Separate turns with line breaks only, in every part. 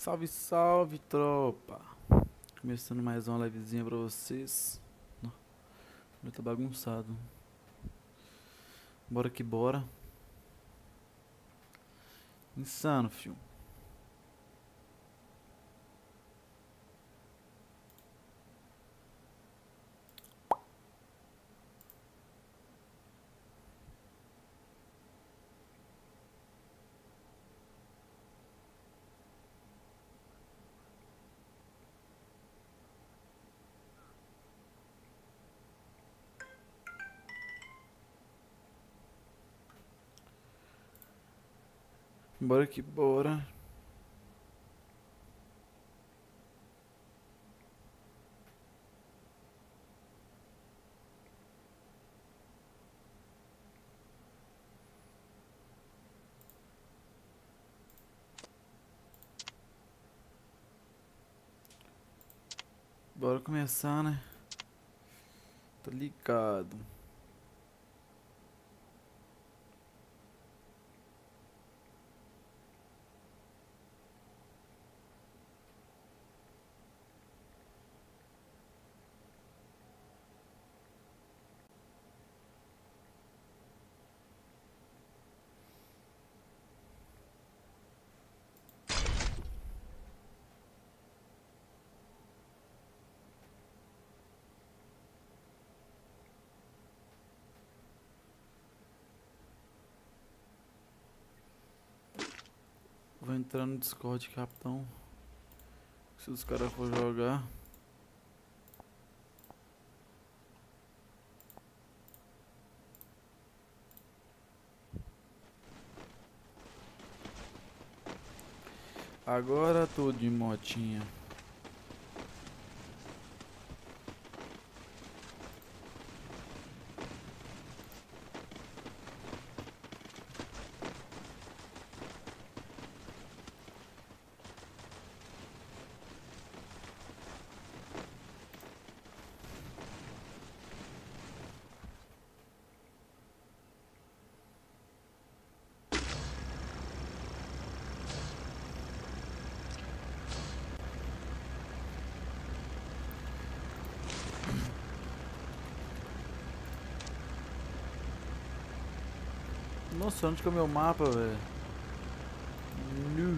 Salve, salve, tropa! Começando mais uma livezinha pra vocês. Não, eu tô bagunçado. Bora que bora. Insano, fio. Bora que bora. Bora começar, né? Tô ligado. Vou entrar no Discord, capitão. Se os caras for jogar. Agora tô de motinha. Nossa, onde que é o meu mapa, velho? Nu.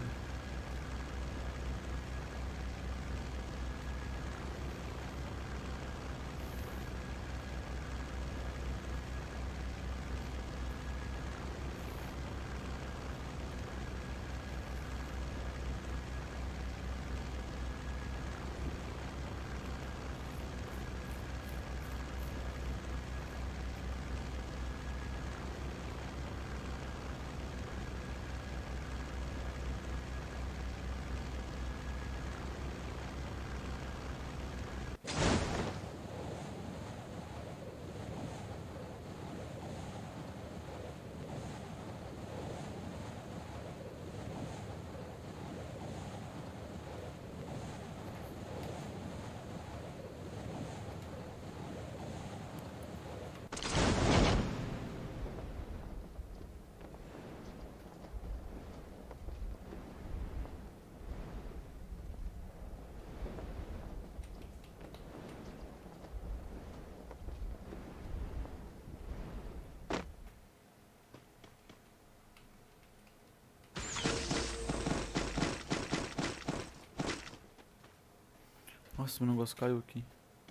Nossa, meu negócio caiu aqui.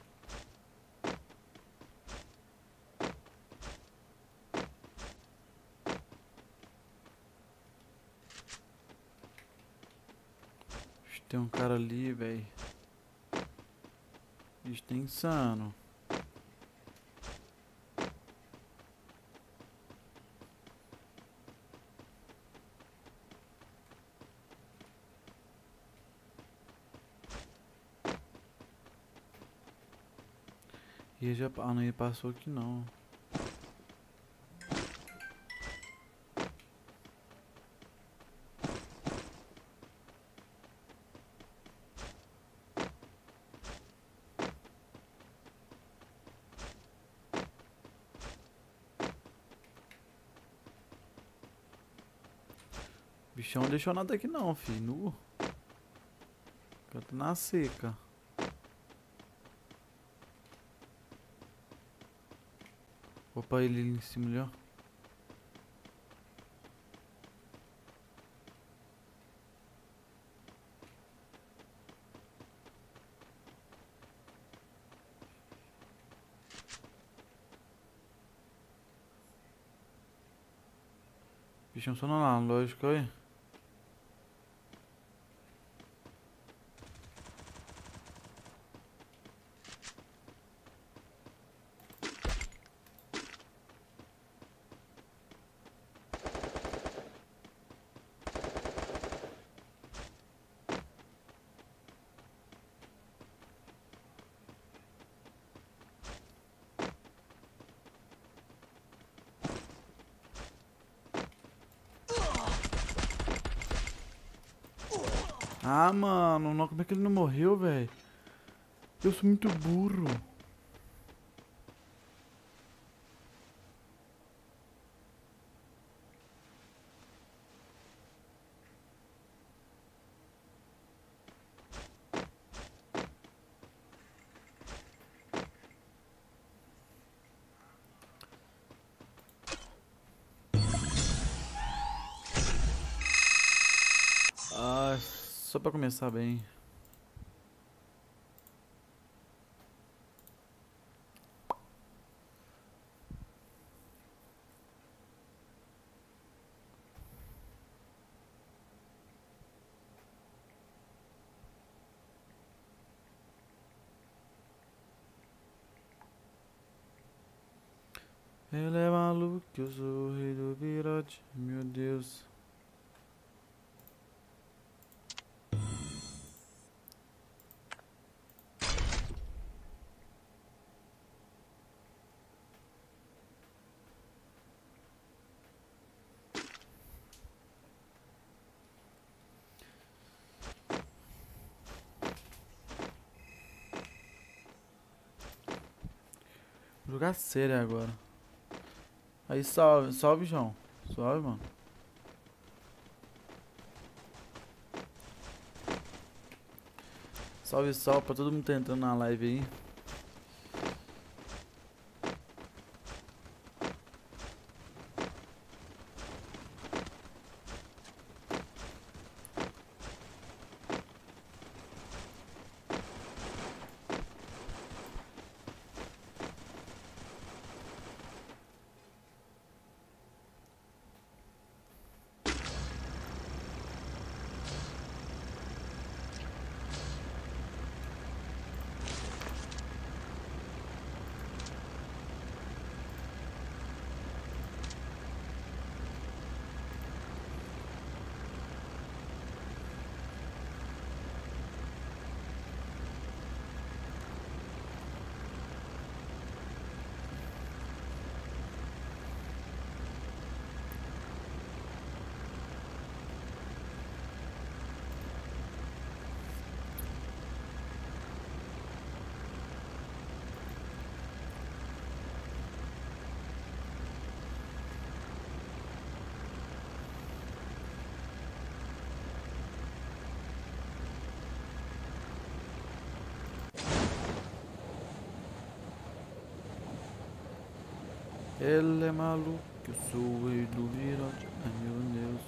Tem um cara ali, velho. Bicho, tá insano. E ele já. Ah, não, ele passou aqui não. Bichão não deixou nada aqui não, filho. Nu. Eu tô na seca. Opa, ele ali em cima ali, ó. Bichão só não lá, lógico aí. Ah, mano, não, como é que ele não morreu, velho? Eu sou muito burro. Ah, só pra começar bem. Ele é maluco, eu sou o rei do virote, meu Deus. Vou jogar sério agora. Aí salve, salve, João. Salve, mano. Salve, salve pra todo mundo que tá entrando na live aí. Ele é maluco, eu sou o rei do virote. Ai, meu Deus.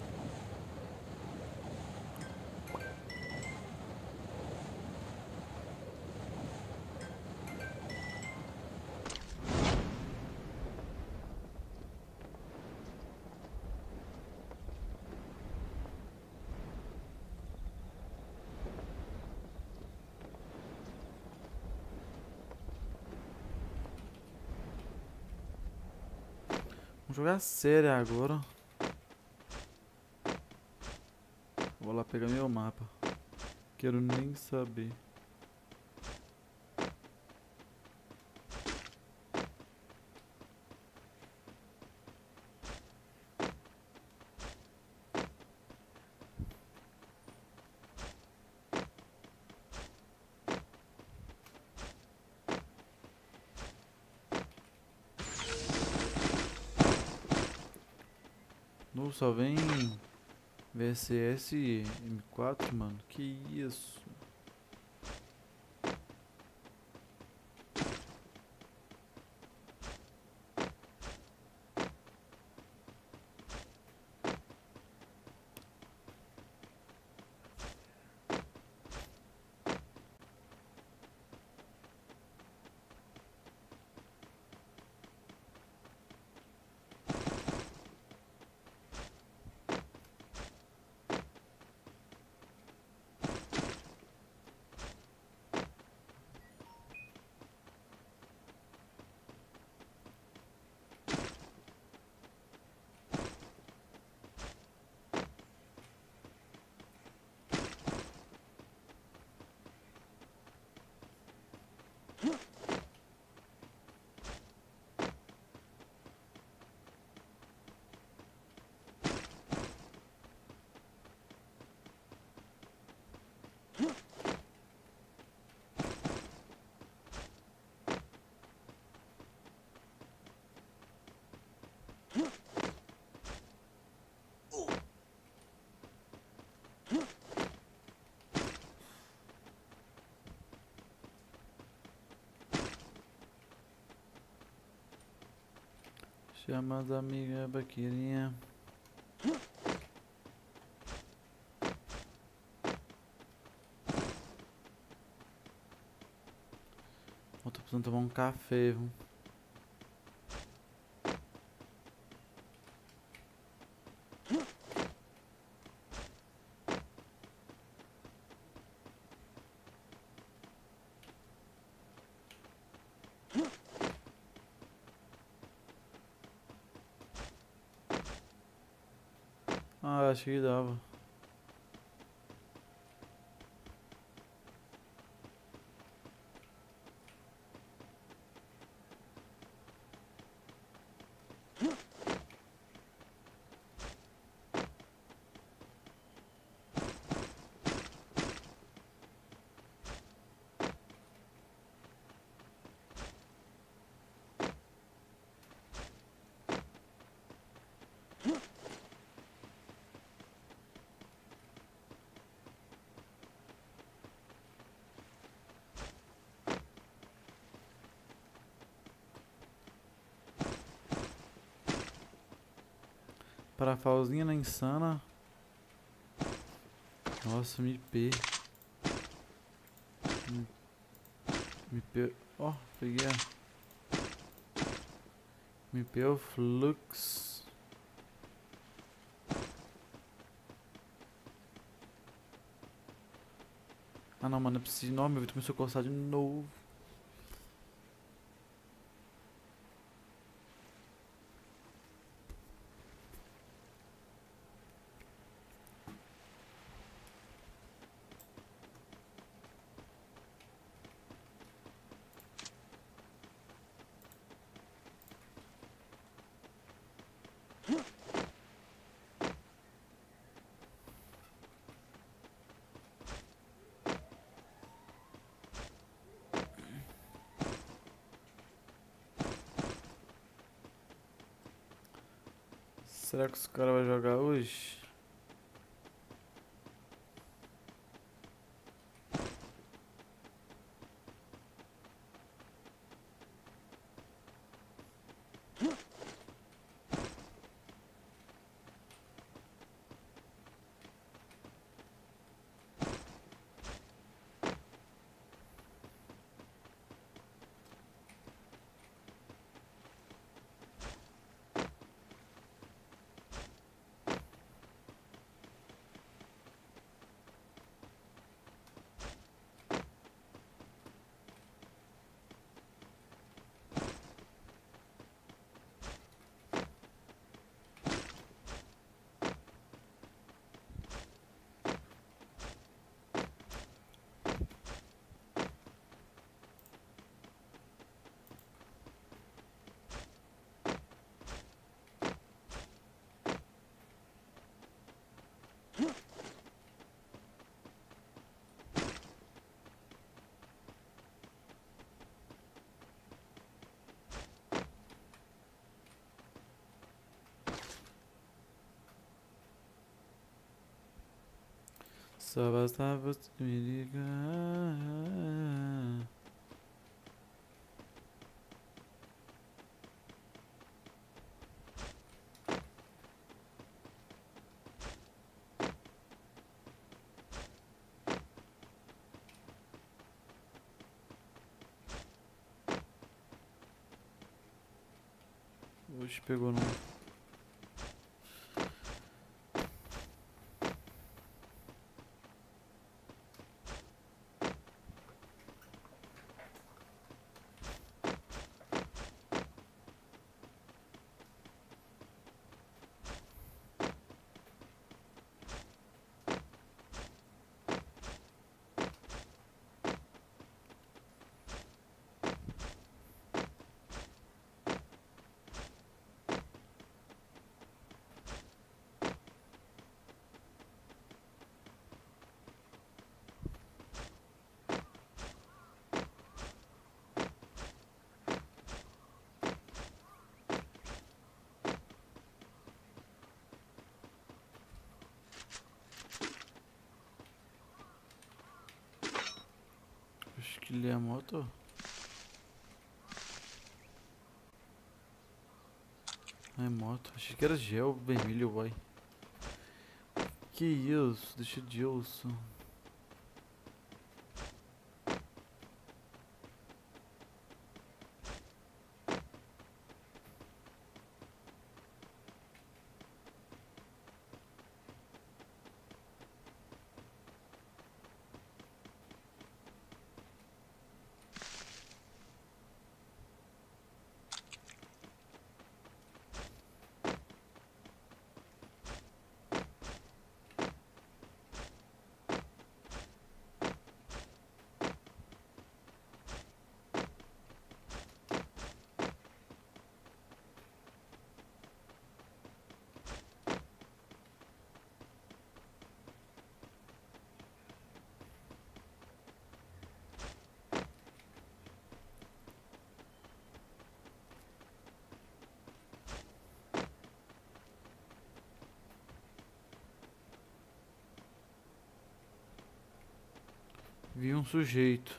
Vamos jogar sério agora. Vou lá pegar meu mapa. Quero nem saber. Não, só vem VCS M4, mano. Que isso? Chama as amigas, baqueirinha. Eu tô precisando tomar um café, viu? Ah, acho que dava. Parafalzinha na insana. Nossa, MP. MP. Ó, peguei a. MP é o Flux. Ah não, mano, eu preciso. Não, meu vídeo começou a coçar de novo. Será que os caras vão jogar hoje? Só basta você me ligar. Hoje pegou no. Acho que ele é a moto. É moto. Achei que era gel vermelho, boy. Que isso? Deixa de osso. Vi um sujeito.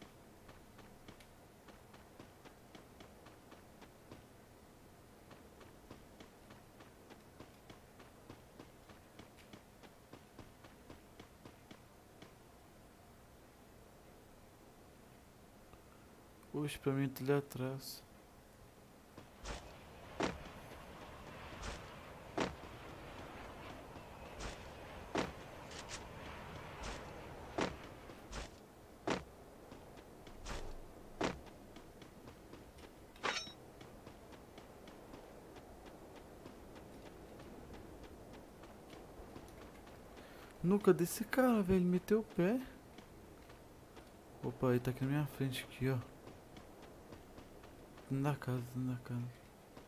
Oxe, pra mim tá ali atrás. Nunca desse cara, velho. Ele meteu o pé. Opa, ele tá aqui na minha frente, aqui, ó. Dentro da casa, dentro da casa.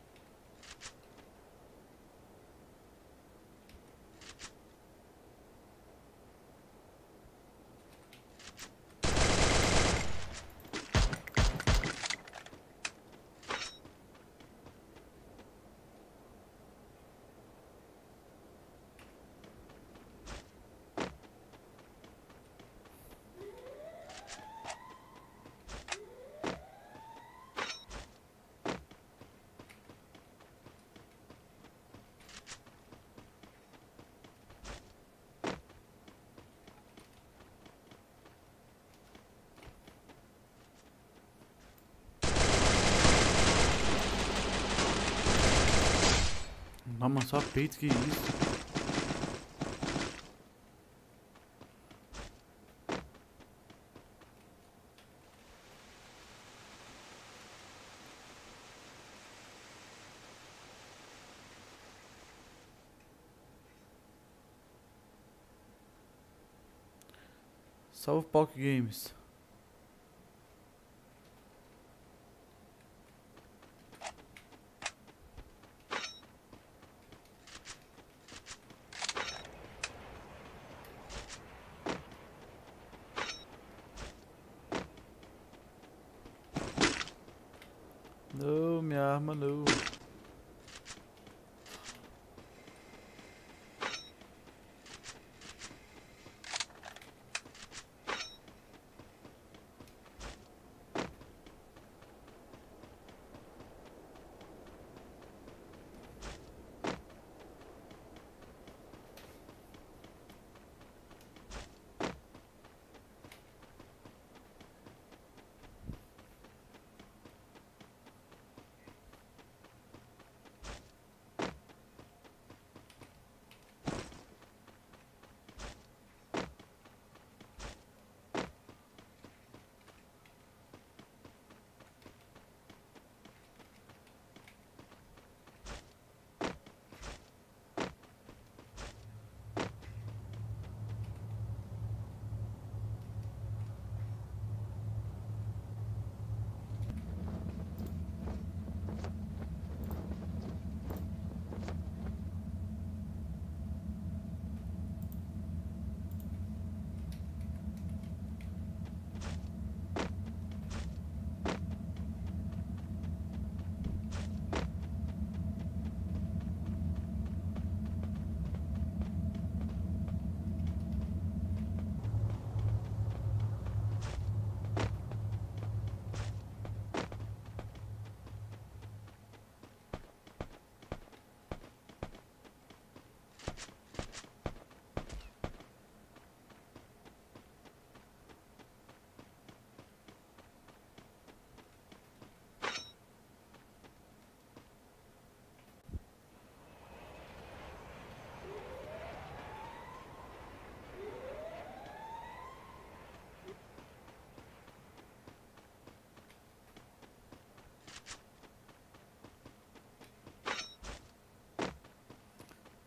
Não, mano, só peito, que isso? Salve Palk Games. Não, minha arma não.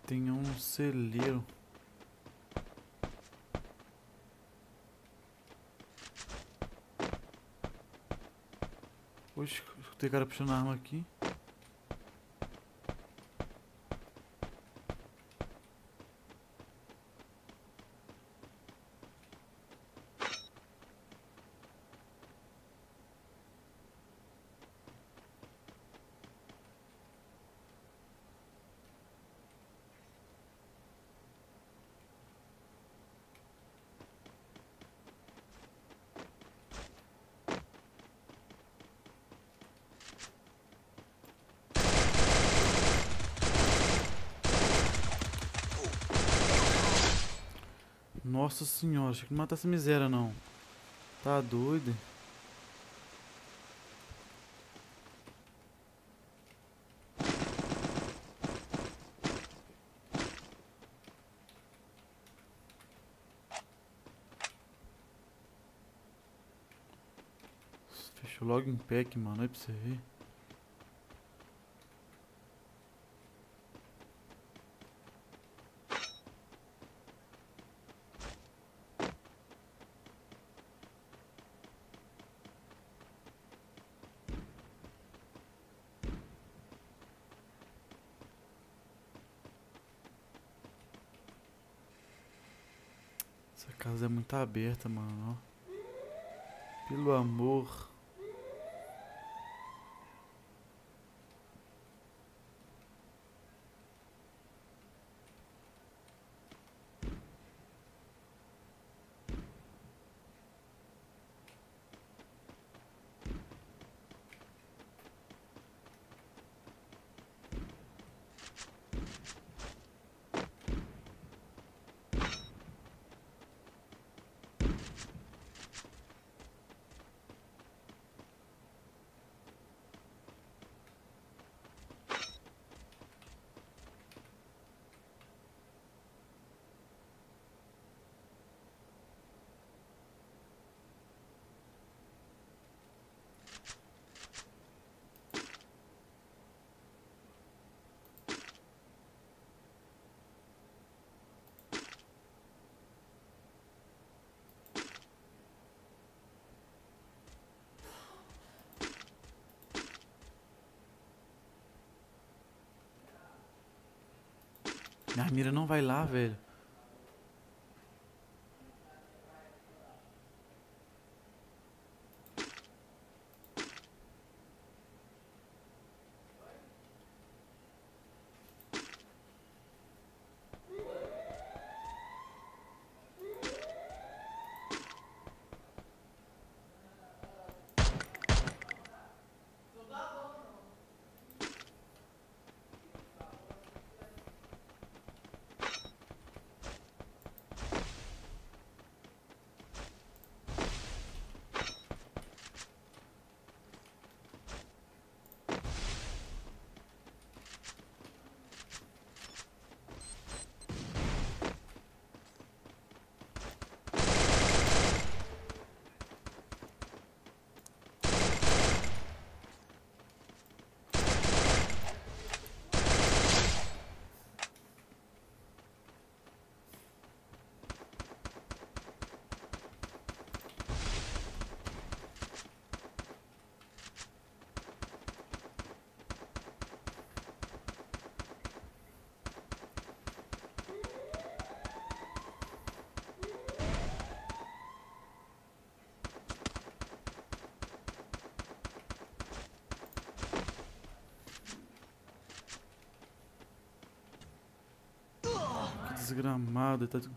Tem um celeiro. Oxe, escutei cara puxando a arma aqui. Nossa senhora, achei que não mata essa miséria não. Tá doido? Fechou logo em pack, mano, aí pra você ver. Essa casa é muito aberta, mano, ó. Pelo amor. Minha mira não vai lá, velho. Desgramado, tá.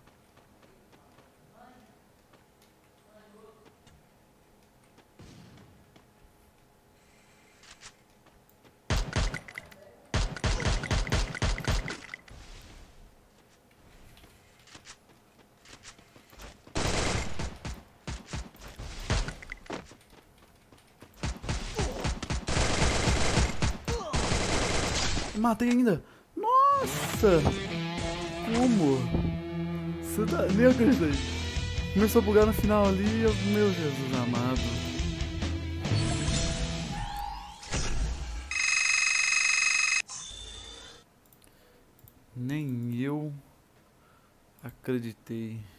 Matei ainda. Nossa! Como? Você tá... Nem acreditei. Começou a bugar no final ali. Meu Jesus amado. Nem Acreditei.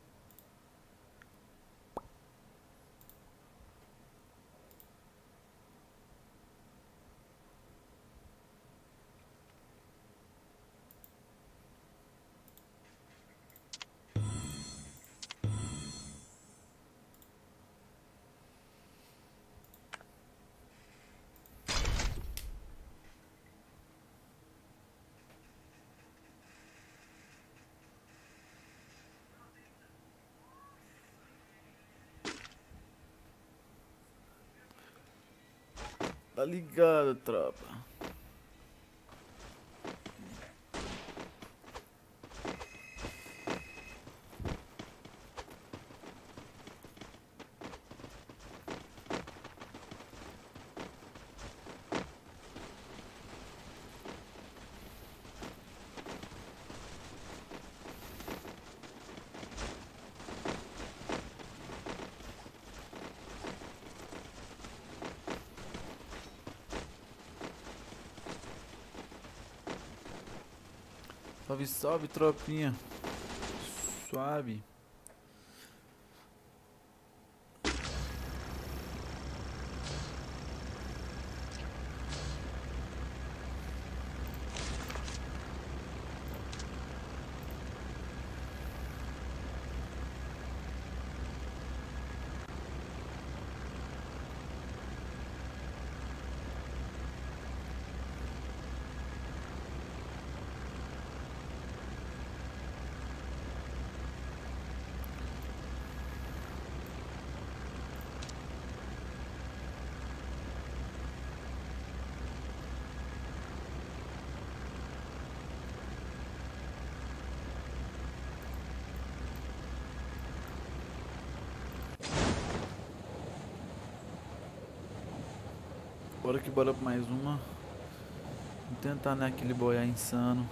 Tá ligado, tropa? Salve, salve, tropinha. Suave. Bora que bora pra mais uma. Vou tentar, né, aquele boiar insano.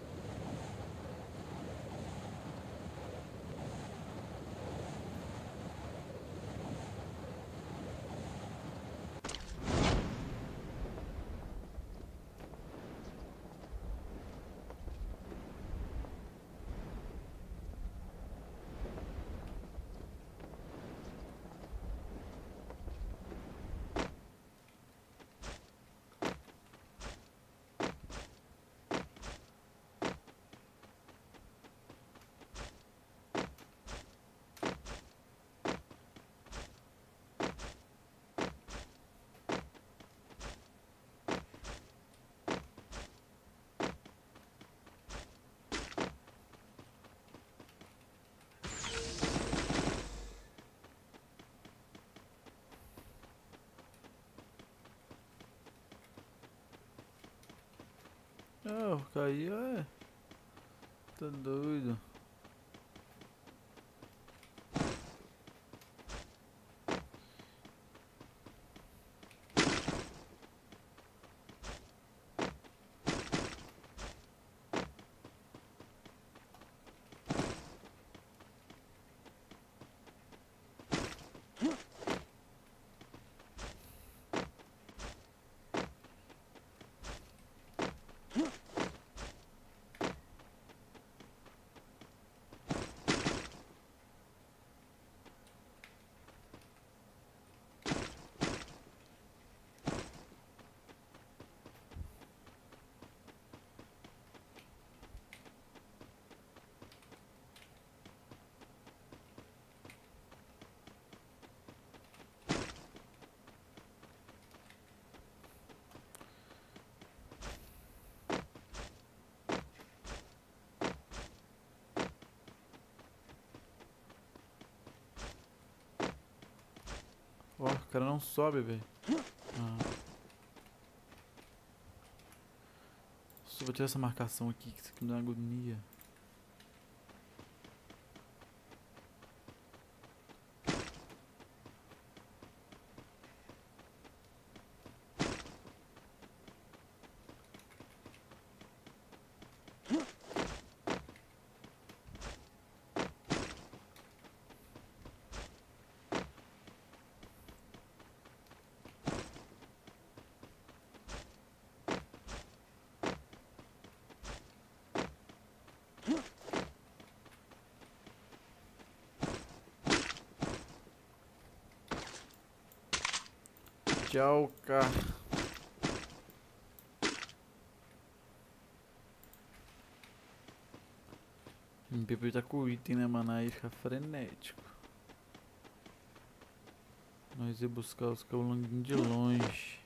Ah, caiu, é. Tá doido. Ó, o cara não sobe, velho. Ah. Só vou tirar essa marcação aqui, que isso aqui me dá agonia. Tchau, cara. O Pepe tá com o item, né, mano? Aí fica frenético. Nós ia buscar os cabulanguinhos de longe.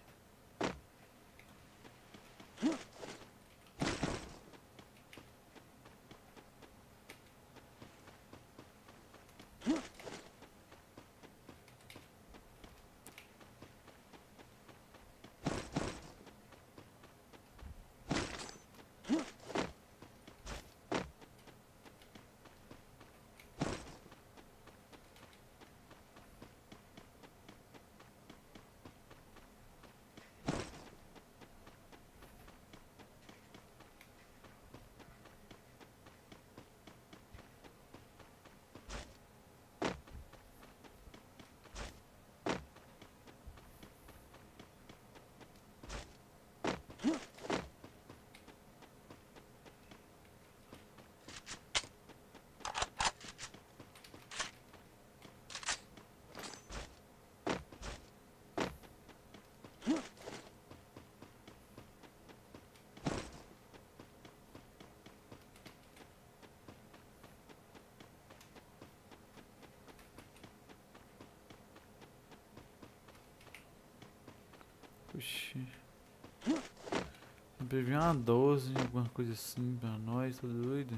Puxa. Eu previ uma 12, alguma coisa assim pra nós, tá doido?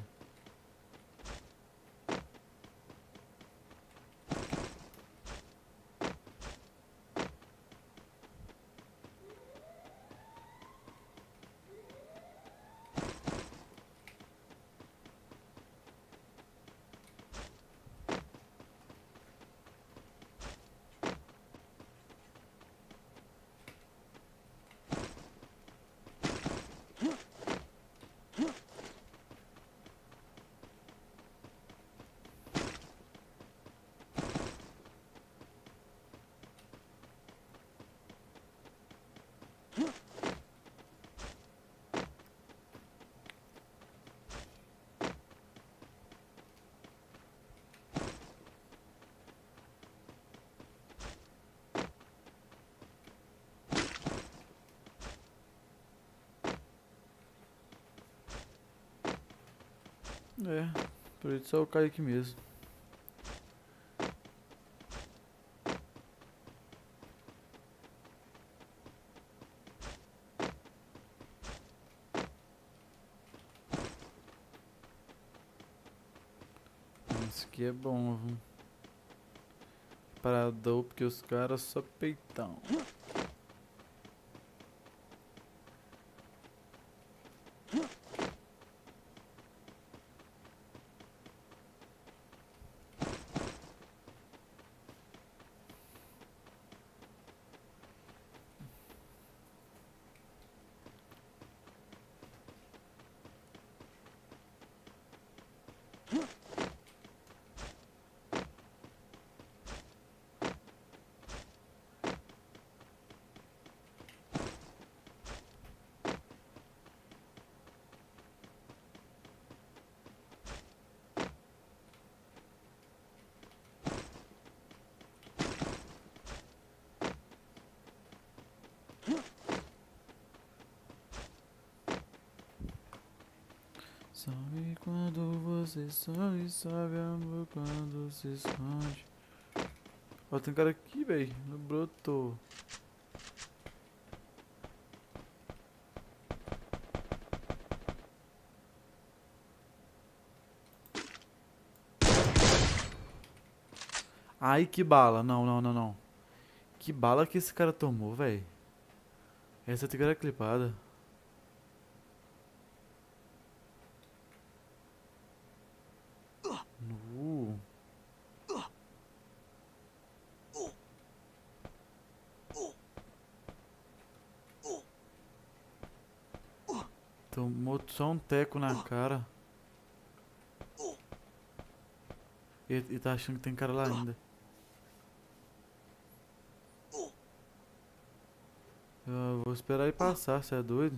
É, por isso só eu caio aqui mesmo. Isso aqui é bom, viu? Parador, porque os caras só peitão. Sabe quando você sorri, sabe amor quando se esconde. Ó, tem cara aqui, véi, no brotou. Ai, que bala, não, não, não, não. Que bala que esse cara tomou, véi. Essa tem cara clipada. Nu. Tomou só um teco na cara. E tá achando que tem cara lá ainda. Eu vou esperar ele passar, cê é doido?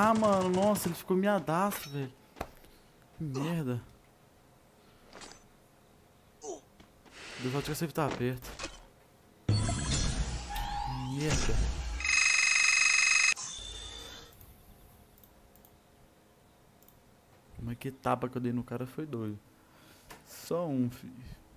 Ah, mano, nossa, ele ficou miadaço, velho. Que merda. Deu sorte que essa tá perto. Merda. Mas que tapa que eu dei no cara foi doido. Só um, filho.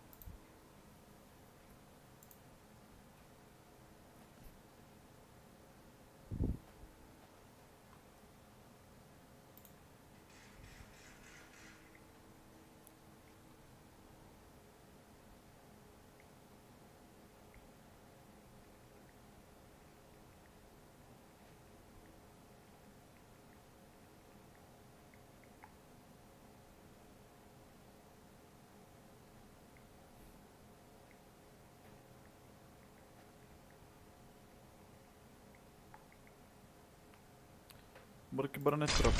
Bora que bora, né, tropa?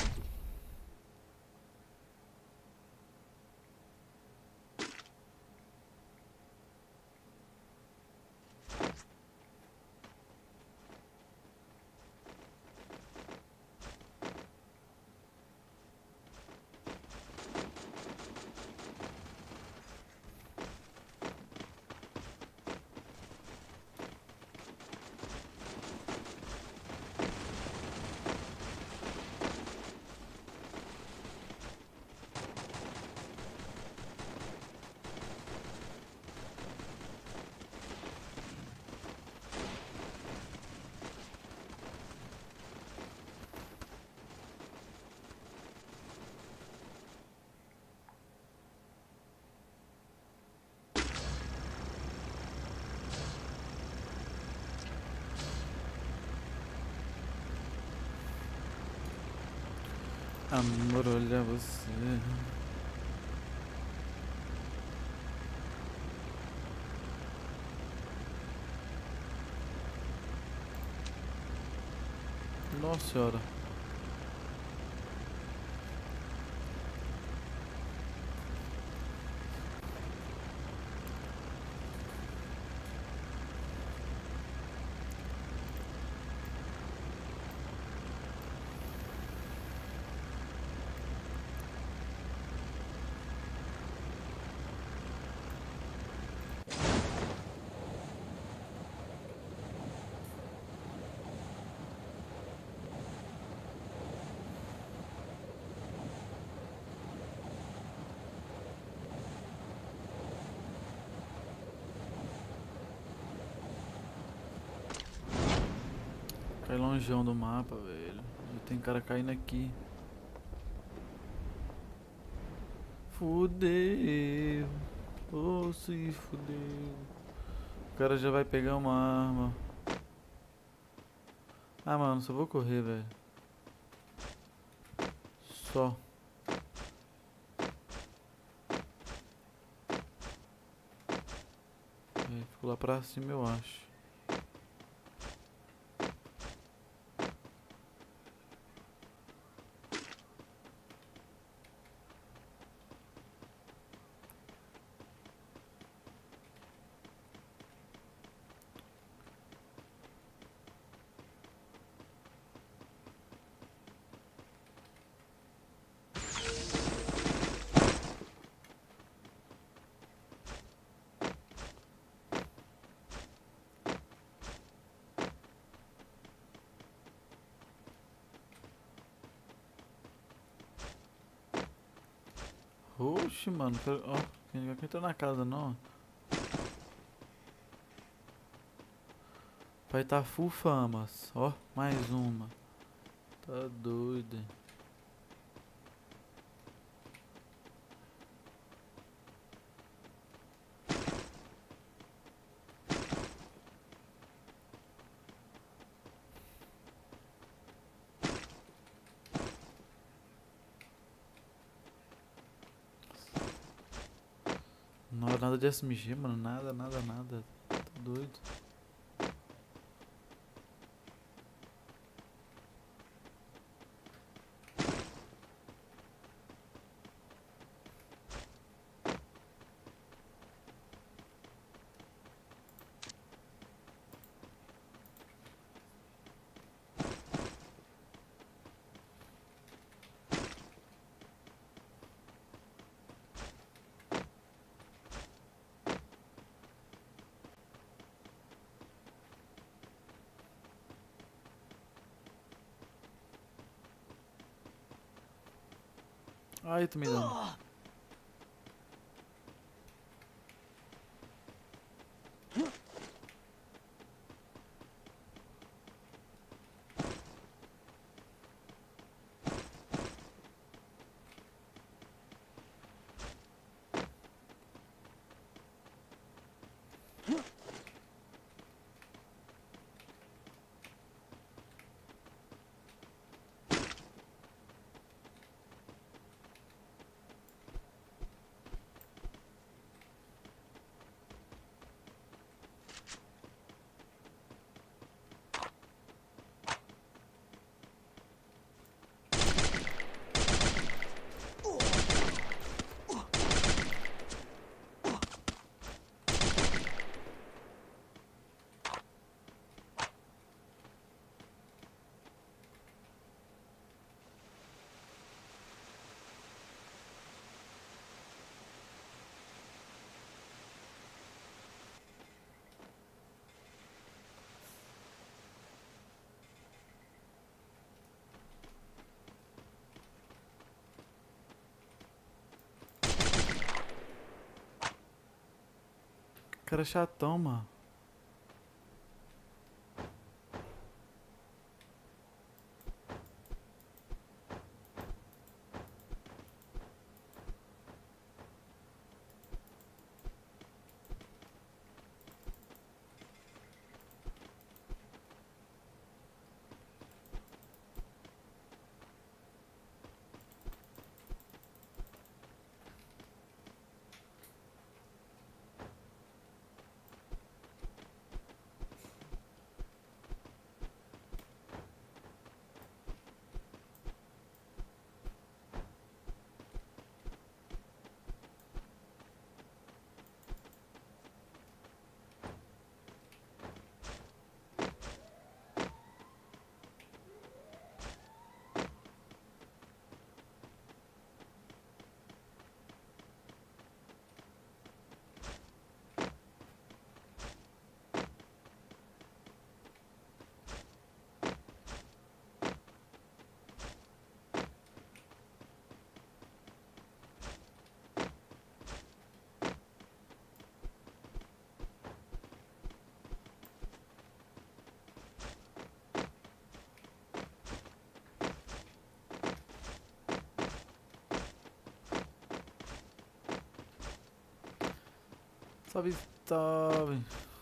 Amor, olha você. Nossa senhora. Cai longeão do mapa, velho. Já tem cara caindo aqui. Fudeu. Oh, se fudeu. O cara já vai pegar uma arma. Ah, mano, só vou correr, velho. Só. Ficou lá pra cima, eu acho. Oxi, mano. Ó, ninguém entrou na casa, não. Vai tá full famas. Ó, mais uma. Tá doido. Não é nada de SMG, mano. Nada, nada, nada. Tá doido. Ai, tô me dando. Cara é chatão, mano. Salve, salve.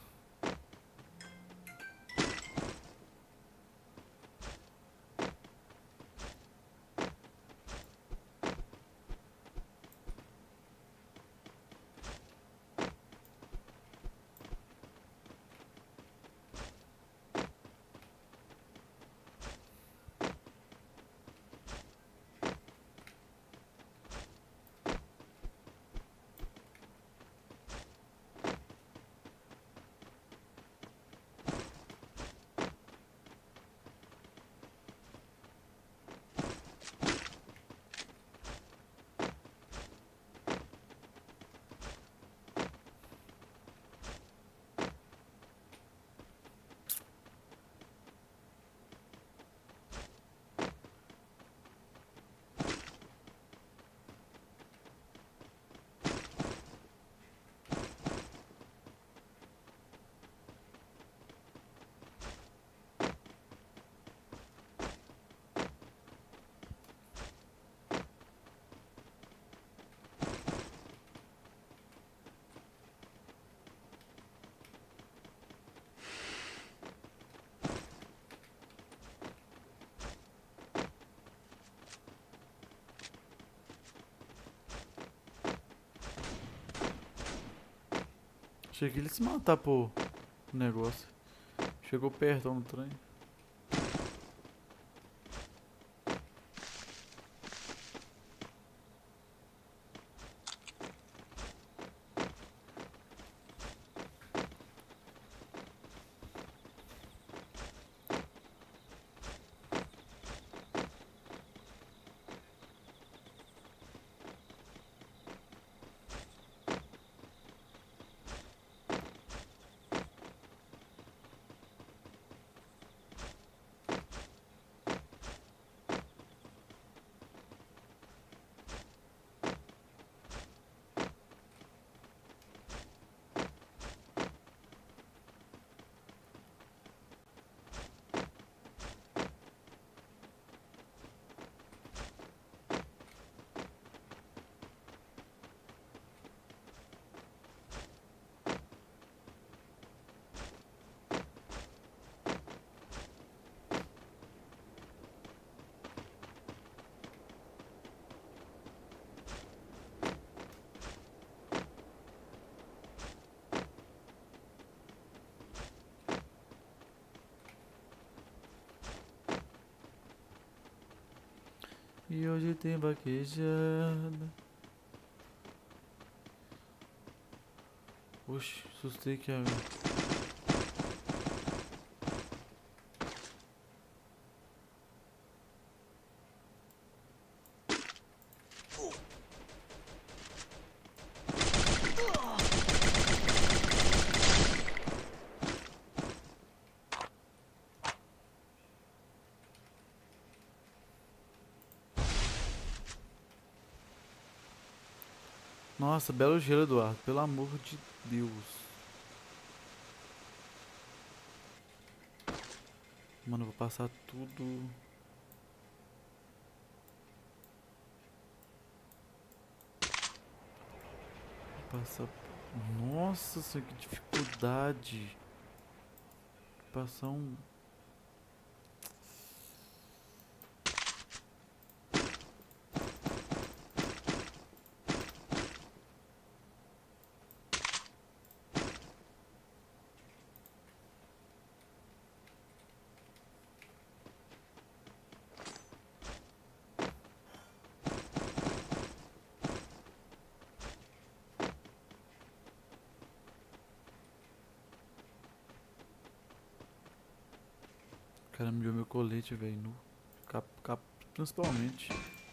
Achei que ele se matar pro negócio. Chegou perto no trem. E hoje tem vaquejada. Oxi, assustei que a... Nossa, belo gelo, Eduardo. Pelo amor de Deus. Mano, eu vou passar tudo. Vou passar... Nossa senhora, que dificuldade. Passar um... O cara me deu meu colete, velho. No cap, principalmente.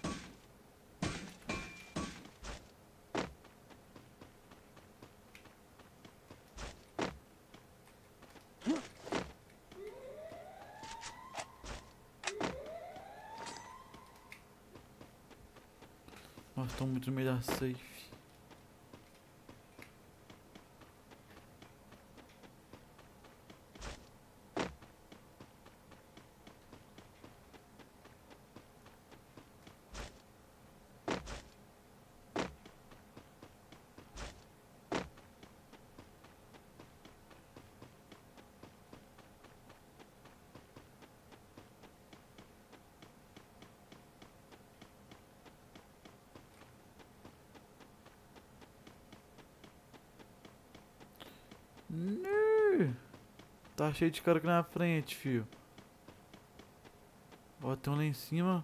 Nossa, tô muito no meio da safe. Não. Tá cheio de cara aqui na frente, fio. Ó, tem um lá em cima.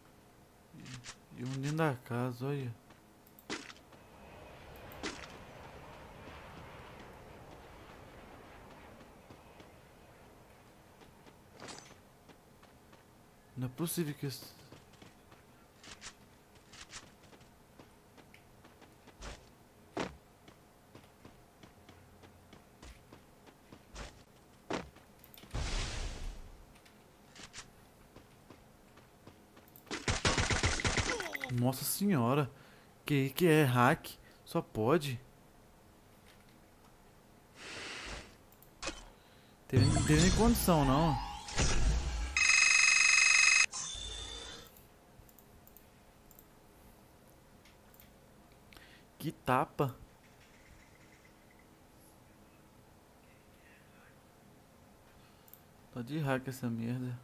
E um dentro da casa, olha. Não é possível que isso... Nossa senhora. Que é hack? Só pode. Não teve nem condição, não. Que tapa. Tá de hack essa merda.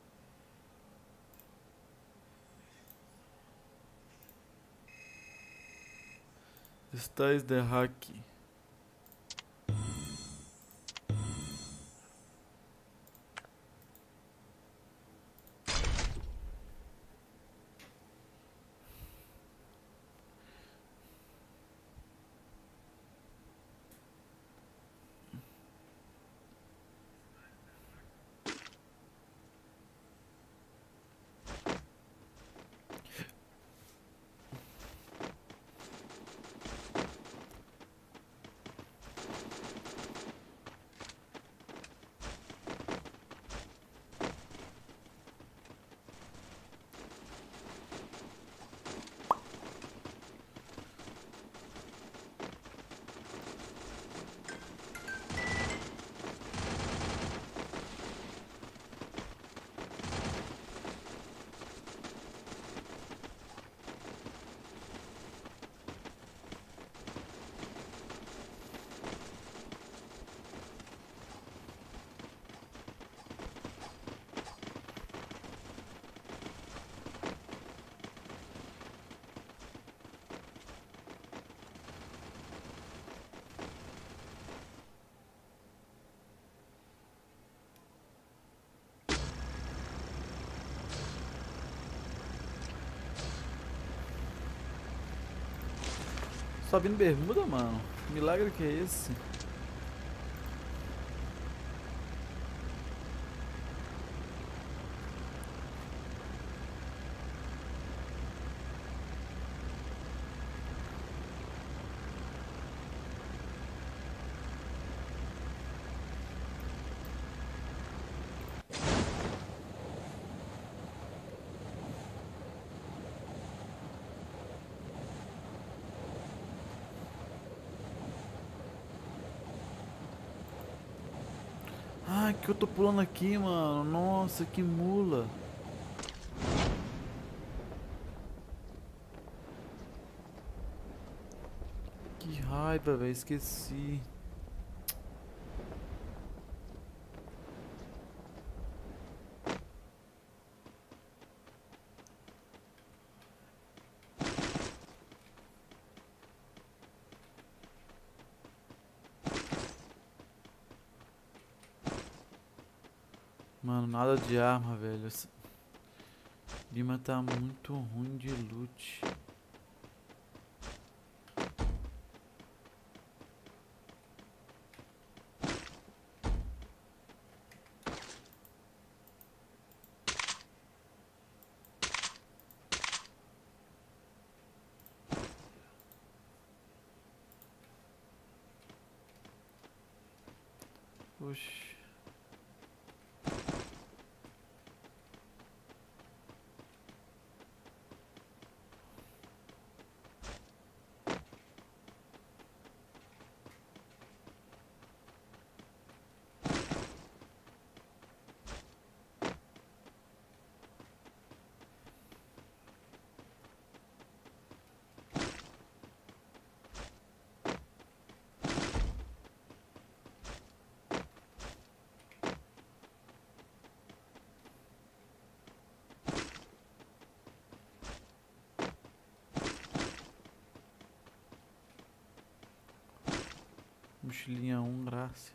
Estás de hack. tá vindo bermuda, mano? Milagre que é esse? Ai, que eu tô pulando aqui, mano. Nossa, que mula. Que raiva, velho. Esqueci. Mano, nada de arma, velho. Essa Lima tá muito ruim de loot. Oxi. Mochilinha 1, graça.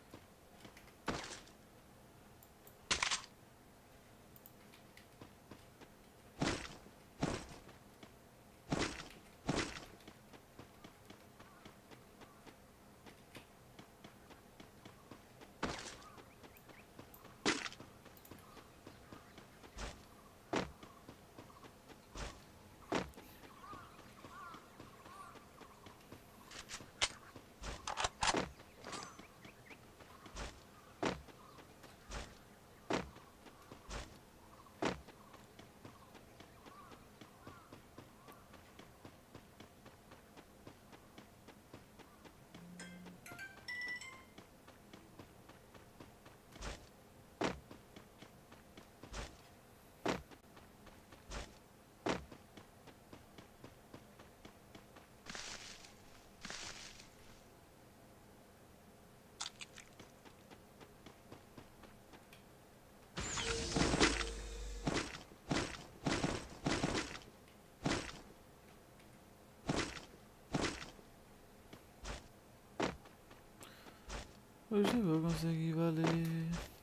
Hoje eu vou conseguir valer.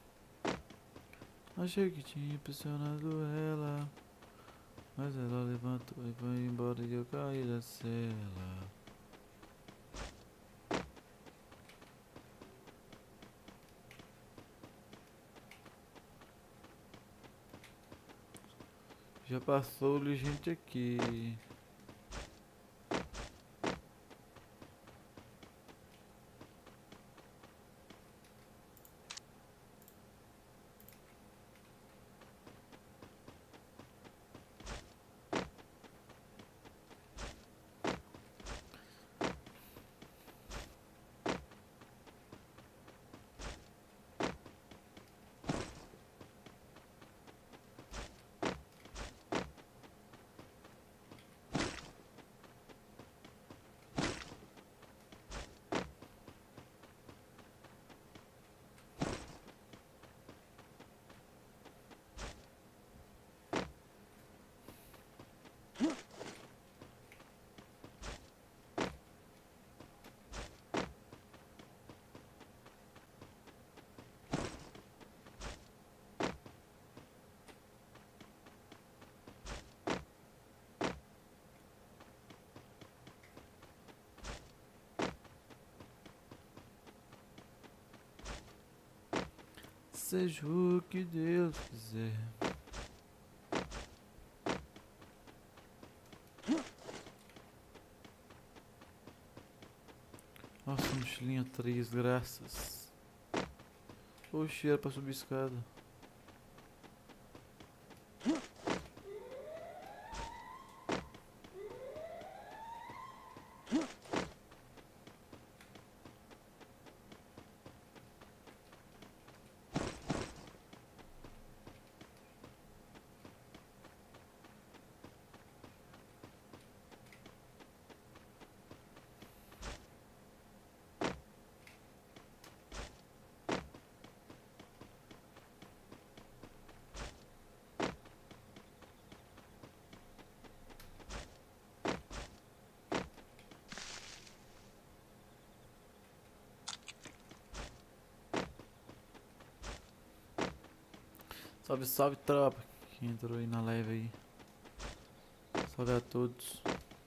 Achei que tinha impressionado ela, mas ela levantou e foi embora e eu caí da cela. Já passou-lhe gente aqui. Seja o que Deus quiser. Nossa, mochilinha 3, graças. Oxi, era pra subir escada. Salve, salve, tropa que entrou aí na live aí. Salve a todos.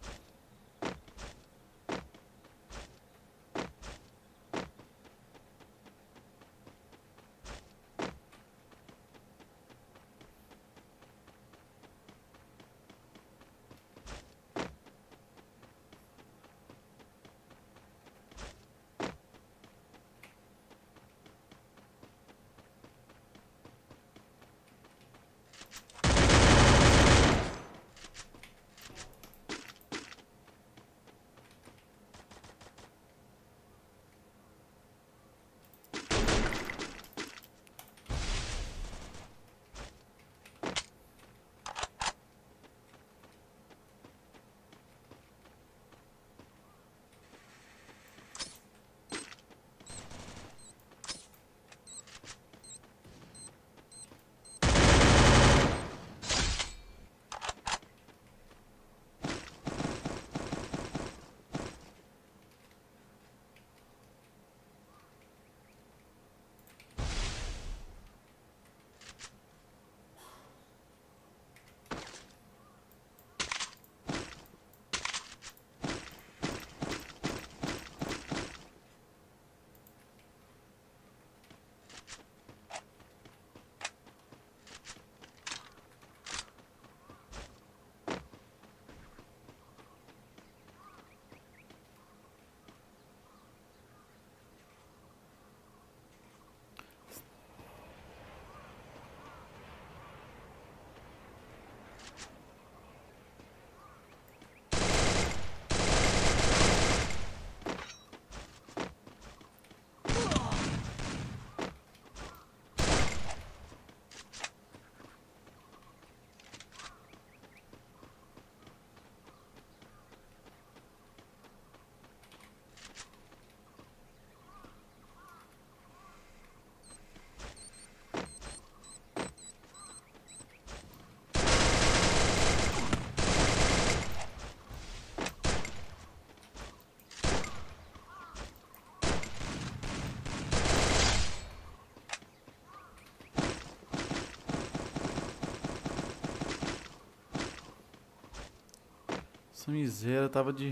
Essa miséria tava de...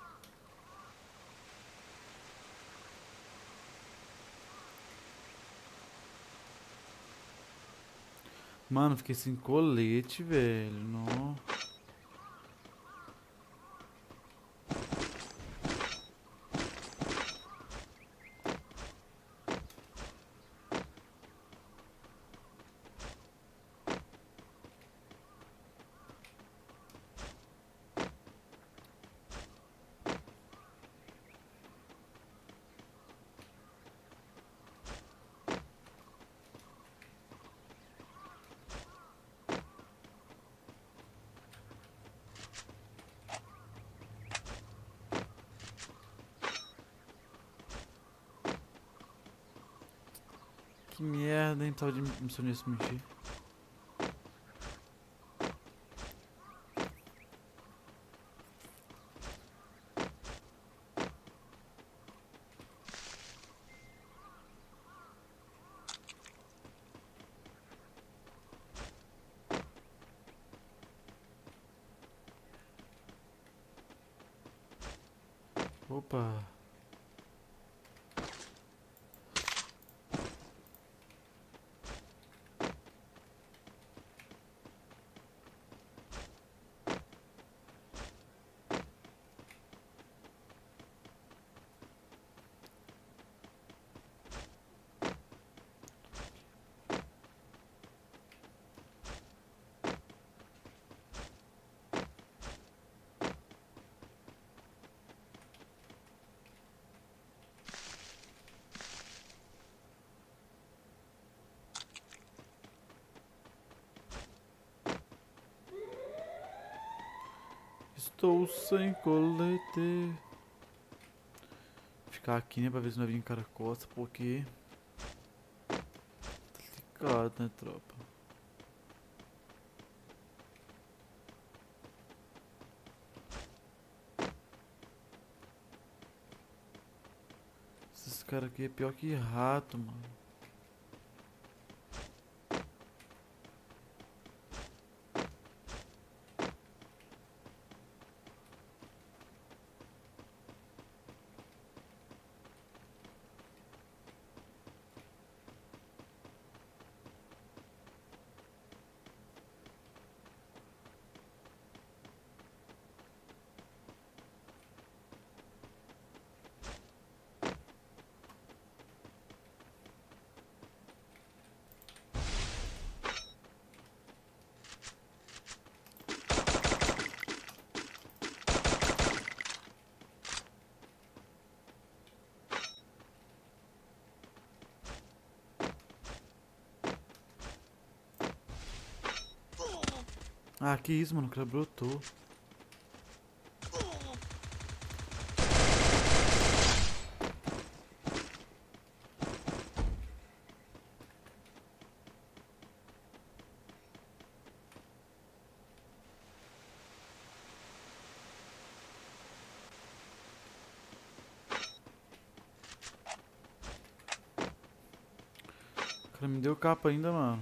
Mano, fiquei sem colete, velho. Não. Que merda, hein, tal de missionista mentir. Opa. Estou sem colete. Ficar aqui, né, pra ver se não vai vir cara costa, porque... Tá ligado, né, tropa? Esses caras aqui é pior que rato, mano. Ah, que isso, mano, o cara brotou. O cara me deu capa ainda, mano.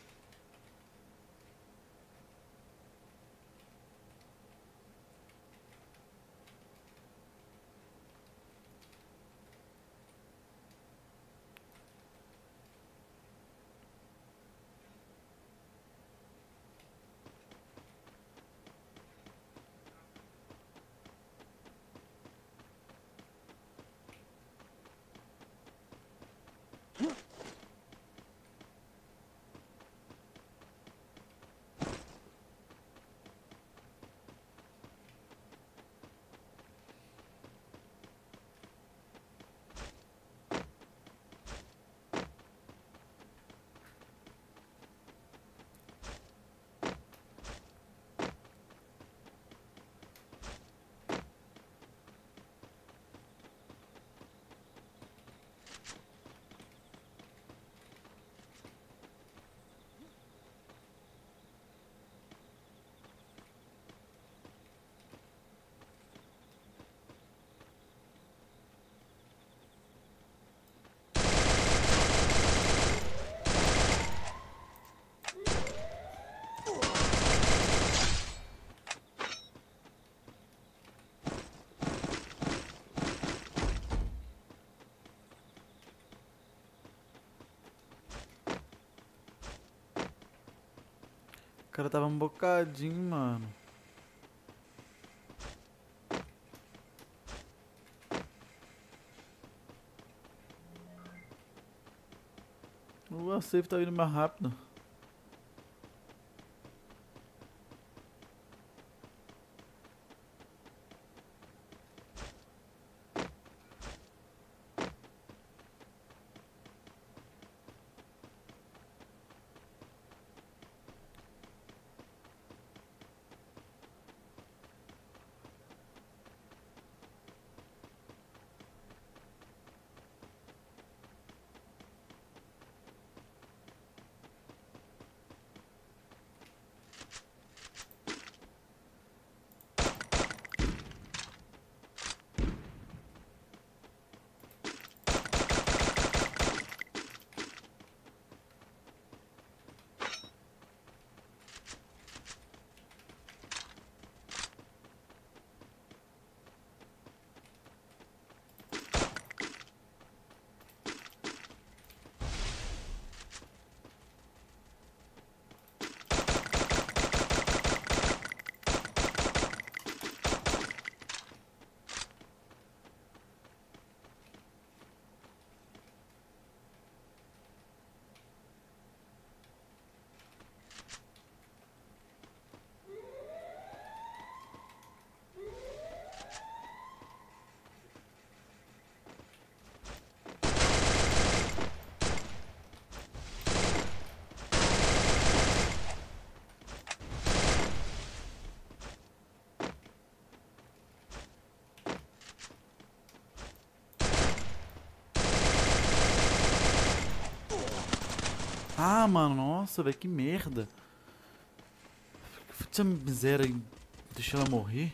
O cara tava um bocadinho, mano. O safe tá vindo mais rápido. Ah, mano, nossa, velho, que merda. Essa miséria aí, deixa ela morrer.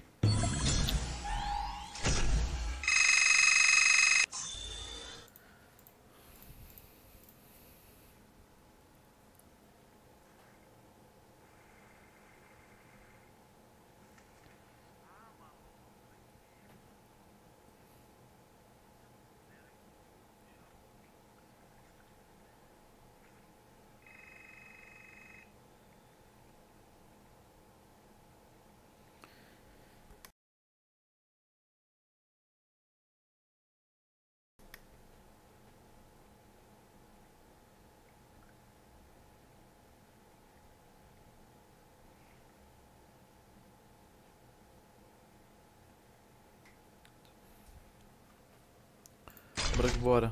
Bora que bora.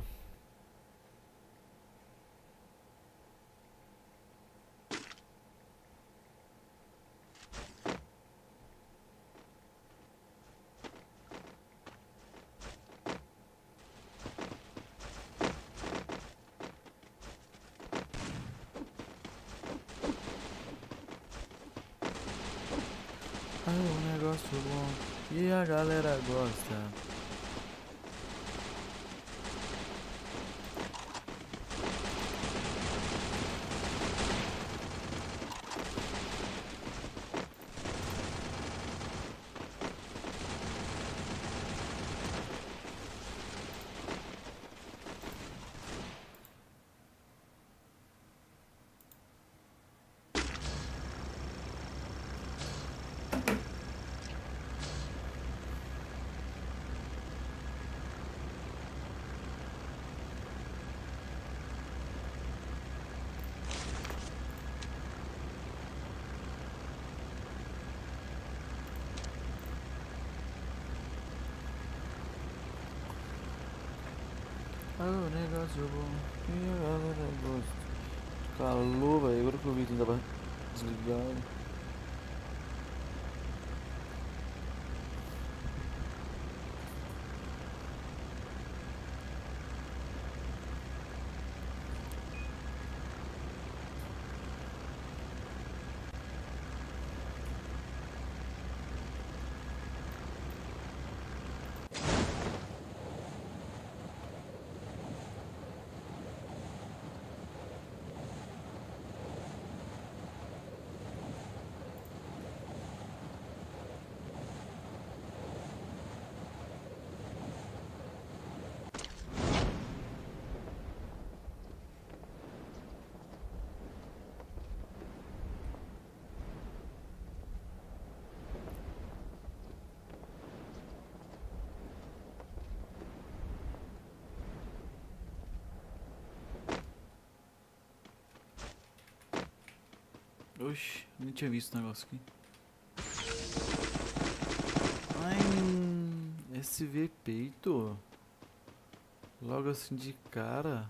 Ah, um negócio bom e a galera gosta. Ah, o negócio bom e a galera gosta. Calor, velho. Agora que eu vi que tava desligado. Oxi, nem tinha visto o negócio aqui. Ai, SV peito. Logo assim de cara.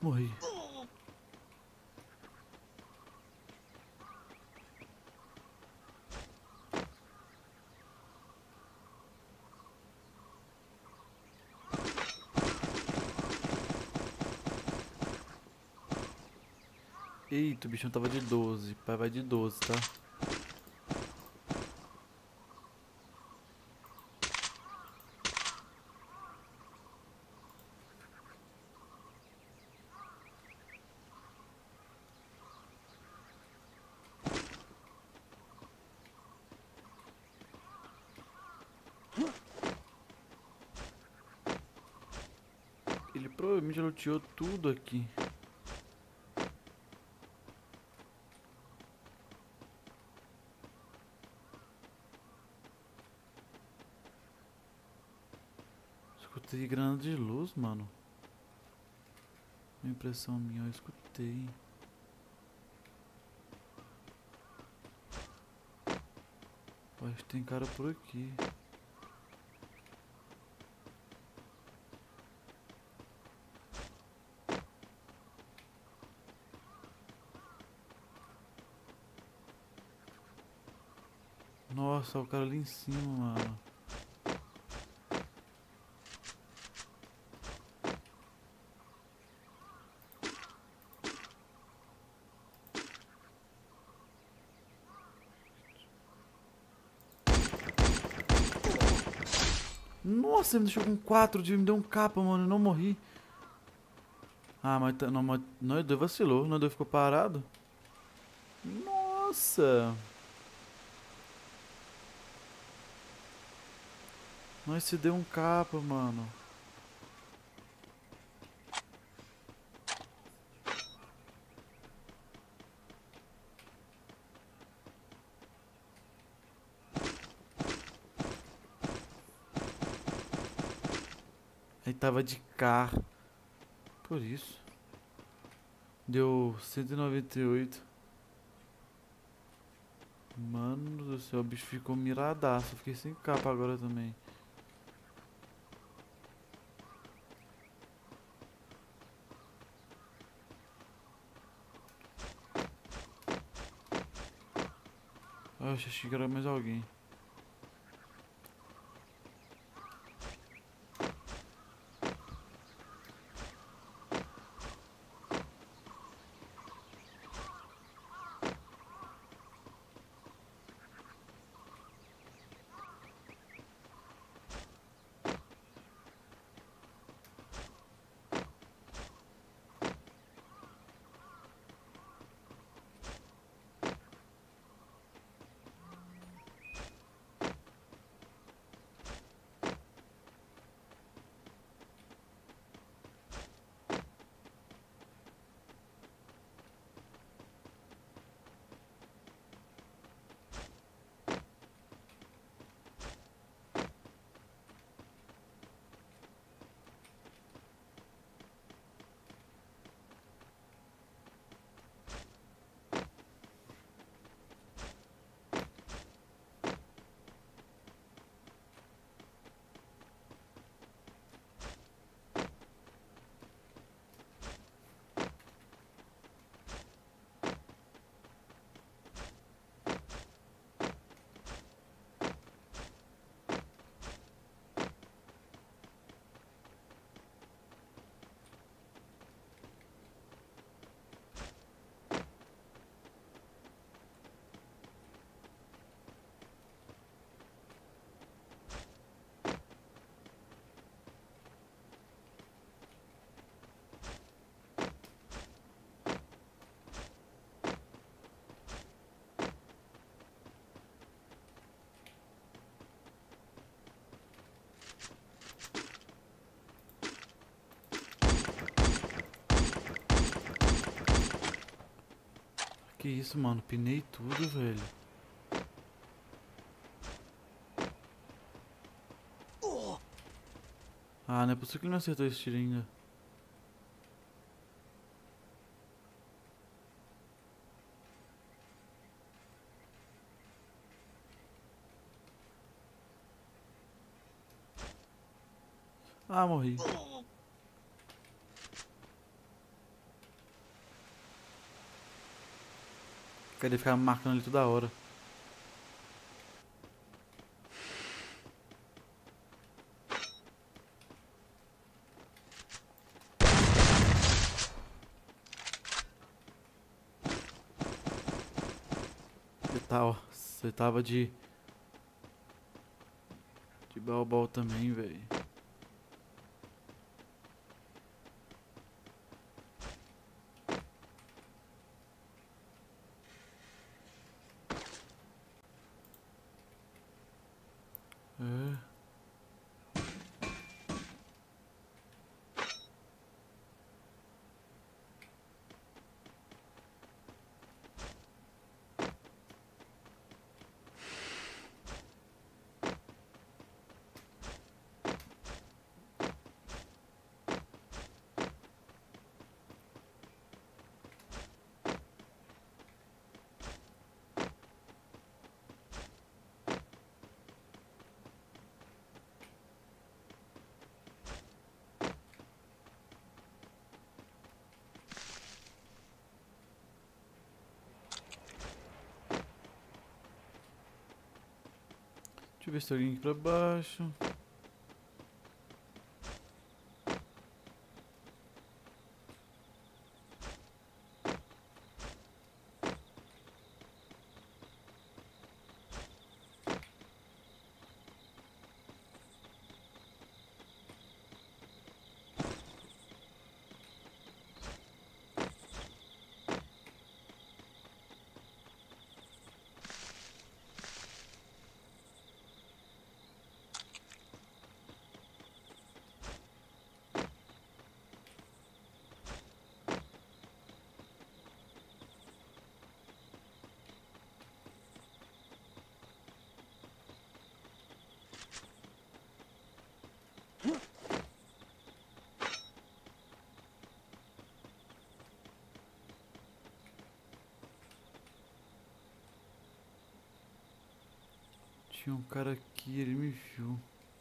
Morri. Eita, o bichão tava de 12. Pai vai de 12, tá? Ele provavelmente luteou tudo aqui. Escutei granada de luz, mano. Uma impressão minha, eu escutei. Acho que tem cara por aqui. Nossa, o cara ali em cima, mano. Nossa, ele me deixou com 4 de me deu um capa, mano. Eu não morri. Ah, mas não, não, o vacilou. Não, ficou parado. Nossa. Nós se deu um capa, mano. Aí tava de carro. Por isso. Deu 198. Mano do céu, o bicho ficou miradaço. Fiquei sem capa agora também. Ah, eu achei que era mais alguém. Que isso, mano? Pinei tudo, velho. Ah, não é possível que ele não acertou esse tiro ainda. Ah, morri. Ele ficava me marcando ali toda hora. Ele tá, ó. Você tava de baobal também, velho. É. Deixa eu ver se tem alguém aqui pra baixo. Tinha um cara aqui, ele me viu.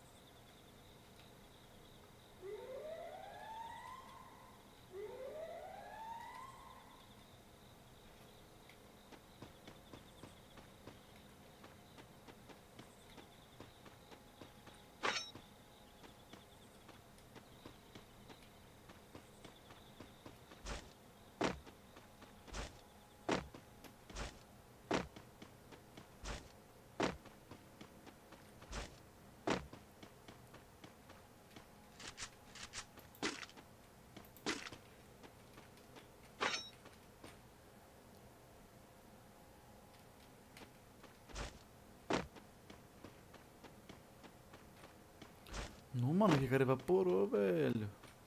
Não, mano, que cara evaporou, velho.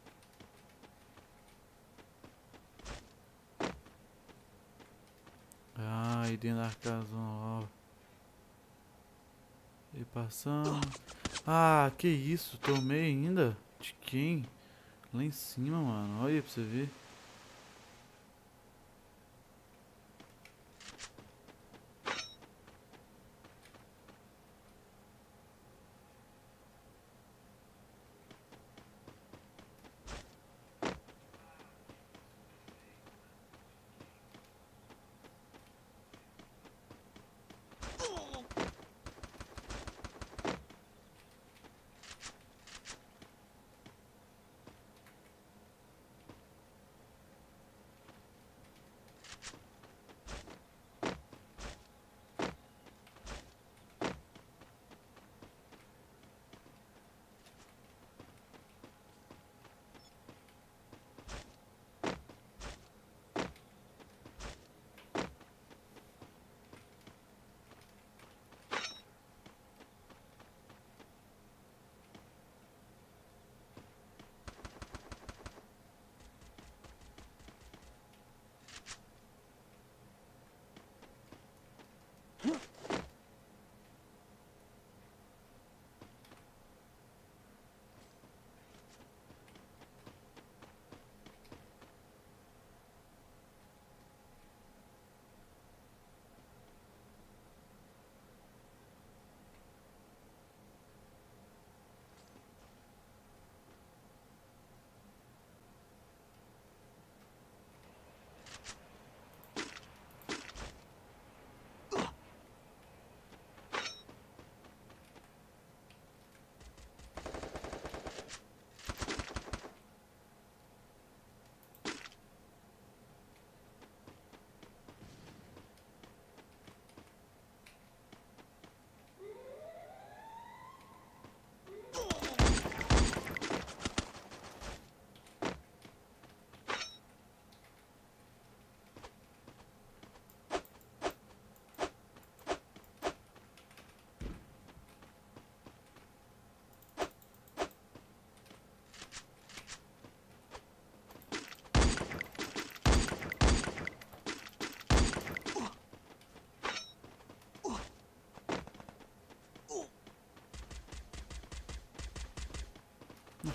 Ah, e dentro da casa, ó. E passando. Ah, que isso? Tomei ainda? De quem? Lá em cima, mano. Olha aí pra você ver.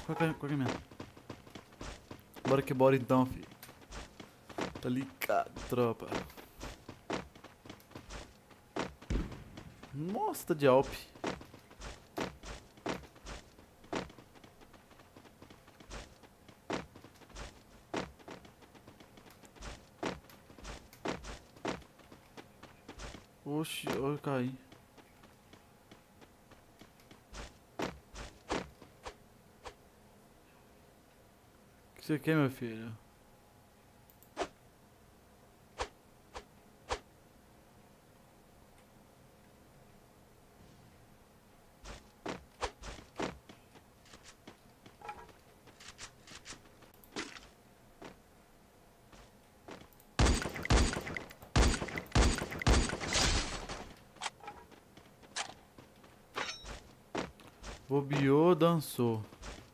Qual é o caminho? Bora que bora então, filho. Tá ligado, tropa. Nossa, tá de Alp. Oxi, eu caí. O que você quer, meu filho? Bobeou, dançou.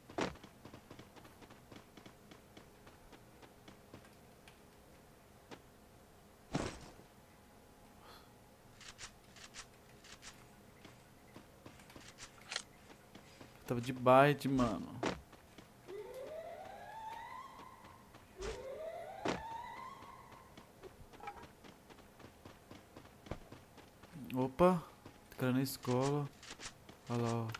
Tava de bite, mano. Opa, cara na escola. Olha lá, ó.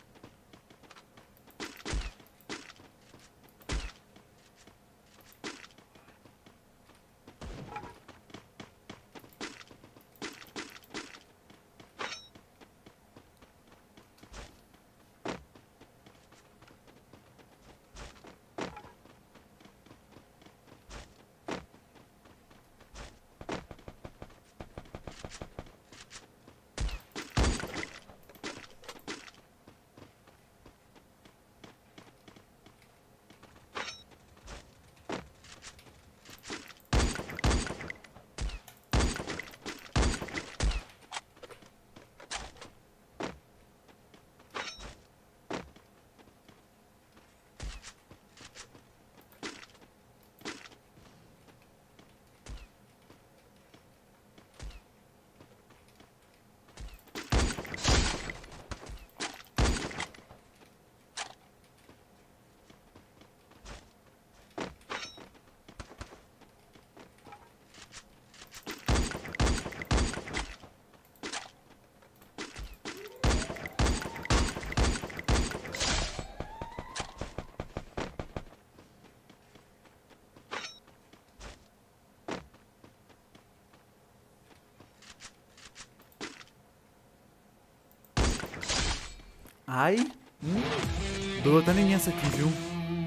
Ai. Doeu até em mim essa aqui, viu?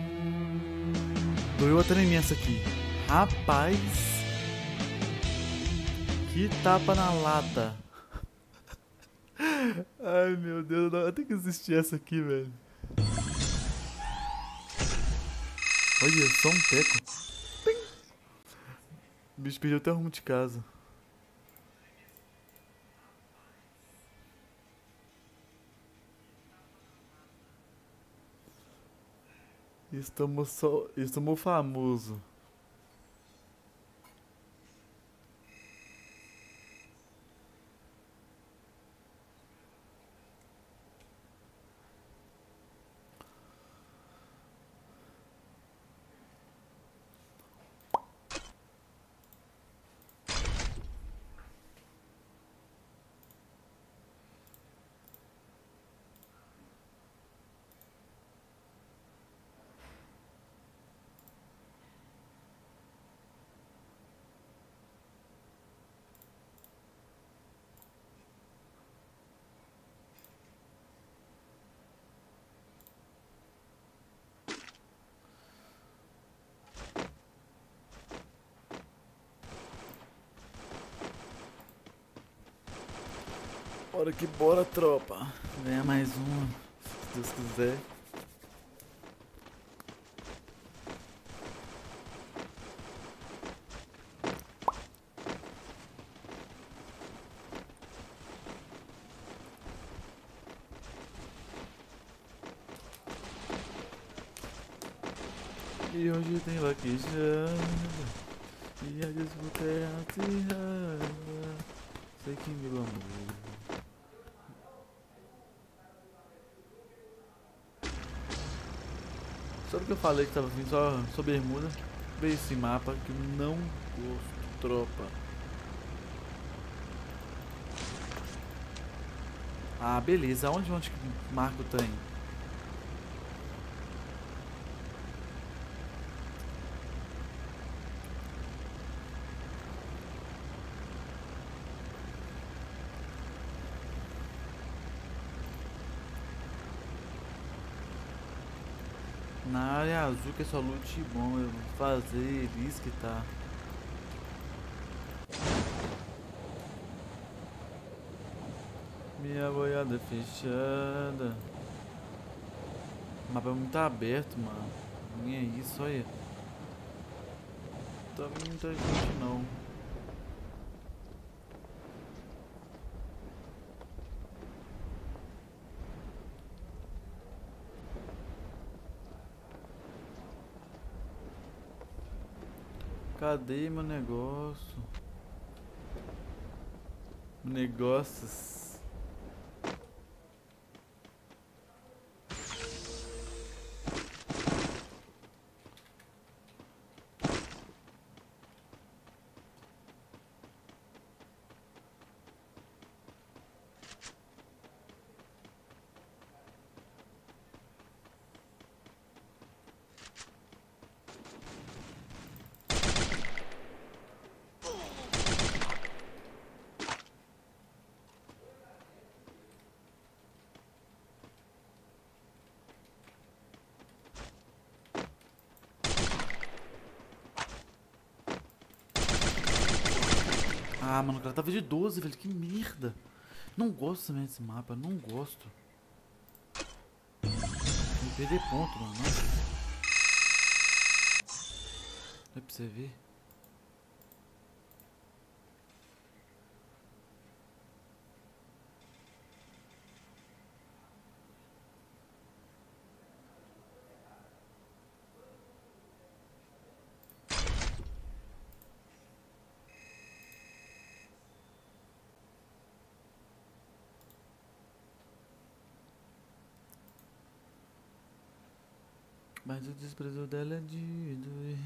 Doeu até em mim essa aqui. Rapaz. Que tapa na lata. Ai, meu Deus. Eu tenho que assistir essa aqui, velho. Olha, só um teco. Pim. O bicho perdeu até o rumo de casa. Estamos famoso. Bora que bora, tropa. Ganhar mais uma, se Deus quiser. E hoje tem vaquejada. E a disputa é acirrada. Sei que me amor. Tanto que eu falei que tava assim, só bermuda. Veio esse mapa que eu não gosto, tropa. Ah, beleza. Onde que o Marco tem? Na área azul que é só loot bom, eu vou fazer isso que tá. Minha boiada fechada. O mapa é muito aberto, mano. Nem é isso, olha. Tá vindo muita gente não. Cadê meu negócio? Negócios. Ah, mano, o cara tava de 12, velho. Que merda. Não gosto também desse mapa, não gosto. Vou perder ponto, mano. É pra você ver. Mas o desprezo dela é de doer.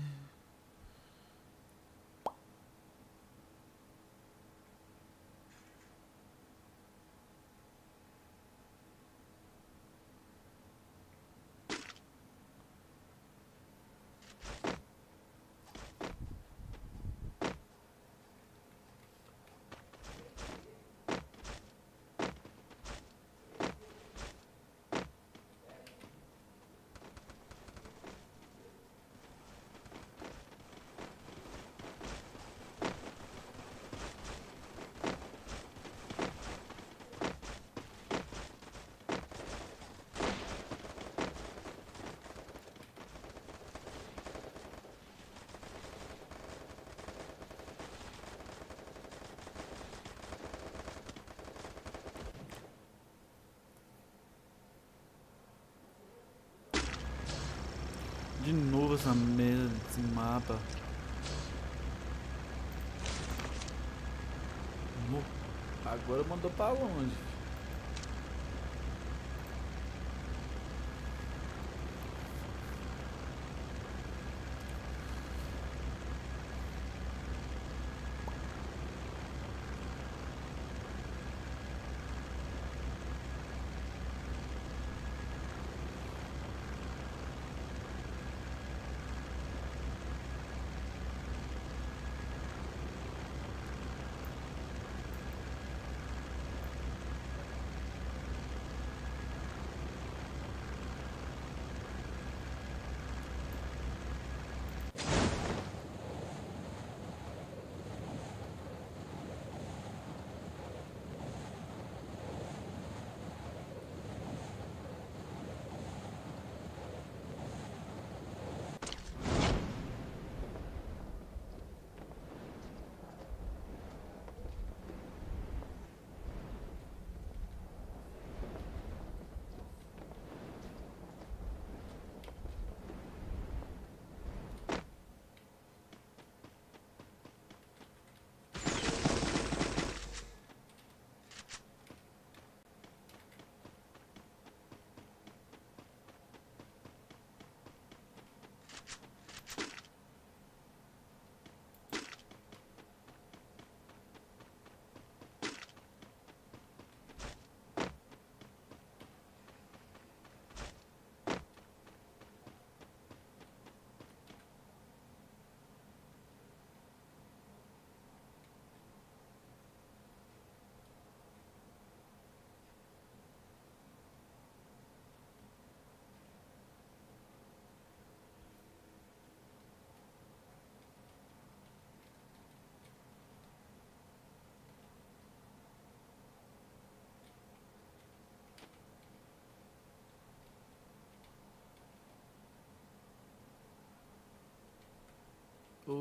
De novo essa merda desse mapa. Agora mandou pra longe.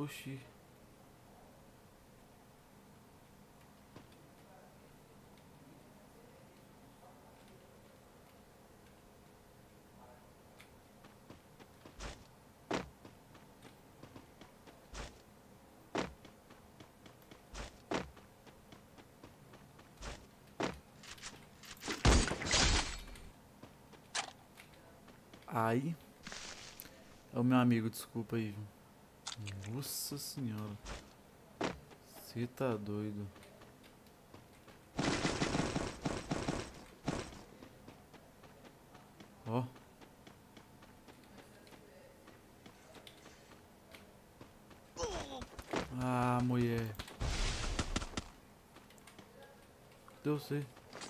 Oxi. Ai. É o meu amigo, desculpa aí. Nossa senhora. Você tá doido. Ó. Ah, mulher. Deu sei.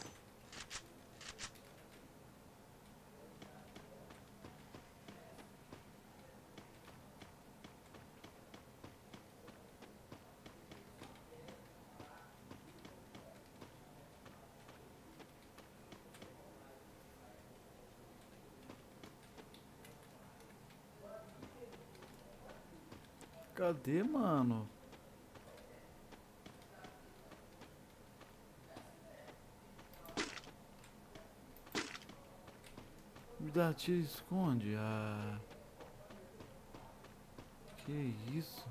Cadê, mano? Me dá tiro e esconde. Ah. Que isso?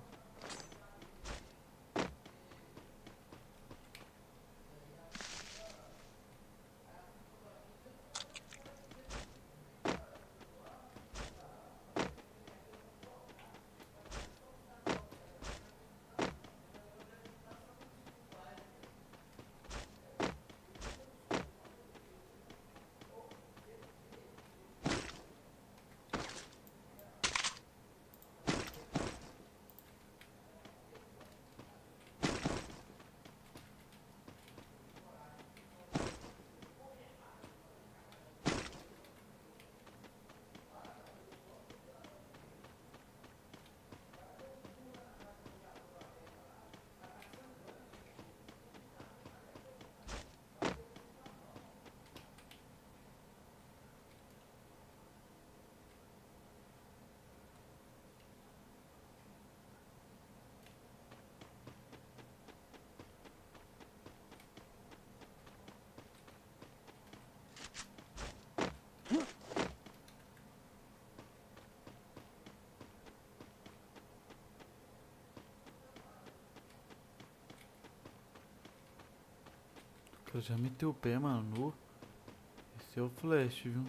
O cara já meteu o pé, mano. Esse é o flash, viu?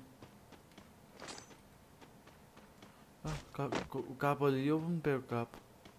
Ah, o cabo ali, eu não pego o cabo.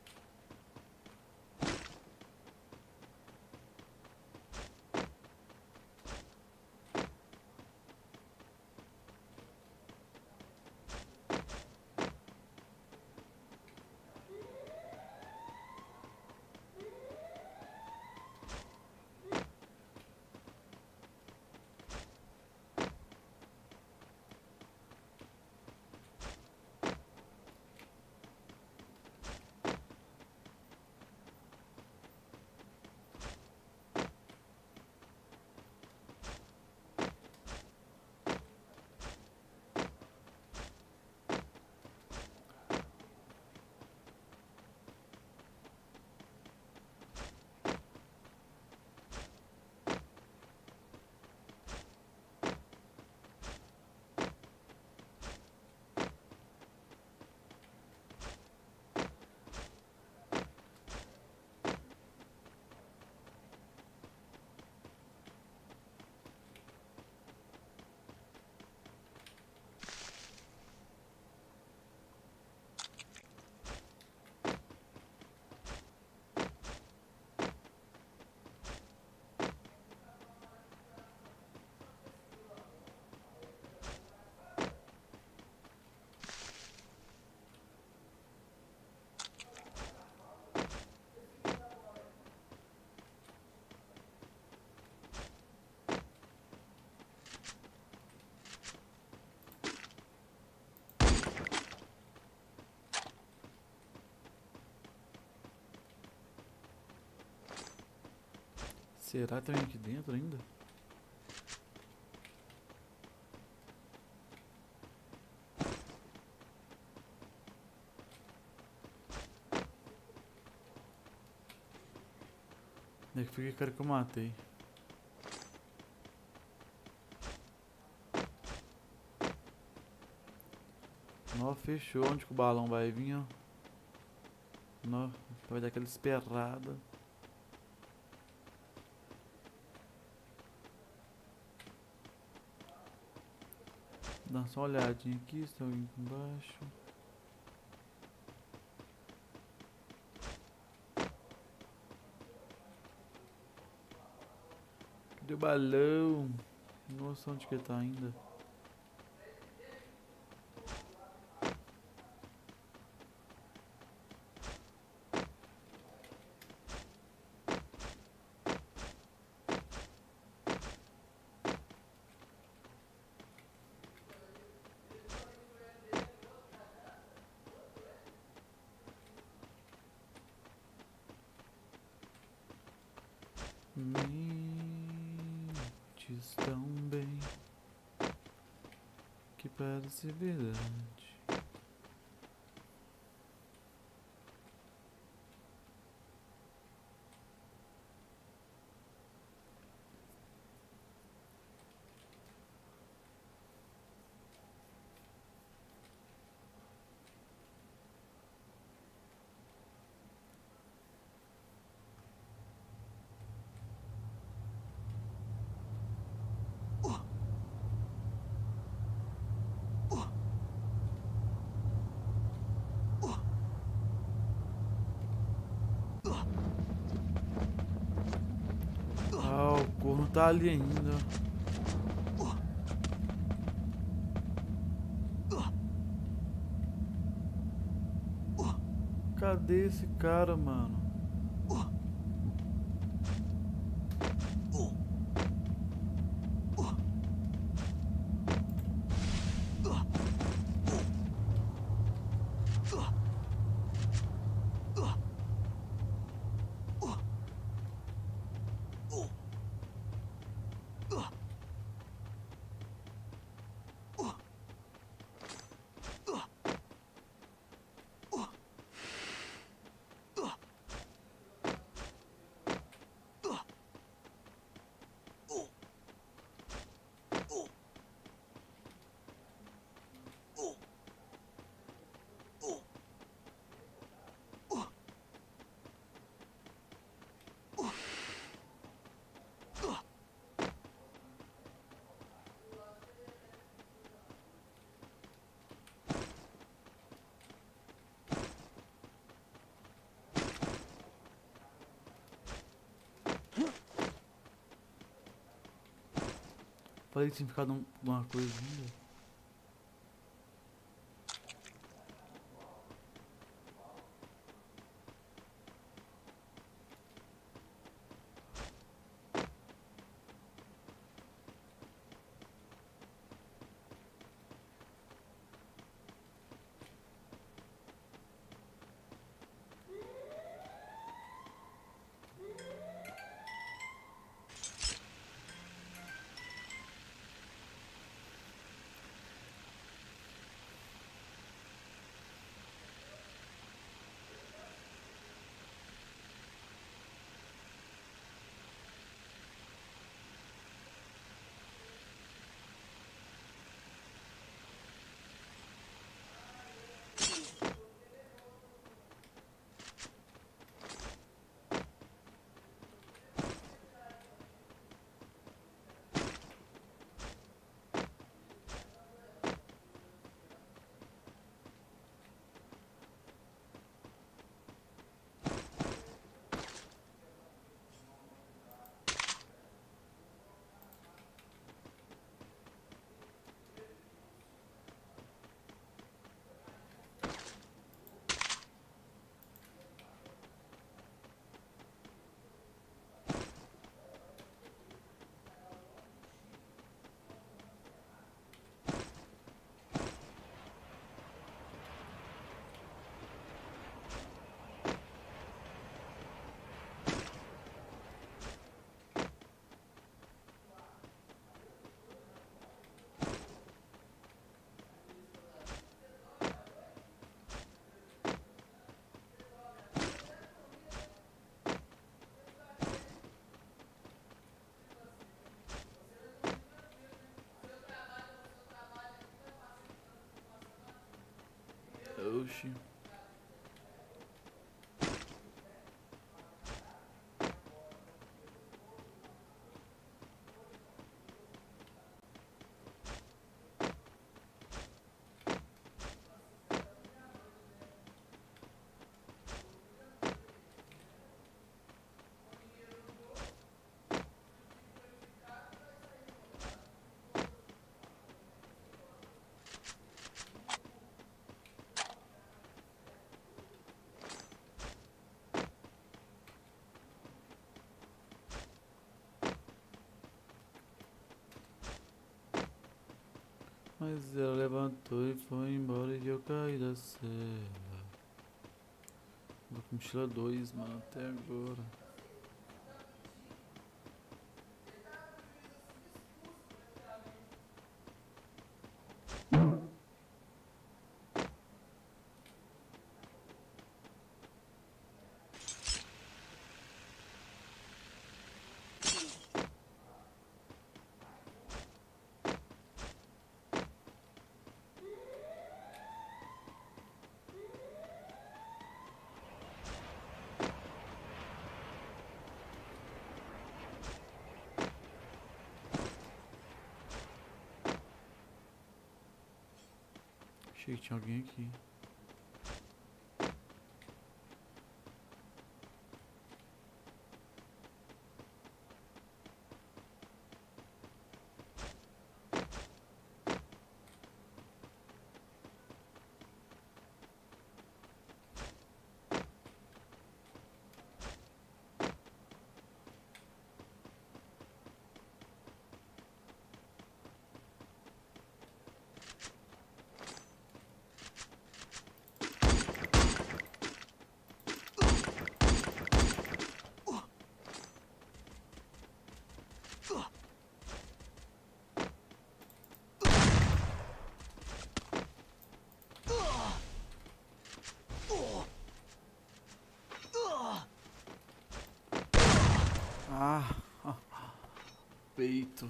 Será que tem aqui dentro ainda? É que foi aquele cara que eu matei. Nó, fechou. Onde que o balão vai vir, ó? Nó, vai dar aquela esperrada. Dá só uma olhadinha aqui, se tem alguém aqui embaixo. Cadê o balão? Nossa, onde que ele tá ainda? Mentes tão bem que parece verdade. Ah, o corno tá ali ainda. Cadê esse cara, mano? Falei que tinha ficado uma coisa ainda. Oxi. Mas ela levantou e foi embora e eu caí da cela. Vou com mochila 2, mano, até agora. Achei que tinha alguém aqui. Ah, peito.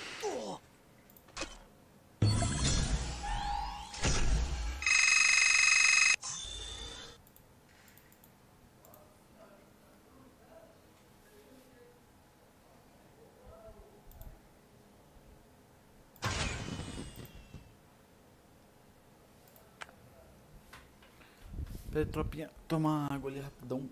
Pera aí, tropinha, toma água ali rapidão.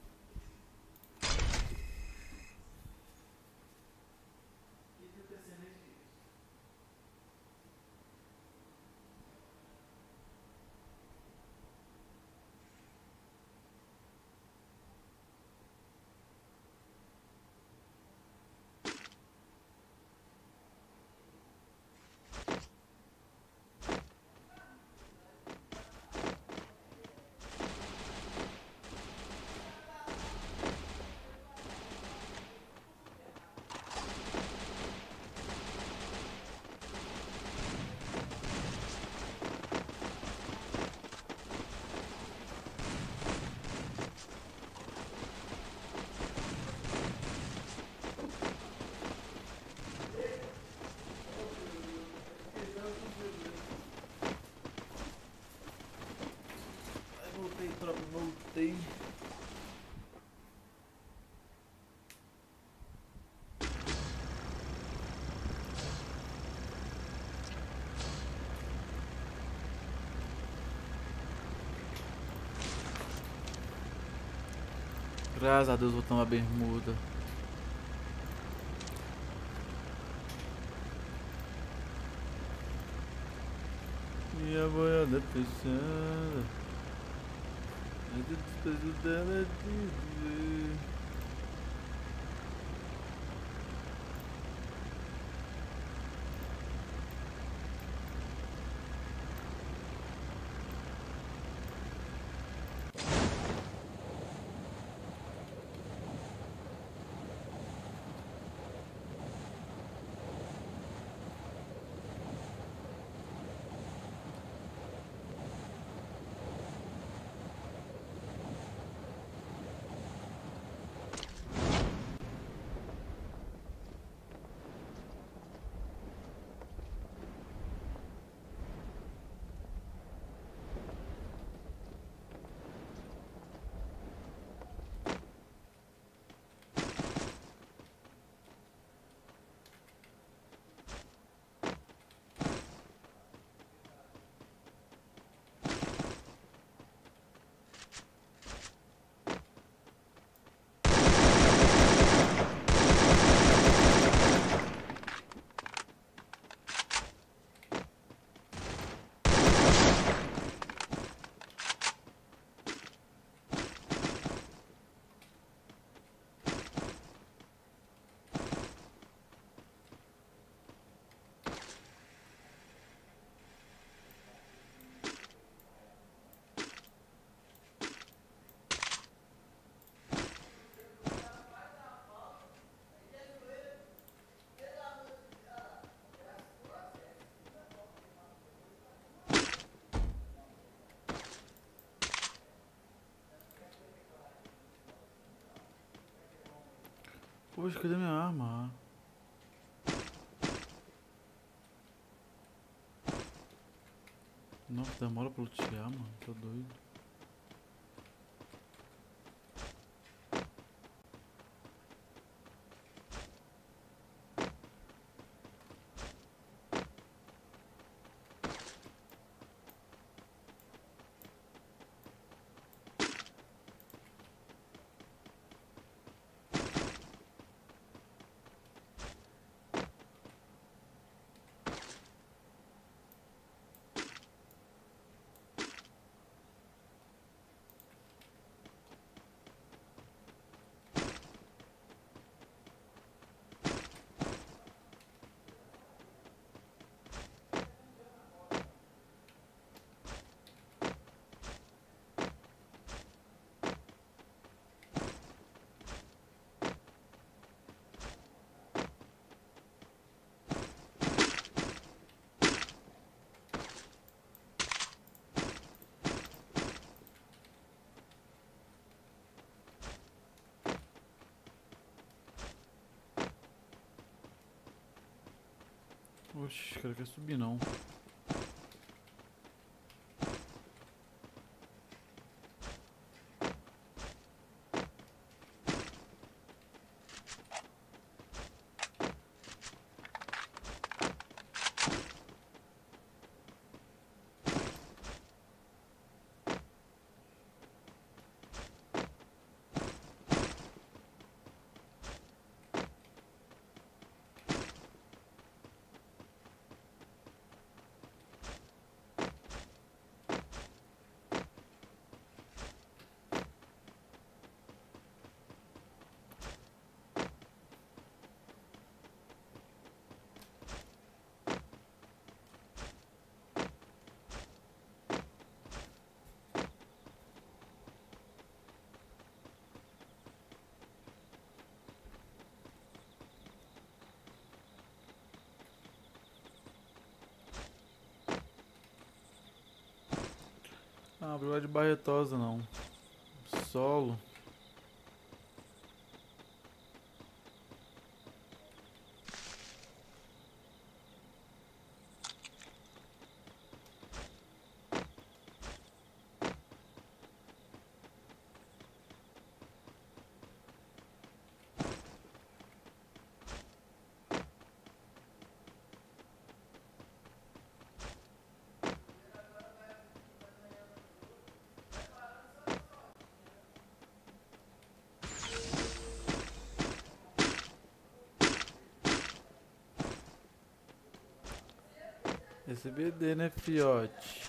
Voltei, tropa, voltei. Graças a Deus vou tomar bermuda. E a boiada fechada. Mas o despejo dela é dizer. Poxa, cadê minha arma? Nossa, demora pra lutear, mano. Tô doido. Oxi, o cara quer subir não. Ah, abriu de barretosa não. Solo. SBD, né, fiote?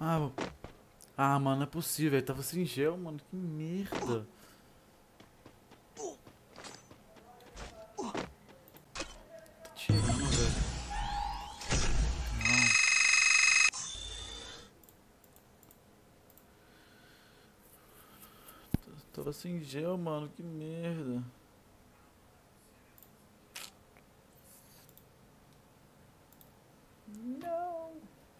Ah, ah, mano, não é possível, velho. Tava sem gel, mano. Que merda. Tá tirando, velho. Não. Tava sem gel, mano. Que merda. Não.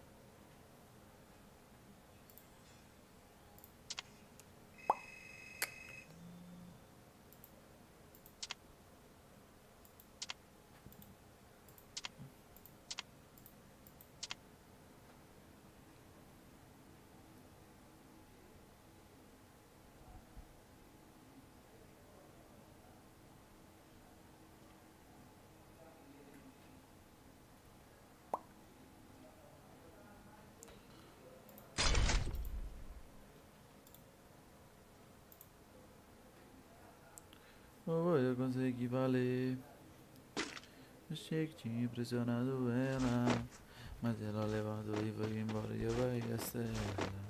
Oh, eu consegui valer. Achei que tinha impressionado ela, mas ela levantou e foi embora e eu vai a cela.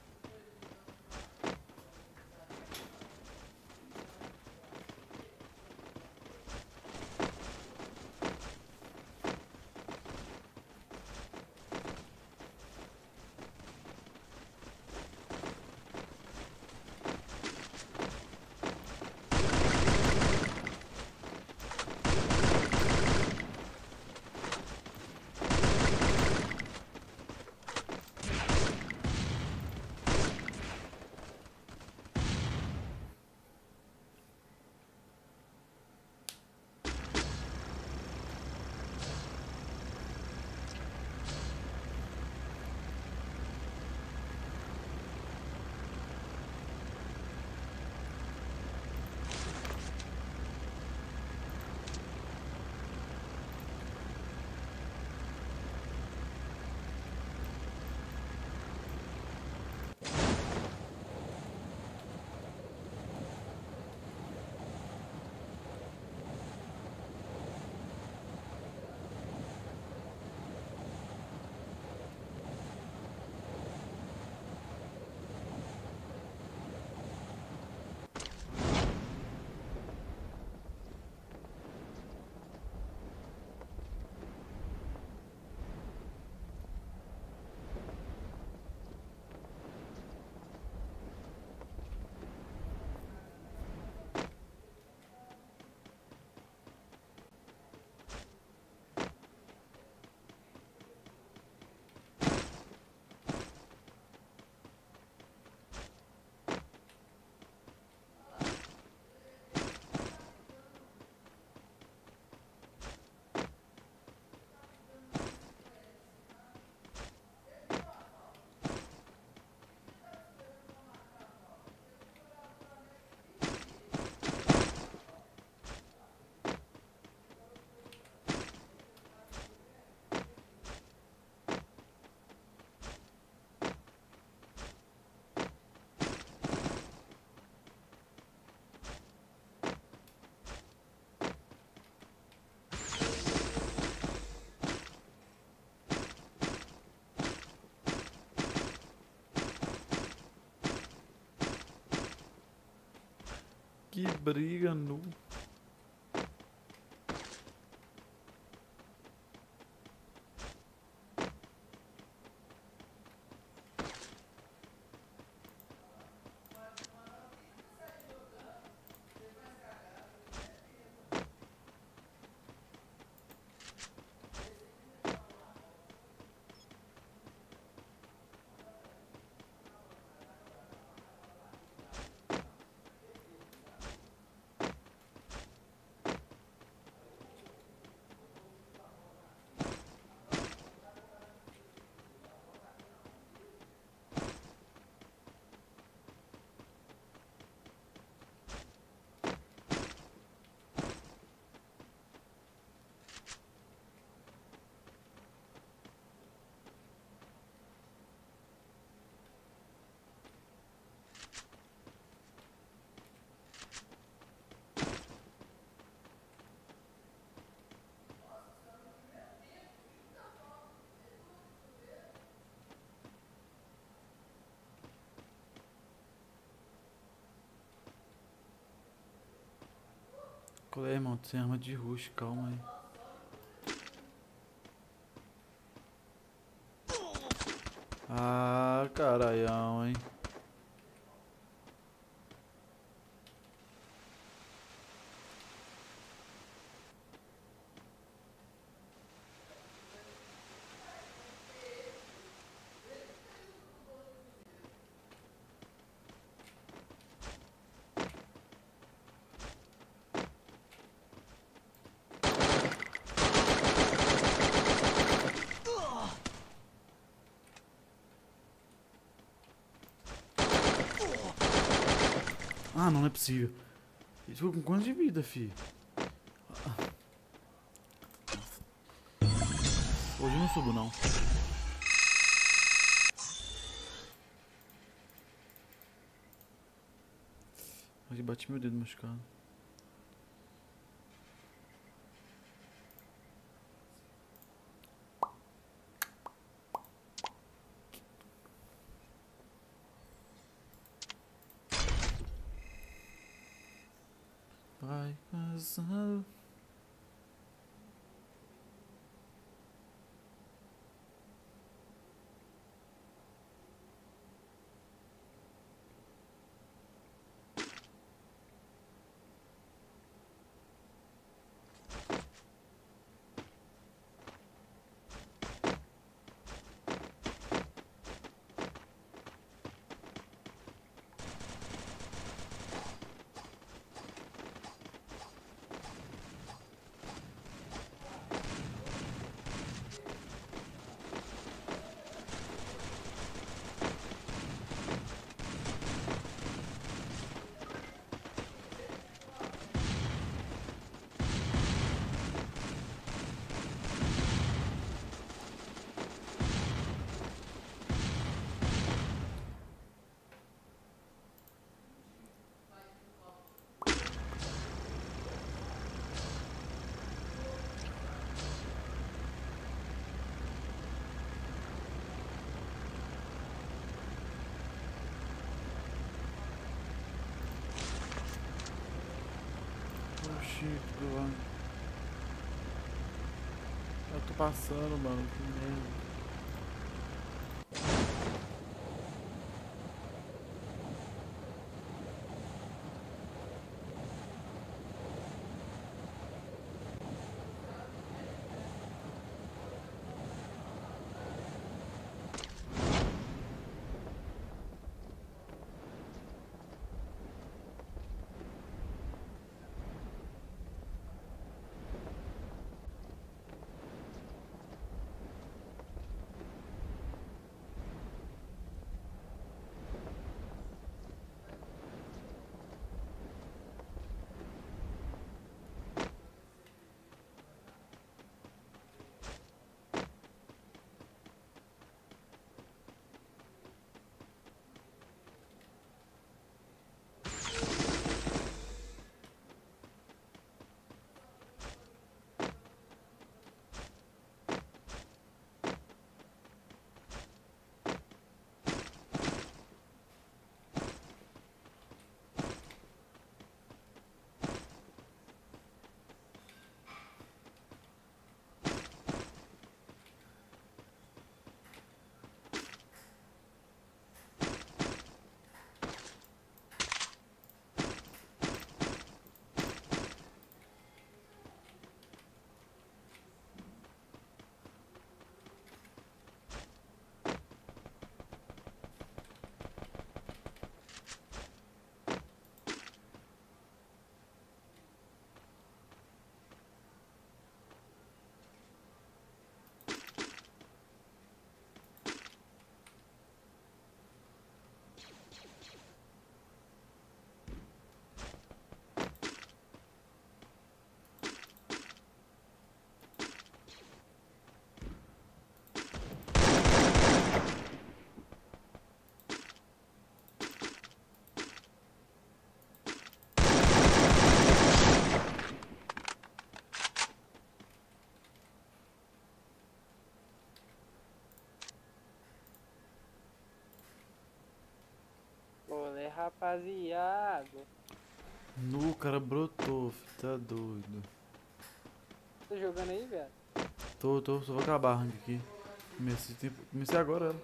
Que briga nu. Qual é, irmão? Sem arma de rush, calma aí. Ah, caralhão, hein? Ah, não é possível. Ele ficou com quanto de vida, fi? Hoje eu não subo, não. Aqui bati meu dedo machucado. Vai casar. Oxi, mano. Eu tô passando, mano. Que merda.
Olê, rapaziada.
No, o cara brotou, filho, tá doido.
Tá jogando aí, velho?
Tô, só vou acabar a rank aqui. Comecei agora ela.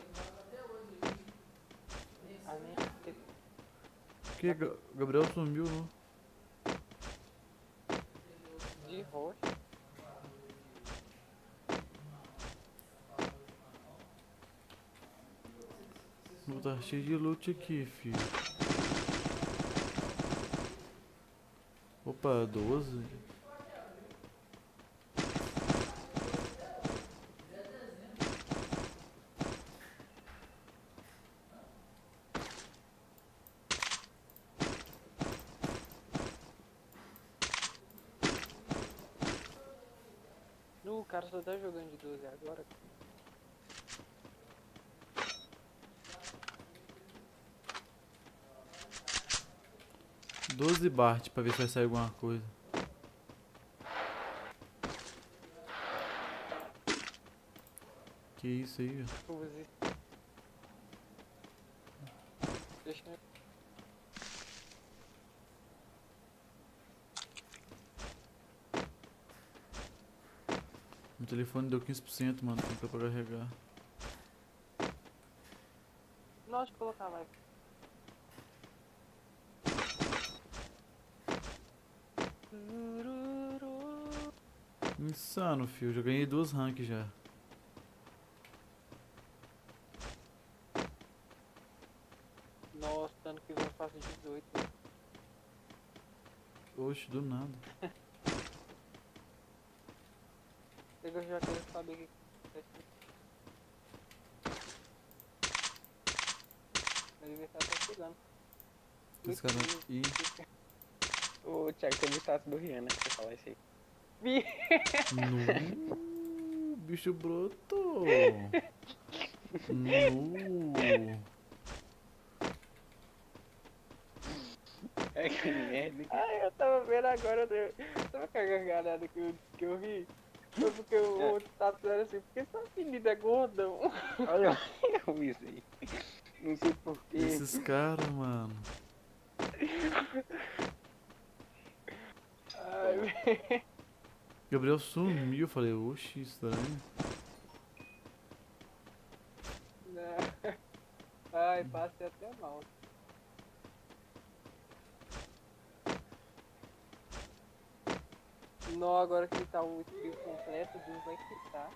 Ah, nem.
Porque Gabriel sumiu, não?
De roxo.
Vou tá cheio de loot aqui, filho. Opa, 12.
No, o cara só tá jogando de 12 agora.
12 Bart pra ver se vai sair alguma coisa. Que isso aí, velho?
Use. Deixa eu...
Meu telefone deu 15%, mano. Tem pra carregar.
Não, deixa eu colocar lá.
Insano, filho. Já ganhei 2 ranks já.
Nossa, ano que vem eu faço 18.
Oxe, do nada.
Eu já quero saber o que acontece. Meu aniversário tá chegando.
Esse cara. Ih,
Ô, Thiago, tem o status do Rihanna que você falar isso aí.
Vi!
no bicho brotou. No.
É que merda.
Ai, eu tava vendo agora, sabe que a gargalhada que eu ri? Foi porque o outro tá falando assim, porque essa menina é gordão.
Olha, eu vi isso aí. Não sei porquê.
Esses caras, mano.
Ai, velho.
Gabriel sumiu. Eu falei, oxi, estranho.
Ai, passei até mal. Não, agora que tá o skill completo, Deus vai quitar.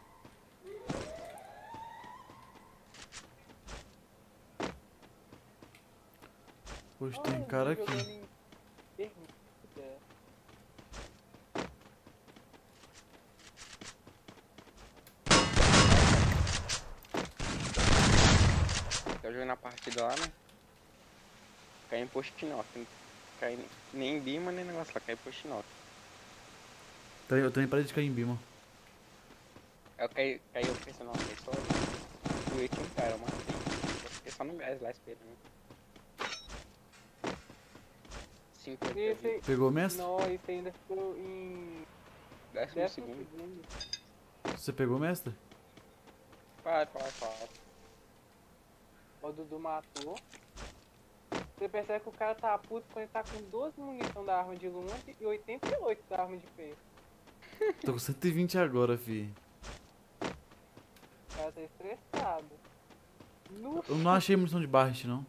Poxa, tem cara aqui.
Eu joguei na partida lá, né? Caí em post knock. Caí nem em Bima, nem negócio lá. Caí em post knock.
Eu também parei de cair em Bima.
Eu pensei, nossa, aí só. E eu tinha um cara, eu matei. Eu fiquei só no gás lá esperando. 50
Esse,
Pegou o mestre?
não, esse ainda ficou em
10
10
segundos.
segundos.
Você pegou o mestre?
Para.
O Dudu matou. Você percebe que o cara tá puto quando ele tá com 12 munição da arma de longe e 88 da arma de perto.
Tô com 120 agora, fi.
O cara tá estressado.
Eu não achei munição de Bart, não.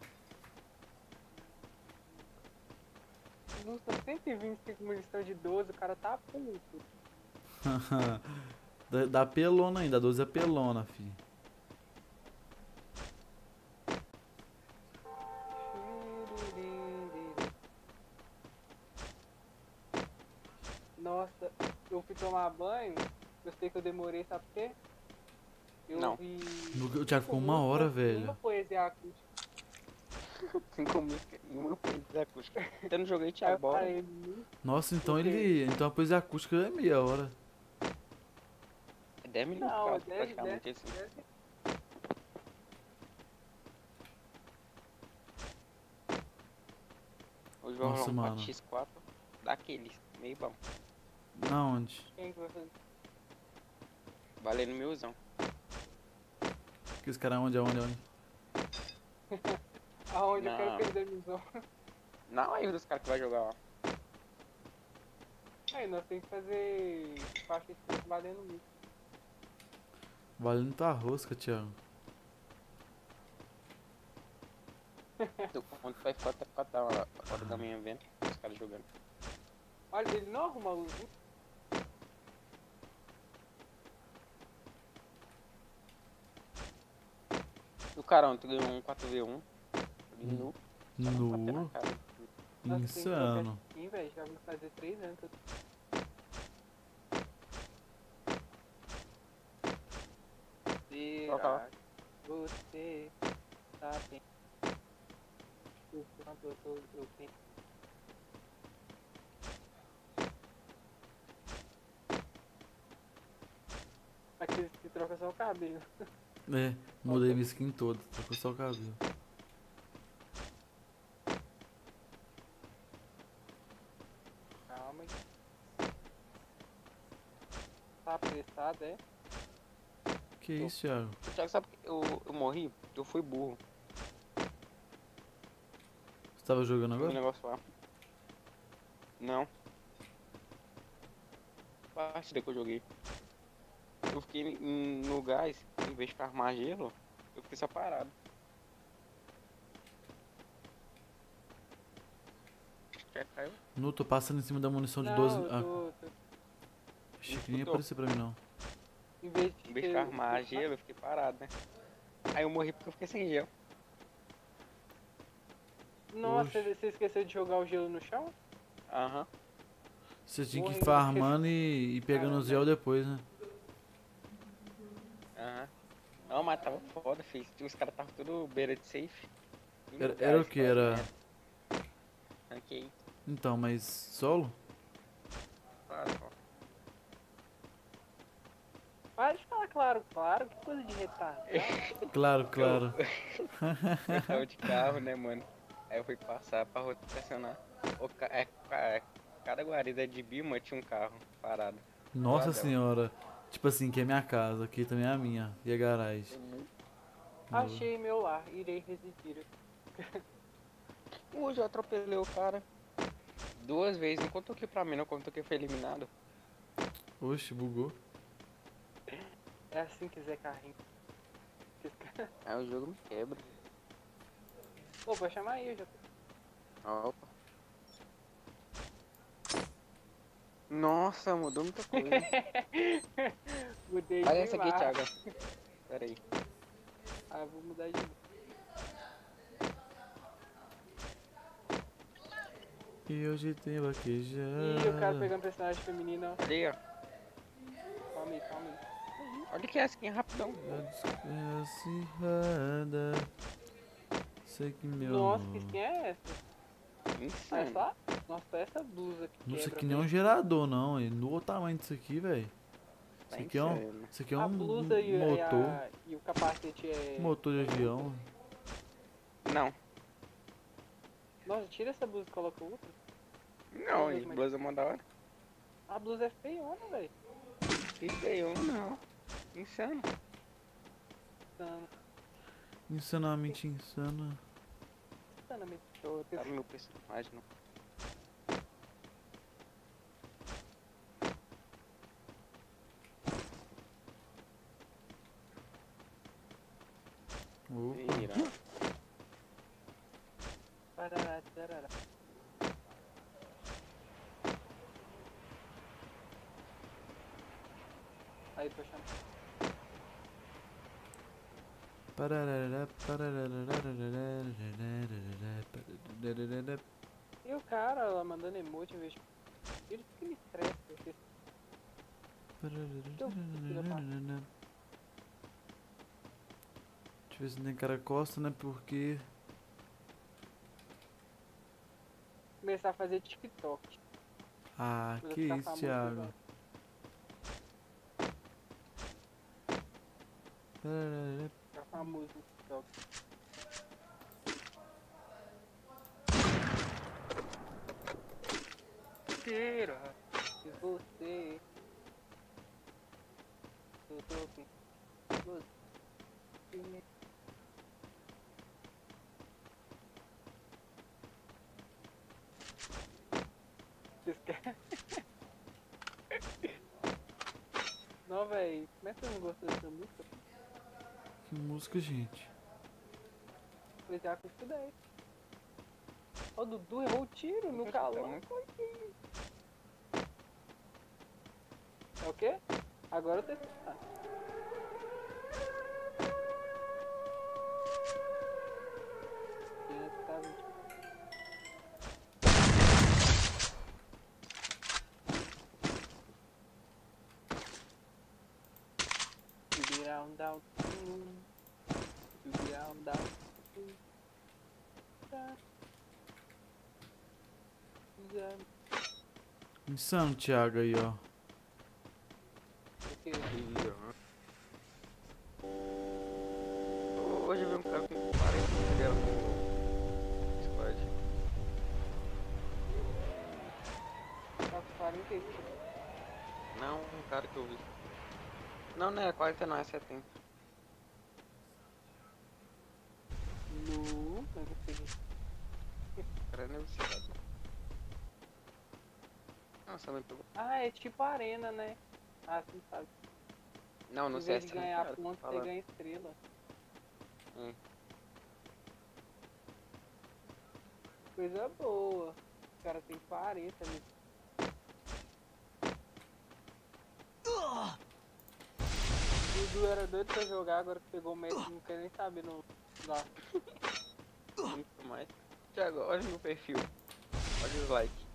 Luta 125 munição de 12, o cara tá puto.
Dá pelona ainda, 12 é pelona, fi.
Nossa, eu fui tomar banho, eu sei que eu demorei, sabe por quê? Eu
Não.
vi...
O Thiago ficou 1 hora,
Uma
velho.
poesia acústica.
5 músicas e uma coisa acústica. Até não joguei,
Aí
Thiago,
eu
bora.
falei,
Nossa, então
Ok.
Então a poesia acústica é meia hora.
É 10 minutos,
não,
quase,
10,
praticamente assim. Hoje vai
Nossa,
rolar um
mano.
4x4 daqueles, meio bom.
Na onde?
Quem que vai fazer?
Valendo milzão.
Que esse cara aonde?
Aonde eu
Não.
quero perder a visão.
Não, aí dos caras que vai jogar lá.
Aí nós temos que fazer faixa escrita valendo muito.
Valendo tua rosca, Thiago.
Quando vai ficar até 4 da manhã vendo os caras jogando.
Olha, ele não arruma a luz.
O cara ontem ganhou um 4v1. Nu. Só pra bater na
Nu.
cara.
Nossa, tem que trocar
Insano.
skin, velho. Já vou fazer 3 anos que eu
Troca lá.
Você tá bem. O quanto eu tenho. Aqueles que trocam só o cabelo.
É, mudei minha skin toda, trocou só o cabelo.
Calma aí. Tá apressado, é?
Que isso, Thiago?
O Thiago, sabe que eu morri? Eu fui burro.
Você tava jogando
No
agora?
negócio lá. Não. Partida que eu joguei. Eu fiquei no gás, em vez de farmar gelo, eu fiquei só parado. Já caiu?
Nu, tô passando em cima da munição de
Não,
12.
eu
Ah,
tô...
achei que nem ia
Tô.
aparecer pra mim, não.
Em vez
Em vez de farmar gelo, eu fiquei parado, né? Aí eu morri porque eu fiquei sem gelo.
Nossa,
Oxe.
você esqueceu de jogar o gelo no chão?
Aham.
Você tinha que ir
Morrendo
farmando e pegando
Caramba.
os gel depois, né?
Aham. Não, mas tava foda, filho. Os caras estavam tudo beira de safe. Tudo no
Era o
gás,
que?
quase
Era.
merda. Ranquei.
Então, mas solo?
Claro, ó.
Para de falar claro, que coisa de retardado.
Claro, claro.
Eu tava de carro, né, mano? Aí eu fui passar pra rotacionar. Cada guarida de Bima tinha um carro parado.
Nossa
Guardão.
senhora. Tipo assim, que é minha casa, aqui também é a minha. E a garagem.
Achei meu lar, irei residir.
Hoje eu atropelei o cara 2 vezes. Não contou que pra mim, não contou que foi eliminado.
Oxe, bugou.
É assim que Zé Carrinho.
Aí o jogo me quebra.
Pô, vou chamar aí, eu já tô.
Opa. Nossa, mudou muita coisa.
Mudei
Olha
de
essa aqui,
lar.
Thiago. Pera aí.
Ah, vou mudar de novo.
E hoje tem
Ih, o cara
vaquejada.
pegando personagem feminino, ó.
Olha aí, ó.
Calma aí, calma aí.
Olha que é skin rapidão.
Acirrada. Sei que meu
Nossa,
amor.
que skin é essa? Olha
Insano.
só. Nossa, essa blusa que
Não, isso
quebra
aqui nem é um
mesmo.
gerador, não. No tamanho disso aqui, velho.
Tá
Isso aqui é um,
insano.
isso aqui é
A
um
blusa
motor.
e o capacete é...
Motor de avião.
Não.
Nossa, tira essa blusa e coloca outra.
Não, e blusa mó da hora.
A blusa é feiona, velho.
Que feio, não. Insano.
Insano.
Insanamente insana.
Insanamente show.
Tá no meu personagem, não.
Opa.
Vira.
Parará, tarará. Aí, tô chamando.
Pararara, pararara.
E o cara lá mandando emoji em vez de... Ele que me estressa. Porque...
Deixa eu ver se não tem cara costa, né? Porque.
Começar a fazer TikTok.
Ah,
Coisa
que
ficar
isso,
famoso,
Thiago.
velho.
Pararara.
Ficar famoso no TikTok. Tira de você. Eu tô aqui. Você. Vocês querem? Não, velho. Como é que você não gostou dessa música?
Que música, gente.
Falei, já custa 10. Ó, o Dudu errou o tiro no calor. É o quê? Agora eu tô escutando. Down,
Insano, Thiago, aí, ó.
Hoje eu vi um cara com 40 dela no squad.
Tá com 45.
Não, um cara que eu vi. Não, não é 40 não, é 70.
Não consegui.
O cara é negociado. Nossa, me pegou.
Ah, é tipo arena, né? Ah, sim, sabe.
Não, no
Em vez
CS
de
não,
ganhar
cara,
ponto,
fala.
você ganha estrela. Coisa boa. O cara tem 40 ali. O Dudu era doido pra jogar, agora que pegou o Messi, não quer nem saber no lá.
Muito mais. Thiago, olha meu perfil. Olha os likes.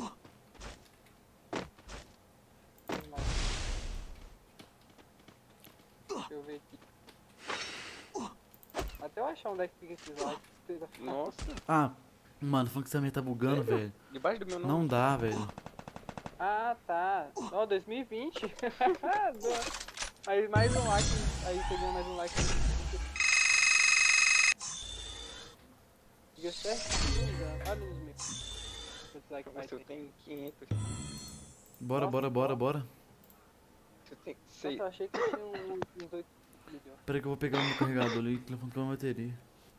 Deixa eu ver aqui. Até eu achar onde é que fica esses likes.
Nossa,
Ah, mano, falando que essa merda tá bugando, velho.
debaixo do meu nome.
Não dá, velho.
Ah, tá. Ó, 2020. Aí mais um like. Aí pegou mais um like. Fica certinho já. Olha nos meus. Quantos likes mais
Nossa, eu
tem?
tenho 500.
Bora,
Nossa,
bora, bora, bora.
Você tem
Nossa,
6.
eu achei que tinha uns 8 milhões.
Pera aí que eu vou pegar o meu carregador ali, que telefone com a bateria.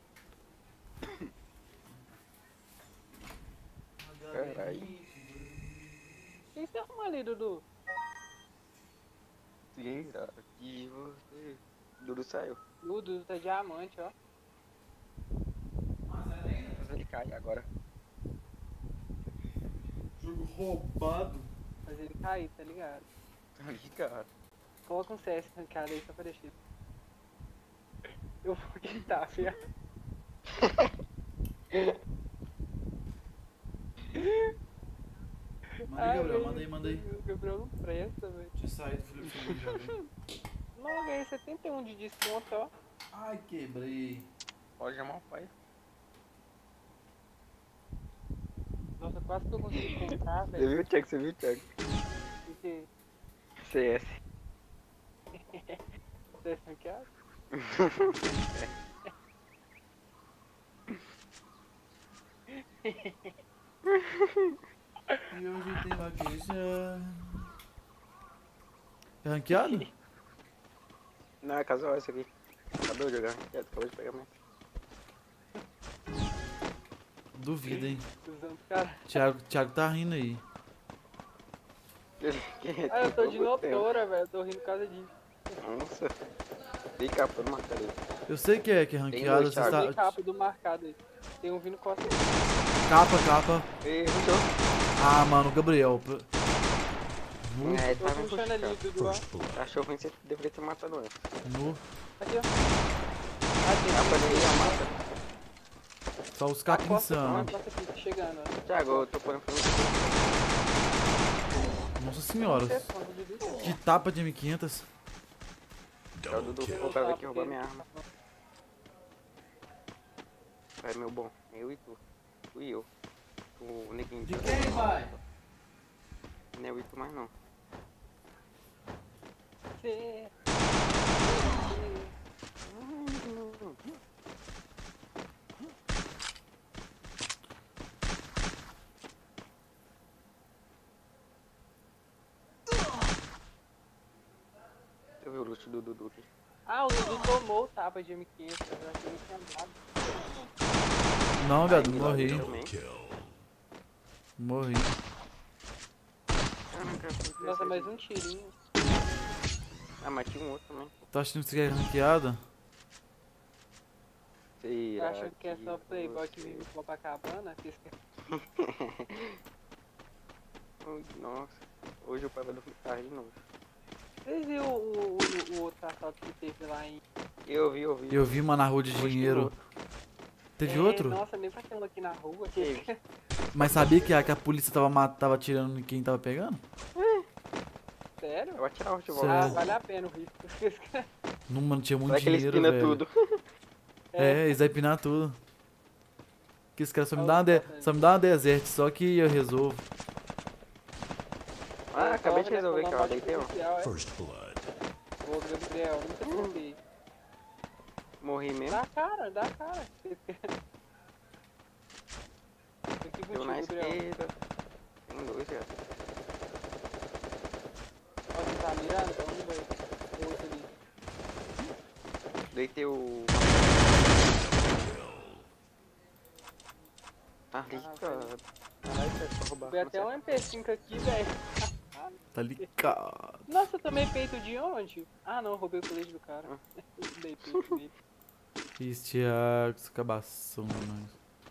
Caralho.
O que você arruma ali, Dudu?
Será que você... Dudu saiu.
O Dudu tá diamante, ó.
Mas ele cai agora.
Jogo roubado.
Mas ele caiu, tá ligado?
Tá ligado.
Coloca um CS rankado aí só pra deixar. Eu vou quitar, fia.
Manda aí, Gabriel, manda aí, manda aí.
O Gabriel não presta, velho.
Deixa eu sair do Felipe já, velho.
Não, ganhei 71 de desconto, ó.
Ai, quebrei.
Pode chamar o pai.
Nossa, quase que eu consegui comprar,
Você
velho.
viu, Thiago? Você viu, Thiago?
Porque
CS.
CS ranqueado.
E hoje tem vaqueja. É ranqueado?
Não, é casual esse aqui. Acabou de jogar. Acabou de pegar mais.
Duvido, hein.
Usando o cara.
Thiago tá rindo aí.
Ah, eu tô de notora, velho. Eu tô rindo por causa disso.
Nossa. Dei capa no marcador.
Eu sei que é ranqueado.
dois,
Você
Thiago.
Tem
tá...
capa do marcado aí. Tem um vindo costa.
Capa.
Ei, puxou.
Ah, mano, Gabriel.
É,
Tô
tá me
puxando ali, Dudu, ó.
Cachorro ruim, você deveria ter matado antes.
Nu.
Aqui, ó. Ah, tem
Capa dele é mata.
Só os
a
capos
costa,
insanos.
a costa aqui, chegando, ó.
Thiago, eu tô pondo pra você.
Nossa senhora. Que tapa de M500.
É o Dudu ficou pra ver que roubou minha arma. Vai, meu bom. Eu e tu. Tu e eu. O neguinho.
De quem, vai?
Não é eu e tu mais não.
Você...
Deixa eu ver o loot do Dudu aqui.
Ah, o Dudu tomou o tapa de M500. Eu achei que ele tinha dado.
Não, viado,
Aí,
morri.
também.
Morri.
Caraca,
Nossa, mais um tirinho.
Ah, mas tinha um outro também.
Tá achando que você é ranqueada?
Será
Achando que é só playboy que
você-
vive em Copacabana? Que esque-
Nossa, hoje o pai vai dormir tarde de novo.
Vocês viram o outro assalto que teve lá em...
Eu vi.
Eu vi uma na rua de
Hoje tem
dinheiro.
outro.
Teve
É,
outro?
Nossa, nem passando aqui na rua.
Teve.
Mas sabia que a polícia tava atirando em quem tava pegando?
Sério?
Eu vou tirar o de
Sério?
Ah,
volta.
vale a pena o risco.
Não, mano, tinha muito
Vai que ele
dinheiro,
espina
velho.
tudo.
É, eles vão empinar tudo. Que esse cara só me dá
Nossa,
só me dá uma desert, só que eu resolvo.
Ah, acabei de
Né,
resolver que
falando
eu deitei, ó.
policial, é.
First blood.
Ô, Gabriel, nunca tentei.
Morri mesmo.
Dá cara. Aqui
Eu na
contigo, Gabriel.
esquerda. Tem dois, já.
Ó, você tá mirando? Então, um, dois. O outro ali.
Deitei o. Ah, ligado. Caralho, isso é pra roubar.
Foi até um MP5 aqui, velho.
Tá ligado.
Nossa, eu tomei peito de onde? Ah, não, roubei o colete do cara. Dei peito nele.
Isso, Thiago, esse cabação, mano.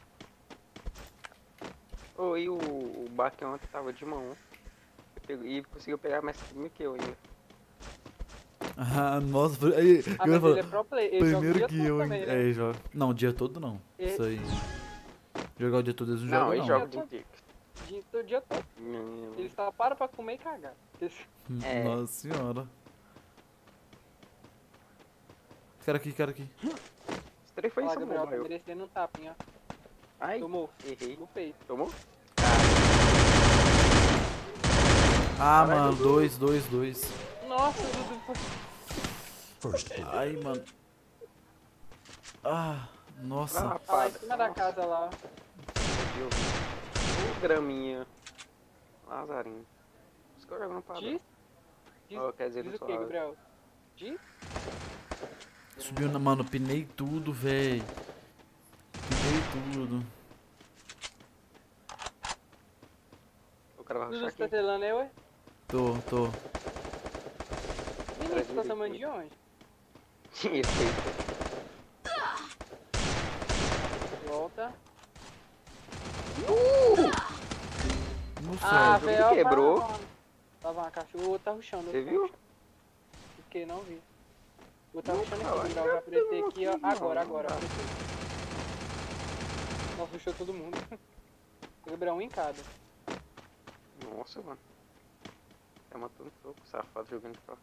Ô, e o Baque ontem tava de mão. E conseguiu pegar mais que eu ainda.
Ah, nossa, aí,
Ah,
eu ia
mas
falar,
ele é pro play. Ele joga o
primeiro
dia
que
todo
eu,
também, né?
é, joga. Não, o dia todo não.
Ele-
Isso aí. Jogar o dia todo eles não
Não,
jogam,
ele
não.
joga o dia inteiro.
O dia todo. Ele só para pra comer e cagar.
É.
Nossa senhora. Cara aqui.
Esse trem foi
Olha,
isso,
Gabriel, tá
mano.
merecendo um tapinha.
Ai,
Tomou.
errei.
No peito.
Tomou?
Ah,
Caralho,
mano,
Dudu.
dois.
Nossa, Dudu.
First blood.
Ai, mano. Ah, nossa.
Olha lá em
Rapada.
cima da casa lá.
Ô, graminha. Lazarinho. Os caras jogando pra
Diz? Diz,
Oh, quer dizer,
diz
no
o que,
suave.
Gabriel? Diz?
Subiu, mano, pinei tudo, véi. Pinei tudo.
O cara vai
Dudu,
rushar
você tá
aqui.
telando aí, ué?
Tô.
Menino, você tá chamando de onde?
Esse
Volta.
No
Ah,
céu.
velho.
quebrou.
Tava uma caixa. O outro tá rushando.
Você viu?
Por que não vi? O outro tá
Não,
rushando
cara,
aqui, Gabriel. Vai aparecer aqui, ó.
não,
Agora.
não dá.
Apareceu. Nossa, rushou todo mundo. O Gabriel, um em cada.
Nossa, mano. Tá matando soco, safado jogando de carro.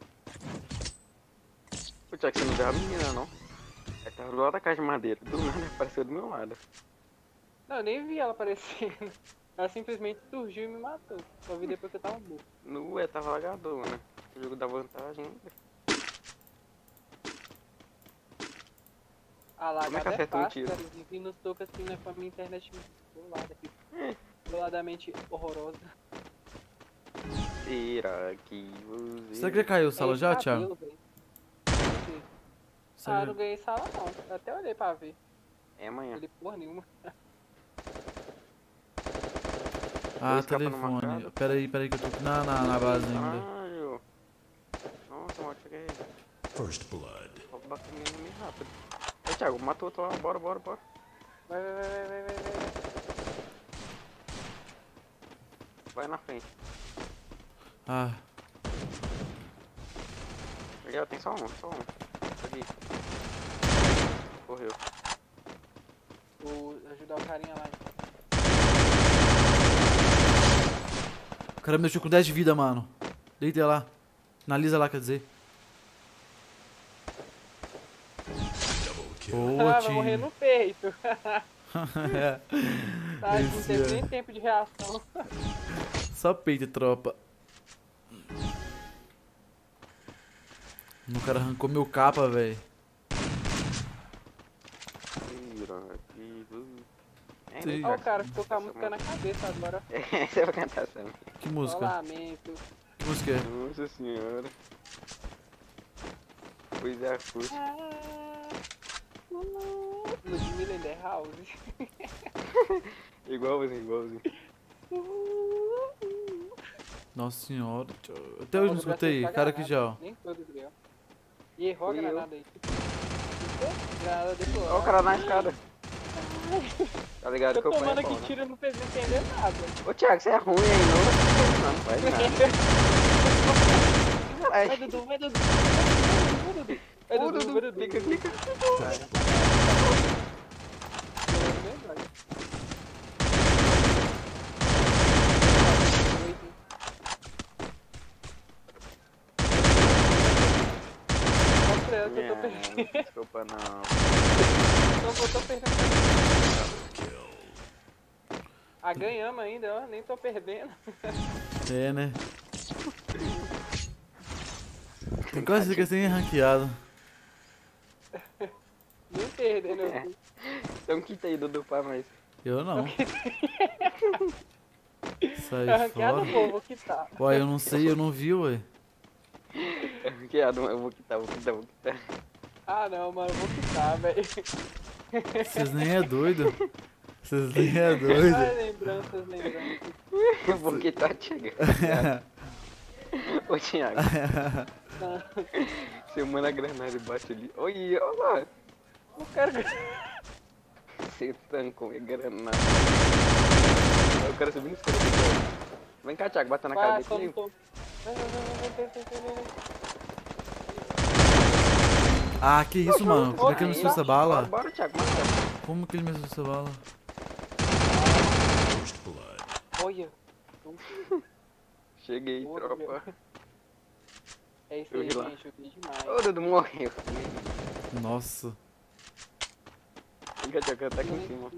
Pô, Thiago, você não viu a menina, não? Ela tava do lado da caixa de madeira. Do nada apareceu do meu lado.
Não, eu nem vi ela aparecendo. Ela simplesmente surgiu e me matou. Só vi depois que eu tava morto.
No tava lagador, né? O jogo dá vantagem ainda.
Ah lá,
Como é que
é
acertou o
fácil,
tiro?
cara. E nos toca assim, né? Com a minha internet bolada aqui. Boladamente horrorosa.
Será que você...
Será que já caiu sala já,
Cabelo,
Thiago?
velho. Ah,
Será
eu não ganhei sala não. Eu até olhei pra ver.
É amanhã.
Ele porra nenhuma.
Ah,
Dois capa numa
telefone.
casa.
Pera aí que eu tô aqui na base ainda.
Caralho. Nossa, mano, cheguei.
First blood.
Vou bater nele meio rápido. Ô, Thiago, matou outro lá. Bora.
Vai.
Vai na frente.
Ah,
Ali, ó, tem só um. Ali. Correu.
Vou ajudar o carinha lá.
o cara mexeu com 10 de vida, mano. Deita lá. Analisa lá, quer dizer.
Double kill.
Boa,
Ah, vai morrer
time.
no peito.
É.
Tá, não
Esse
teve
é.
nem tempo de reação.
Só peito, tropa. O cara arrancou meu capa, velho. Sim.
Olha o cara, ficou com a música na cabeça agora.
Você vai cantar essa.
Que
Ó,
música?
lamento.
Que música é?
Nossa senhora. Pois é, acústico.
Ludmilla in the house.
Igualzinho.
Nossa senhora. Até hoje não escutei. Cara aqui já, ó.
Nem todo, Gabriel. E errou a
Fui eu.
granada aí. Granada depois.
Ó o cara na escada. Tá ligado
Tô
que eu
tomando
ponho,
aqui
né?
tiro, não fez entender nada.
Ô Thiago, você é ruim aí, não faz nada.
Vai,
Ai,
Dudu, vai, Dudu. Vai,
ô,
Dudu, vai, Dudu.
clica, clica.
Mostra ela que eu tô perdendo.
Desculpa, não.
Eu tô perdendo.
Kill.
Ah, ganhamos ainda, ó. Nem tô perdendo.
É, né? Tem quase certeza que tem ranqueado.
Nem perdendo.
É. Então quita aí, Dudu, pra nós.
Eu não. Sai
Arranqueada,
fora.
pô, vou quitar.
Ué, eu não sei, eu não vi, ué.
Eu vou quitar.
Ah, não, mano, vou quitar, velho.
Vocês nem é doido. Vocês nem é doido.
Ai, lembranças.
Eu vou quitar, Thiago. Ô, Thiago, você manda a granada e bate ali. Oi, olha lá.
O cara...
Você tancou a granada. Eu quero subir no escuro. Vem cá, Thiago, bata na cara
Vai, só
dele.
não tô... Vai.
Ah, que isso, mano? Como é que ele me essa bala?
Bora, Thiago, manda.
Como que ele me essa bala?
First blood.
Olha.
Cheguei,
Boa,
tropa.
meu. É isso
Eu
aí,
vi lá.
gente, eu vi demais.
Ô, Dudu morreu.
Nossa.
Vem cá, Thiago, tá aqui em cima.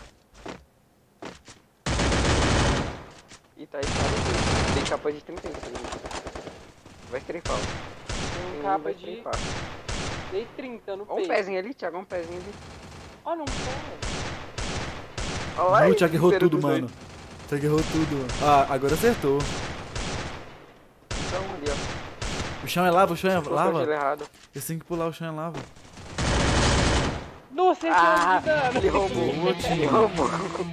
Ih, tá aí, cara. Tem capa de 30 segundos. Vai estrefar.
Tem um capa de... Dei 30 no
Ó um
peito.
pezinho ali, Thiago, um pezinho ali.
Ó, não pega.
Ó lá,
O Thiago errou
terceiro
tudo,
dos dois.
mano. O Thiago errou tudo, mano. Ah, agora acertou.
Então, ali, ó.
O chão é lava, o chão é
Colocou o tiro
lava.
errado.
Eles têm que pular, o chão é lava.
Nossa, esse
Ah,
é de dano.
ele roubou. Ele roubou.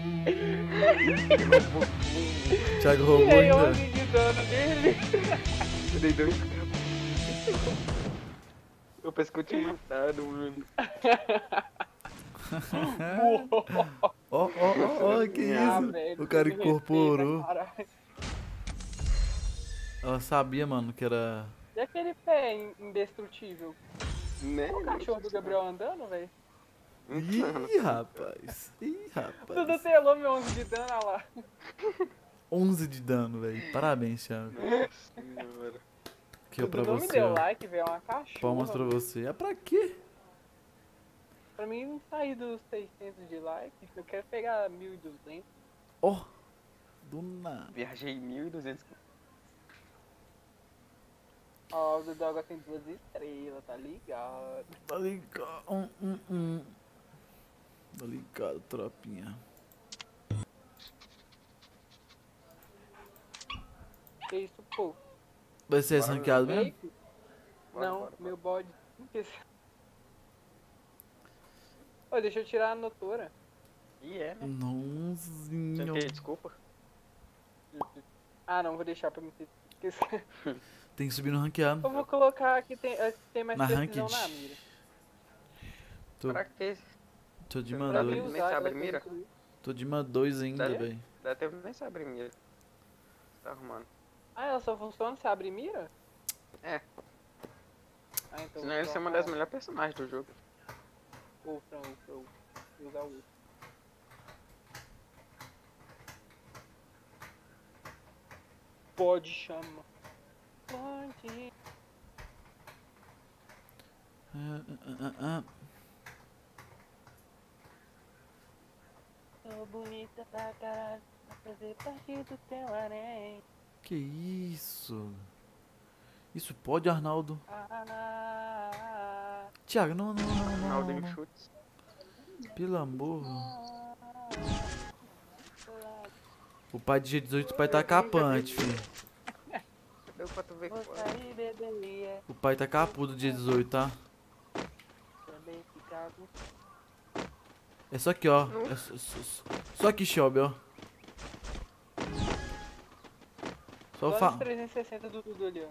O Thiago roubou
Tirei
ainda.
11 de dano dele.
Eu dei 2 caras. Eu pensei que eu tinha matado, mano.
Ó, que
Ah,
isso?
velho,
O cara
me
incorporou.
respeita, caralho.
Ela sabia, mano, que era...
E aquele pé indestrutível?
Né?
Olha o cachorro do Gabriel andando, velho.
Ih, rapaz. Ih,
Tudo
rapaz.
telou meu 11 de dano, olha lá.
11 de dano, velho. Parabéns, Thiago.
Senhora.
Aqui, ó, pra
Tudo não me
você,
deu
ó.
like, velho, é uma cachorra.
Palmas pra
velho.
você. É pra quê?
Pra mim sair dos 600 de like, eu quero pegar 1.200.
Ó. Do nada.
Viajei 1.200 km.
Ó, o Dudu agora tem 2 estrelas, tá ligado?
Tá ligado. Tá ligado, tropinha.
Que isso, pô?
Vai ser
Bora,
ranqueado mesmo?
Fake?
Bora,
Não,
bora,
meu bode. Ô, deixa eu tirar a notora.
Ih, é, né?
Nozinho.
Você quer desculpa?
Ah, não, vou deixar pra me esquecer.
Tem que subir no ranqueado.
Eu vou colocar que tem mais
Na
precisão
ranked.
na mira.
Tô,
Pra quê?
tô de
Pra
uma
Pra
mim
mim
dois.
nem
usar,
sabe
ela
mira?
tem que-
Tô de uma 2 ainda,
Sério?
velho.
Dá tempo nem saber mira. Tá arrumando.
Ah, ela só funciona se abre mira?
É.
Ah, então
Senão ele é uma das melhores personagens do jogo.
Outra, vou usar o outro. Pode chamar. Pode. Tô bonita pra caralho, pra fazer parte do teu harém.
Que isso? Isso pode, Arnaldo?
Ah,
Thiago, não.
Ronaldo em chutes.
Pelo amor. O pai de G18, o pai tá capante, filho.
Deu pra tu ver que
vou
foi.
sair beberia,
O pai tá capudo de G18, tá?
também ficado.
É só aqui, ó. É só aqui, Shelby, ó. Só
Só nos 360 do Dudu ali, ó.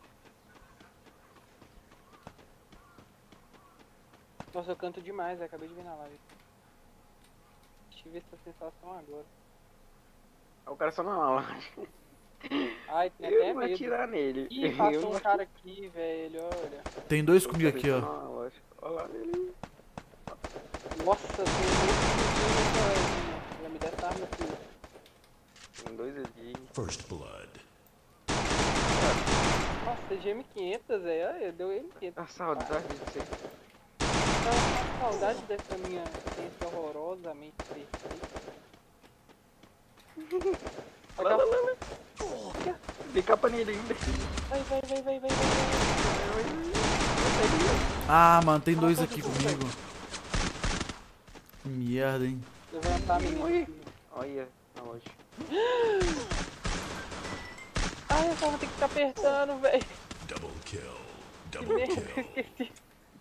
Nossa, eu canto demais, velho. Acabei de ver na live. Tive essa sensação agora.
O cara só não lá.
Ai, tem
Eu
até
vou
medo.
atirar nele.
Ih,
Eu
passou
não
um
vou
cara aqui, velho, olha.
Tem dois comigo aqui, ó.
Olha lá ele.
Nossa, tem muito. Já me dá essa arma aqui.
Tem dois ali.
First blood.
Nossa, GM500, velho. Olha, deu M500.
A saudade de você.
Tava com saudade dessa minha ciência horrorosamente perfeita.
Lá. Dei capa nele ainda.
Vai.
Ah, mano, tem dois aqui comigo. Que merda, hein.
Levantar a menina.
Olha, na loja.
Ai, eu só vou ter que ficar apertando, velho.
Double kill.
Que
Double
merda,
kill.
esqueci.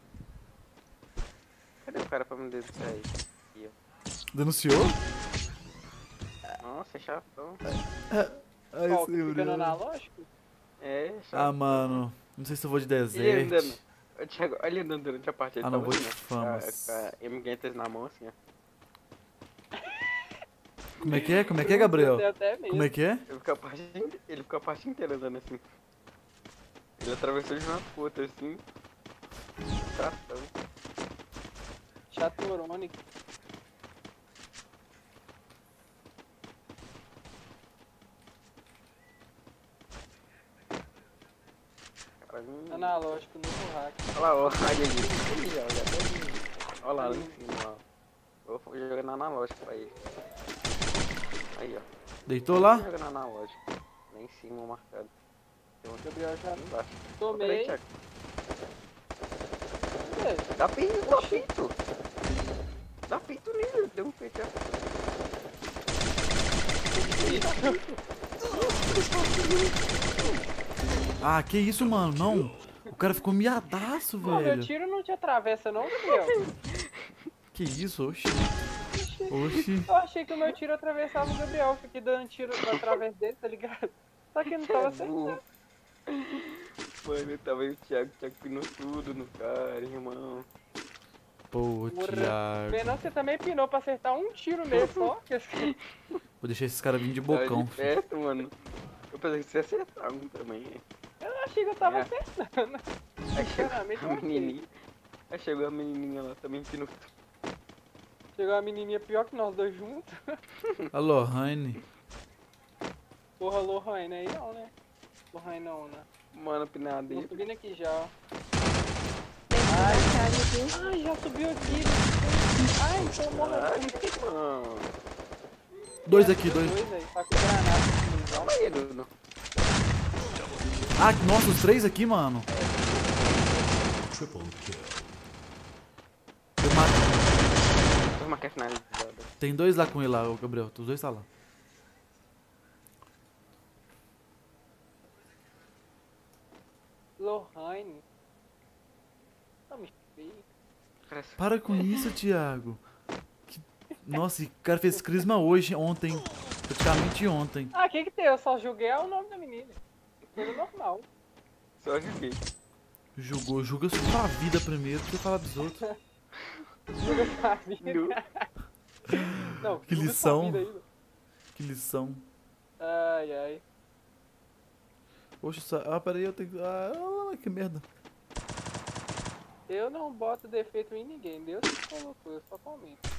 Cadê o cara pra me denunciar aí? Aqui,
Denunciou?
ó. Nossa, é chatão.
Ai,
Qual,
esse
que fica no
Uriel.
analógico?
É, chatão.
Ah, mano. Não sei se eu vou de
Ele andando.
deserto.
Ô, Thiago, olha ele andando durante a partida.
Ah, não,
tava
vou de
assim, ó,
famas.
com a M500 na mão, assim, ó.
Como é que é? Como é que é, Gabriel?
Eu até medo.
Como é que é?
Ele ficou a parte inteira andando assim. Ele atravessou de uma puta, assim. Chatão.
Chaturonic. Analógico, no hack.
Olha lá, olha ali. Olha lá, lá em cima, ó. Eu vou jogar na analógico pra ele. Aí, ó.
Deitou lá?
Joga na analógico. Lá em cima, marcado. Tem outro
Gabriel já
aqui embaixo.
tomei.
Peraí, Thiago.
É,
Dá pinto, dá pinto. Dá pinto nele, deu um peito.
Ah, que isso, mano? Não. O cara ficou miadaço,
Pô, meu
velho.
tiro não te atravessa não, Gabriel?
Que isso, oxi. Oxi.
Eu achei que o meu tiro atravessava o Gabriel. Fiquei dando tiro através dele, tá ligado? Só que não tava acertando.
Mano, tava aí o Thiago pinou tudo no cara, irmão.
Pô,
Porra.
Thiago.
Renan, você também pinou pra acertar um tiro nele só.
Vou deixar esses caras virem de
Tava
bocão.
de perto, mano. Eu pensei que você ia acertar um também.
Eu achei que eu tava
É.
acertando.
Aí chegou
Sinceramente, eu
a
achei.
menininha. Aí chegou a menininha lá também pinou tudo.
Chegou a menininha pior que nós dois juntos.
Alô, Raine.
Porra, Lohane aí não, né? Lohane não, né?
Mano, pinada
Tô
dele.
subindo aqui já, ó.
Ai,
Ai, já subiu aqui. Ai, tô morrendo.
Ai, mano.
Dois aqui, dois.
Aí, tá com granada.
Calma aí, Dudu.
Ah, nossa, os três aqui, mano.
Triple kill.
Eu matei.
Toma que é finalizada.
Tem dois lá com ele lá, ô Gabriel. Os dois tá lá.
Lohane. Tá me feio.
Para com isso, Thiago. Nossa, o cara fez crisma hoje, ontem. Praticamente ontem.
Ah, o que que tem? Eu só julguei o nome da menina. Coisa normal.
Só joguei.
Julga sua vida primeiro, pra você falar dos outros.
Julga sua vida.
Nu.
Não,
Que
julga sua
lição.
vida aí.
Que lição.
Ai, ai.
Poxa, peraí, eu tenho que... Ah, que merda.
Eu não boto defeito em ninguém. Deus que colocou, eu só comento.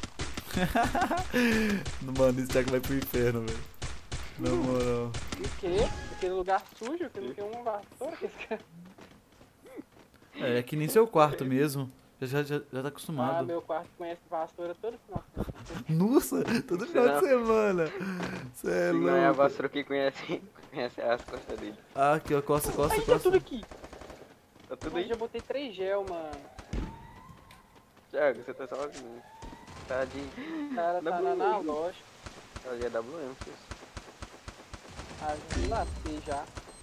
Mano, esse Thiago vai pro inferno, velho. Na moral.
O quê? Aquele lugar sujo que não tem uma vassoura que esse cara...
É que nem seu quarto mesmo. Já tá
Ah,
acostumado.
meu quarto conhece vassoura todo final de semana.
Nossa, todo final de semana. Cê é
Não é a
louco.
vassoura que conhece as costas dele.
Ah, aqui, ó, costa,
Ai,
costa,
tá tudo
costa.
aqui.
Tá tudo
Mas
aí.
já botei 3 gel, mano.
Thiago, você tá sozinho. Tá de.
O cara tá
WM.
na loja.
Tá de AWM, filho.
Ah, já me lasquei já.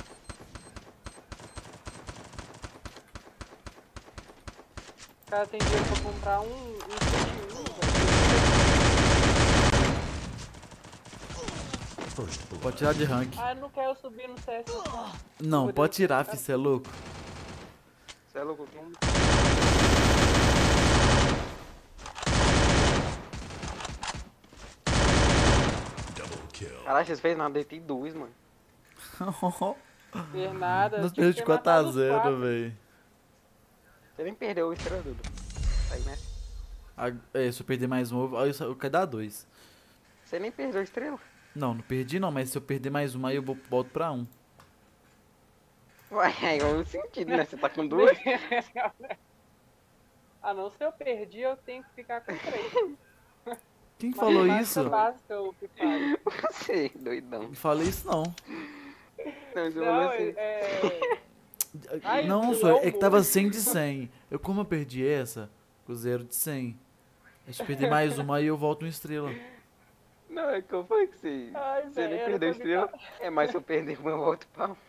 O cara tem dinheiro pra comprar um 21, velho.
First
Pode
blood.
tirar de rank.
Ah, eu não quero subir no CS.
Não, pode tirar, fi, cê é louco.
Você é louco? Quem?
Double kill.
Caralho, vocês fez nada, deitei 2, mano.
Fez nada.
Nós
tinha
perdemos
que
de
ter matado os
4x0,
quatro.
velho.
Você nem perdeu o estrela, Dudu. Aí, né?
Se eu perder mais um, eu quero dar 2.
Você nem perdeu a estrela.
Não, não perdi não, mas se eu perder mais uma, aí eu volto pra 1.
Ué, é igual no sentido, né? Você tá com 2.
Ah, não, se eu perdi, eu tenho que ficar com 3.
Quem falou isso?
Básica, o que faz.
Você, doidão.
Não falei isso não.
Não, você falou
Não,
assim.
Ai,
Não,
eu
só é que
amo.
tava 100 de 100. Como eu perdi essa, com 0 de 100. Aí se eu perder mais uma, aí eu volto uma estrela.
Não, é que eu falei que você.
Ai,
Você
velho,
nem
era
perdeu a
pra
estrela.
ficar-
É, mas se eu perder uma, eu volto pra 1.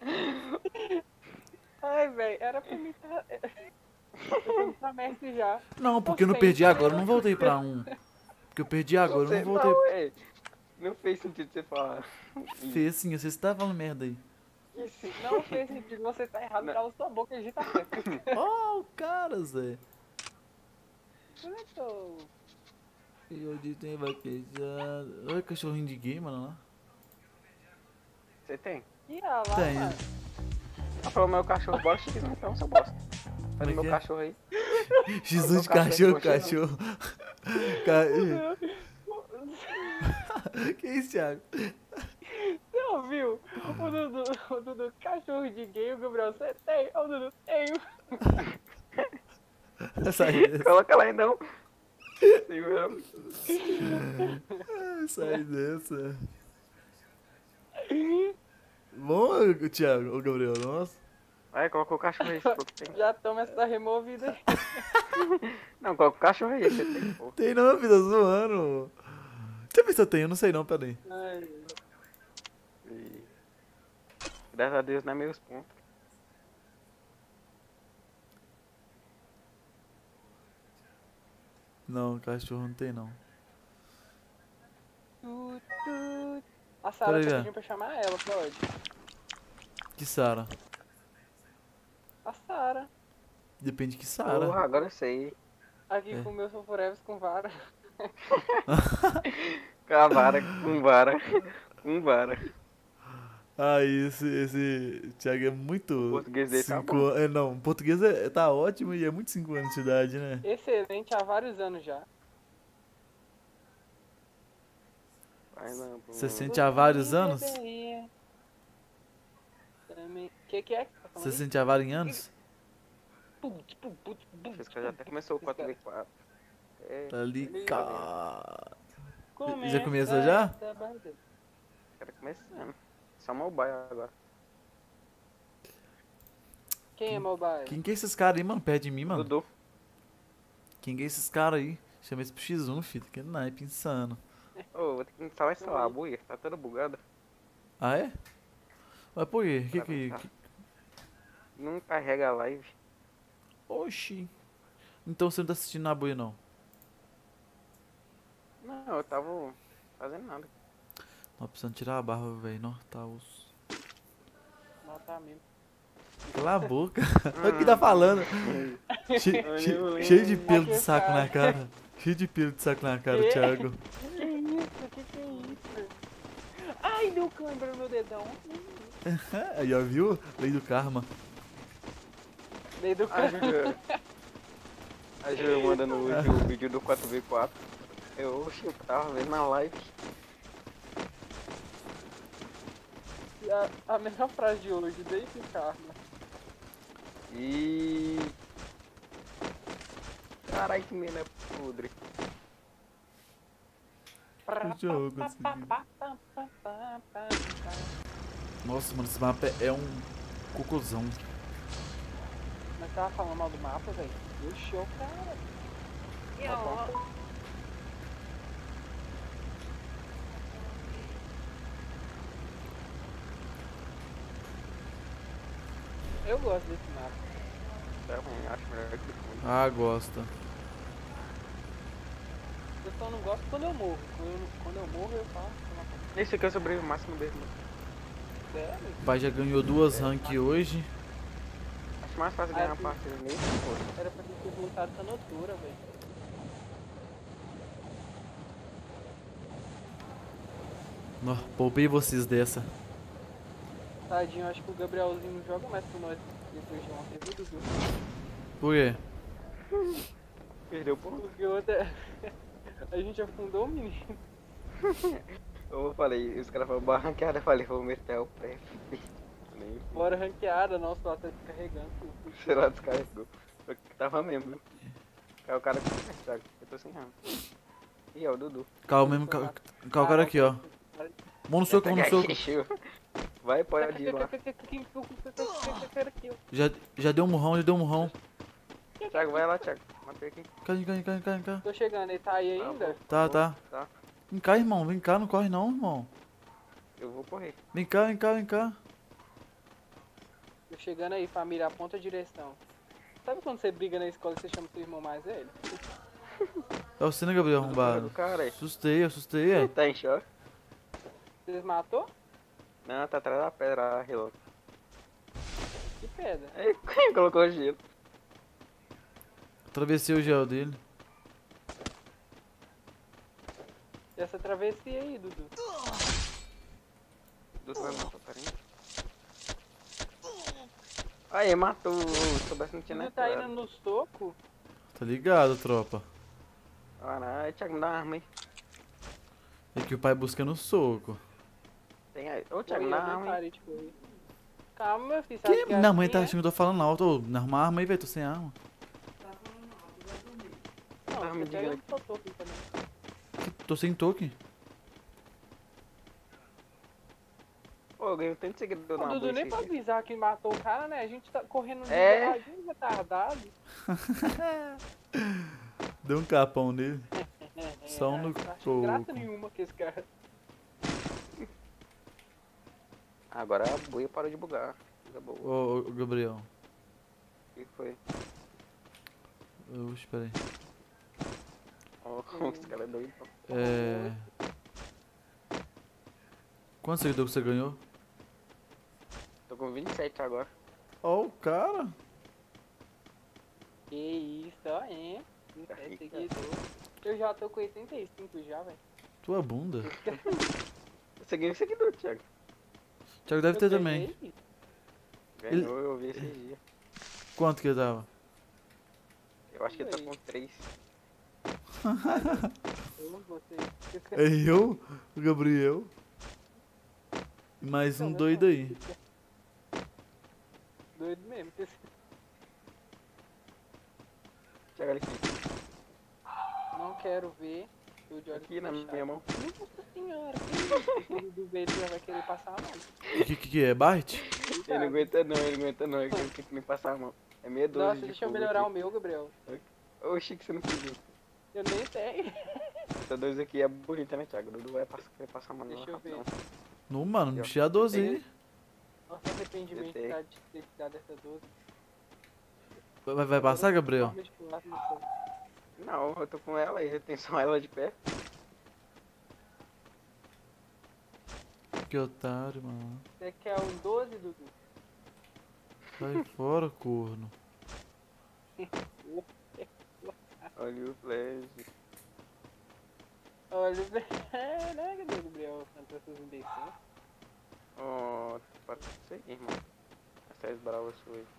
Ai, velho, era pra mim estar. Eu tô mestre já.
Não, porque eu não
Tô
perdi
sem.
agora, eu não voltei pra 1. Porque eu perdi agora, eu não voltei.
Não, é. Não fez sentido você falar.
Fez sim, você tá falando merda aí.
Isso não fez sentido, você tá errado,
Não.
cala sua boca e agita certo.
Oh, o cara, Zé.
Então,
E onde tem vaquejado. Olha o cachorrinho de game, mano. Lá.
Você tem?
ia lá,
Tenho.
mano.
Ah, falou meu cachorro, bora X então, seu bosta. Faz
Como é
meu
que é?
cachorro aí.
Jesus de
cachorro,
cachorro,
coxinha.
cachorro. Que isso, Thiago?
Você ouviu? O Dudu, cachorro de gay, o Gabriel, você tem? O Dudu, tenho.
Sai dessa.
Coloca lá então. Segura.
Sai dessa. Bom, Thiago, o Gabriel, nossa.
Vai, coloca o cachorro aí, você falou que tem.
Já toma essa removida aí.
Não, coloca o cachorro aí, você tem, pô.
Tem não, vida, zoando. Deixa eu ver se eu tenho, eu não sei não, peraí.
Ai,
E... Graças a Deus não é meus pontos.
Não, cachorro não tem não.
A Sara
Peraí,
tá
velho.
pedindo pra chamar ela, pode?
Que Sara?
A Sara.
Depende de que Sara.
Porra, agora eu sei.
Aqui
É.
com meus foforeves com vara.
Com a vara, com vara. Com vara.
Ah, esse Thiago é muito.
O português dele tá
5
bom.
anos. Não, o português tá ótimo e é muito 5 anos de idade, né?
Excelente há vários anos já.
Vai lá, pô.
Você sente há vários anos?
Também. Que é que tá falando
Você
aí?
sente há vários anos?
Esse cara já até começou o 4v4. É,
Tá ligado.
Começa
Já começou já?
essa barriga.
cara começando. Só mobile agora.
Quem é mobile?
Quem que é esses caras aí, mano? Perto de mim, mano.
Dudu.
Quem que é esses caras aí? Chama esse pro X1, filho. Que naipe insano.
Ô, vou ter que instalar essa lá, a buia. Tá toda bugada.
Ah, é? Mas por quê? Que...
Não carrega a live.
Oxi. Então você não tá assistindo na boia, não?
Não, eu tava fazendo nada.
Tô precisando tirar a barba, velho. Não, tá osso.
Não, tá mesmo.
Cala a boca. Olha o que tá falando. Cheio de pelo de saco na cara. Cheio de pelo de saco na cara,
Que?
Thiago.
Que é isso? Que é isso? Ai, deu câimbra no meu dedão.
Aí, ó, viu? Lei do karma.
Meio do
A
câimbra.
Júlia. A Júlia mandando hoje o vídeo do 4v4. Eu tava vendo na live.
A melhor frase de hoje, deixa o karma.
E. Caralho, que mina podre.
Jogo, Nossa, mano, esse mapa é um cocôzão.
Mas tava falando mal do mapa, velho. Deu show, cara. Tá bom. Eu gosto desse mapa.
É ruim, acho melhor que tudo.
Ah, gosta.
Eu só não gosto quando eu morro. Quando eu morro, eu falo.
Esse aqui eu sobrevivi o máximo dele, mano.
Sério?
O pai já ganhou 2 rank hoje.
Acho mais fácil ganhar a partida nesse que outro.
Era pra ter voltado com a notura, velho.
Nó, poupei vocês dessa.
Tadinho, acho que o Gabrielzinho não joga mais com nós depois de ontem, viu, Dudu?
Por quê?
Perdeu por.
Porque outra... a gente afundou o menino.
Eu falei, os caras falaram barranqueada, eu falei, vou meter o pé. Nem
Bora ranqueada, nossa, o tá descarregando tudo.
sei lá, descarregou. Eu tava mesmo, viu? Aí o cara Thiago, eu tô sem ramo. Ih, é o Dudu.
Calma mesmo, calma o cara aqui, ó. Mão no soco, mão no soco.
Vai, pode ir lá.
Já deu um murrão, já deu um murrão.
Thiago, vai lá, Thiago. Matei aqui.
Cá.
Tô chegando, ele tá aí ainda?
Tá.
Tá.
Vem cá, irmão, vem cá, não corre não, irmão.
Eu vou correr.
Vem cá.
Tô chegando aí, família, aponta a direção. Sabe quando você briga na escola e você chama seu irmão mais velho?
É você, né, Gabriel,
Do
arrombado?
cara aí.
Assustei, é.
Tá em choque?
Vocês matou?
Não, tá atrás da pedra, relou.
Que pedra.
Aí, quem colocou gelo?
Atravessei o gel dele.
E essa travessia aí, Dudu?
Dudu vai matar o carinha. Aí, matou. Se soubesse não tinha nem
Dudu tá indo nos tocos?
Tá ligado, tropa?
Caralho, Thiago, me dá uma arma aí.
É que o pai busca no soco.
Tem aí. Ô, Thiago, me dá uma arma aí.
Calma, meu filho, sabe
Que?
que é
Minha mãe
assim,
tá
é?
achando que eu tô falando alto. Ô, me arruma uma arma aí, velho, tô sem arma.
Não,
Tá, me
você
diga
pega
aí.
no seu toco também.
Tô sem toque.
Pô, eu ganhei tanto seguidor
O
na
Dudu nem
bolsa
pra
aqui.
avisar que matou o cara, né? A gente tá correndo
É.
de retardado.
Deu um capão nele. Só um no
Acho graça
toco.
nenhuma que esse cara.
Agora a buia parou de bugar. Coisa boa.
Ô, Gabriel.
O que foi?
Oxe, peraí.
Ó, como esse cara é doido.
É... Quantos seguidores você ganhou?
Tô com 27 agora.
Ó, o cara.
Que isso, ó, hein?
Tá
27
rico,
seguidores. Eu já tô com 85 já, velho.
Tua bunda.
Você ganhou seguidor, Thiago.
Thiago deve ter também.
ganhei.
Ganhou, eu vi esse dia.
Quanto que ele tava?
Eu acho que ele tá com 3.
Eu, você.
É eu, o Gabriel. E mais um doido aí.
Doido mesmo.
Thiago, olha aqui.
Não quero ver. Eu de olho
Aqui na
fechado.
minha mão.
Nossa senhora, que isso? O do Beto já vai querer passar a mão.
O que é? Bart?
Ele não aguenta não, ele não aguenta não. Ele tem que me passar a mão. É meia dúzia
Nossa,
de
deixa eu
fogo
melhorar o
aqui.
meu, Gabriel.
Oxi, que você não pediu.
Eu nem tenho.
Essa 2 aqui é bonita, né, Thiago? O Dudu vai passar a mão
Deixa
nela
eu ver.
rapidão.
Não, mano, me enchia a 12 aí.
Nossa, arrependimento
Tem.
de ter tirado essa 12.
Vai passar, Gabriel?
Forma de plástico no fogo.
Não, eu tô com ela e eu tenho só ela de pé.
Que otário, mano.
Você quer um 12, Dudu?
Sai fora, corno.
Olha o flash.
Olha, né, Gabriel? Cantou essas imbecil.
Ó, para com isso aí, irmão. Essa é brava sua aí.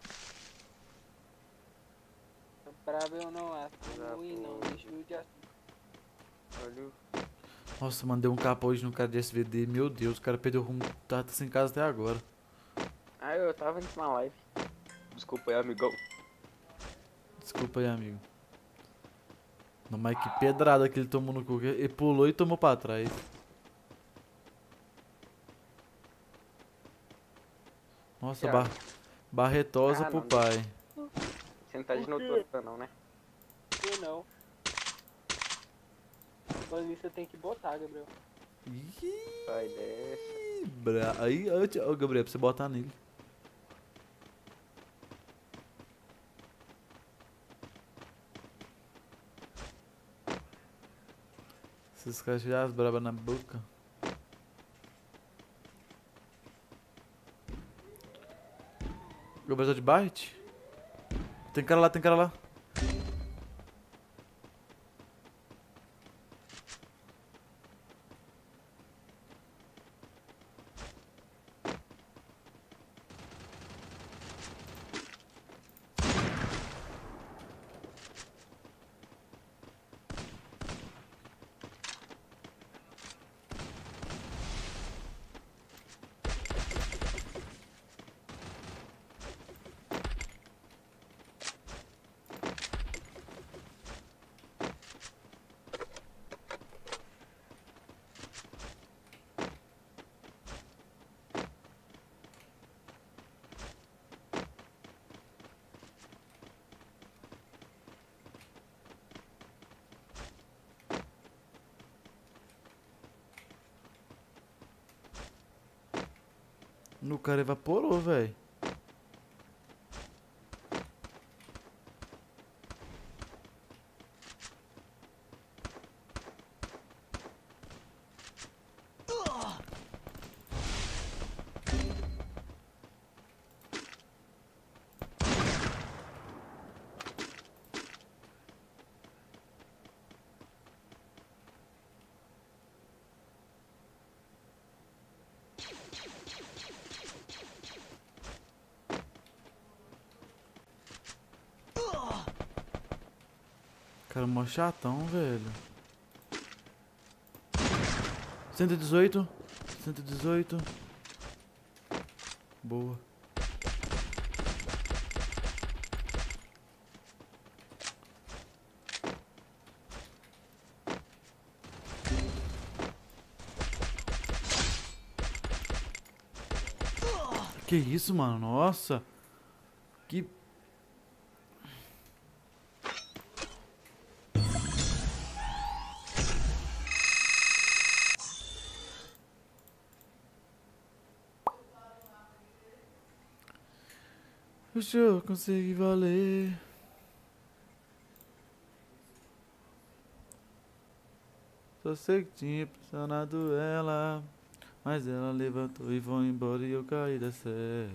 Bravo eu não acho.
Bravo.
E não, deixa eu de assim.
Olha o...
Nossa, mandei um capa hoje no cara de SVD. Meu Deus, o cara perdeu o rumo. Tá sem casa até agora.
Ah, eu tava nisso na live. Desculpa aí, amigão.
Desculpa aí, amigo. Não, mas que pedrada que ele tomou no cu. Ele pulou e tomou pra trás. Nossa,
Thiago.
barretosa
Ah,
pro
não,
pai.
Você não tá de noturna não, né?
Eu não. Mas isso eu tenho que botar, Gabriel.
Ih,
Sai dessa.
Aí, ó, Gabriel, pra você botar nele. Esses caras já as brabas na boca. Gabriel de Byte? Tem cara lá, tem cara lá. O cara evaporou, velho. Cara, mó chatão, velho. 118. 118. Boa. Que isso, mano? Nossa. Que... Deixa eu conseguir valer. Só sei que tinha pressionado ela, mas ela levantou e foi embora e eu caí da cela.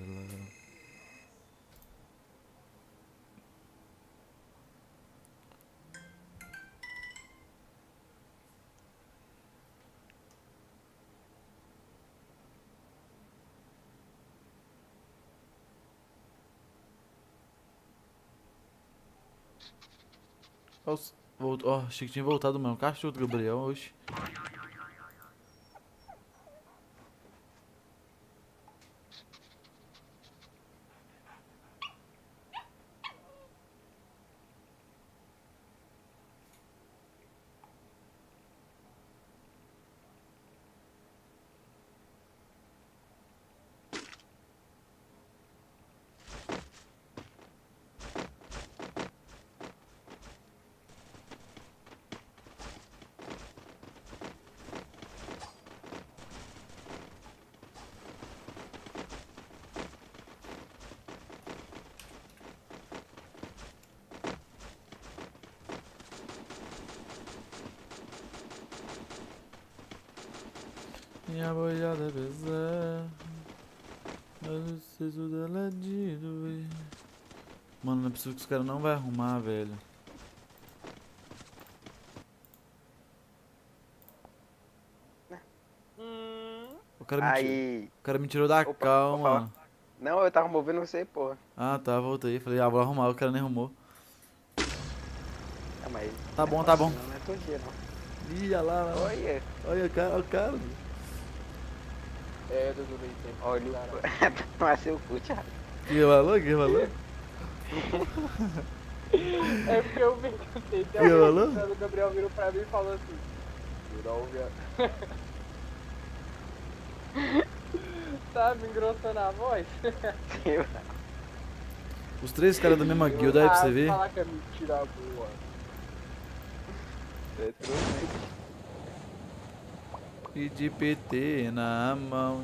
Voltou, ó, achei que tinha voltado mesmo. Cachorro do Gabriel, hoje. Minha boiada é pesada, mas o senso dela é de doer. Mano, não é possível que os caras não vai arrumar, velho. O cara me tirou da cal, mano.
Não, eu tava movendo você, porra.
Ah, tá, voltei. Falei, ah, vou arrumar. O cara nem arrumou.
Ah, mas
Tá bom, tá bom.
não é todo dia, não.
Ih, olha lá, lá.
Olha.
Olha o cara, olha o cara.
É, Dudu, leite.
Olha o... Tomar seu cu, Thiago.
Que valor, que valor?
É porque eu perguntei,
Que valor?
o Gabriel virou pra mim e falou assim: Virou, viado. Tá me engrossando a voz?
Os três caras da mesma guilda aí pra você ver.
Falar que é mentira boa.
E de PT na mão.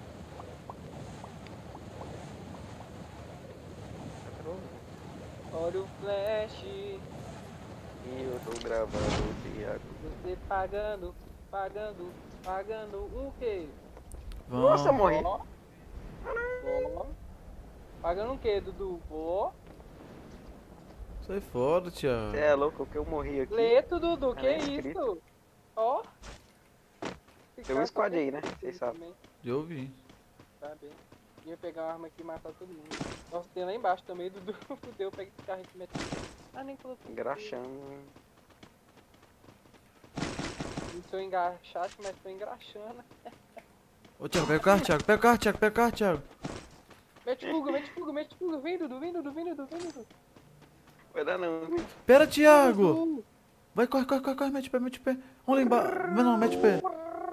Olha o flash.
E eu tô gravando o Thiago.
Você pagando o quê?
Vamos.
Nossa, morri.
Ó. Pagando o quê, Dudu? Ó.
Sai fora, Thiago.
Você é louco que eu morri aqui.
Leto, Dudu, que
nem inscrito.
isso? Ó.
Tem um squad aí, né? Vocês sabem.
Também,
Eu vi.
tá bem. Ia pegar uma arma aqui e matar todo mundo. Nossa, tem lá embaixo também, Dudu. Fudeu, pega esse carro aqui e mete. Ah, nem colocou.
Engraxando.
Não sou engraxado, mas tô engraxando.
Ô, Thiago, pega o carro, Thiago. Pega o carro, Thiago. Pega o carro, Thiago.
Mete fuga, mete fuga, mete fuga. Vem, Dudu, vem, Dudu, vem, Dudu, vem, Dudu.
Vai dar não.
Pera, Thiago.
Dudu.
Vai, corre, corre, corre, corre. Mete o pé, mete o pé. Vamos lá embaixo. Não, mete o pé.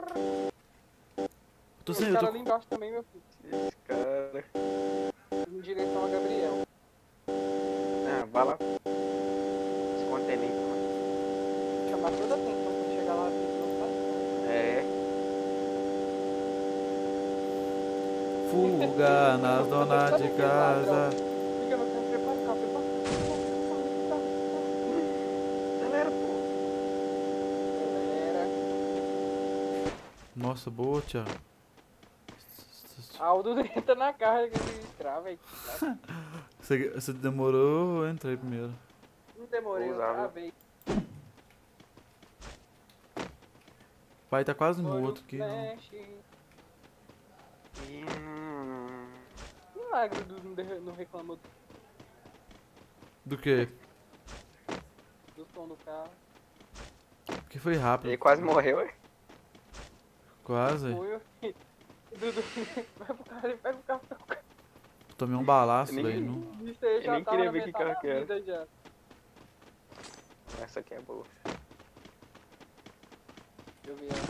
Tô sem,
Tem
eu
cara
tô...
ali embaixo também, meu filho.
Esse cara.
Em direção a Gabriel.
Ah, vai lá. Se contém aí.
Chamar toda a atenção quando chegar lá.
É.
Fuga nas donas de casa.
Fica no canto, prepara o carro, prepara o carro.
Galera, pô.
Galera.
Nossa, boa, Thiago.
Ah, o Dudu entra na carga que ele entrar, velho.
Você demorou, eu entrei primeiro.
Não demorei, eu
Ousado.
travei.
O pai tá quase morto aqui. Não.
Milagre, o Dudu não reclamou
Do que?
do som do carro.
Porque foi rápido.
Ele quase morreu, ué.
Quase.
Foi, meu filho. Dudu, vai pro carro, ele pega o carro.
Tomei um balaço,
Nem-
velho. Não...
Isso aí já
nem
tava
queria
na
ver que
metade
carro
da
que era.
vida já.
Essa aqui é boa.
Deixa eu ver ela.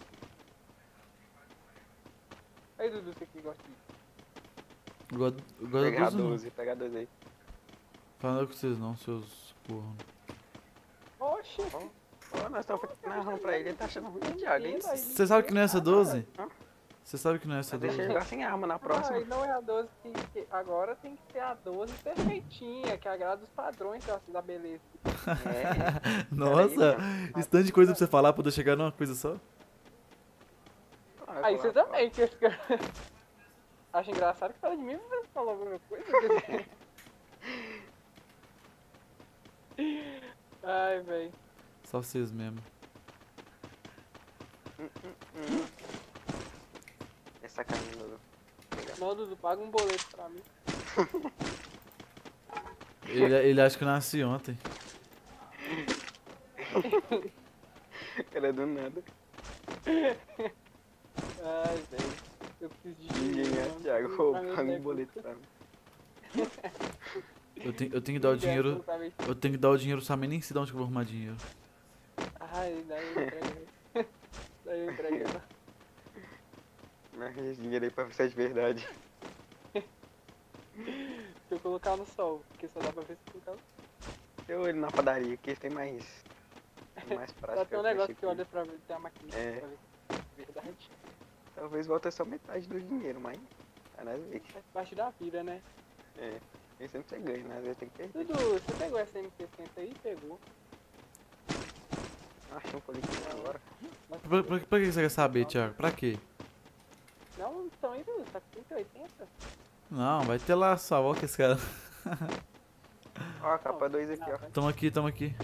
Aí, Dudu, você que gosta disso.
Gosto
Pegar
dos não.
12, pegar 12 aí.
Fala com vocês não, seus porra.
Oxi.
Ó, nós estamos narrando pra ele tá achando ruim de Thiago, hein?
Você sabe que não é essa 12?
Hã?
Você sabe que não é essa
Deixa
12?
ele jogar sem arma na próxima.
Ai, não é a 12 agora tem que ser a 12 perfeitinha, que agrada os padrões da beleza.
É.
Nossa, isso tanto de coisa pra você falar pra eu chegar numa coisa só?
Aí você também, que esse cara... Acho engraçado que fala de mim, mas você falou alguma coisa. Ai, velho.
Só vocês mesmo.
É sacanagem, Dudu.
Não, Dudu, paga um boleto pra mim.
Ele acha que eu nasci ontem.
Cara, do nada.
Ai, velho. Eu preciso de
Ninguém
dinheiro.
é,
mano.
Thiago.
Pra
Rouba
meu
um
nego.
boleto pra mim.
Eu tenho que dar o dinheiro.
Talvez.
Eu tenho que dar o dinheiro também, nem sei de onde que eu vou arrumar dinheiro.
Ai, daí eu entreguei. Daí eu entreguei.
Mas esse dinheiro aí pra você é de verdade.
Se eu colocar no sol, porque só dá pra ver se eu colocar no sol.
Eu ele na padaria, que tem mais. Mais
Só
prático.
tem um negócio que olha pra ver, tem uma maquininha
É.
pra ver se é verdade.
Talvez volte só metade do dinheiro, mas. É nós ver.
Faz parte da vida, né?
É. Nem sempre você ganha, né? Às vezes tem que perder.
Dudu, você pegou essa M60 aí? Pegou.
Achei um coletivo agora.
Pra que você quer saber, Thiago? Pra quê?
Não, então aí, Dudu, tá com 180?
Não, vai ter lá só, ó que esse cara.
Ó, a capa 2 aqui, ó.
Tamo aqui, tamo aqui.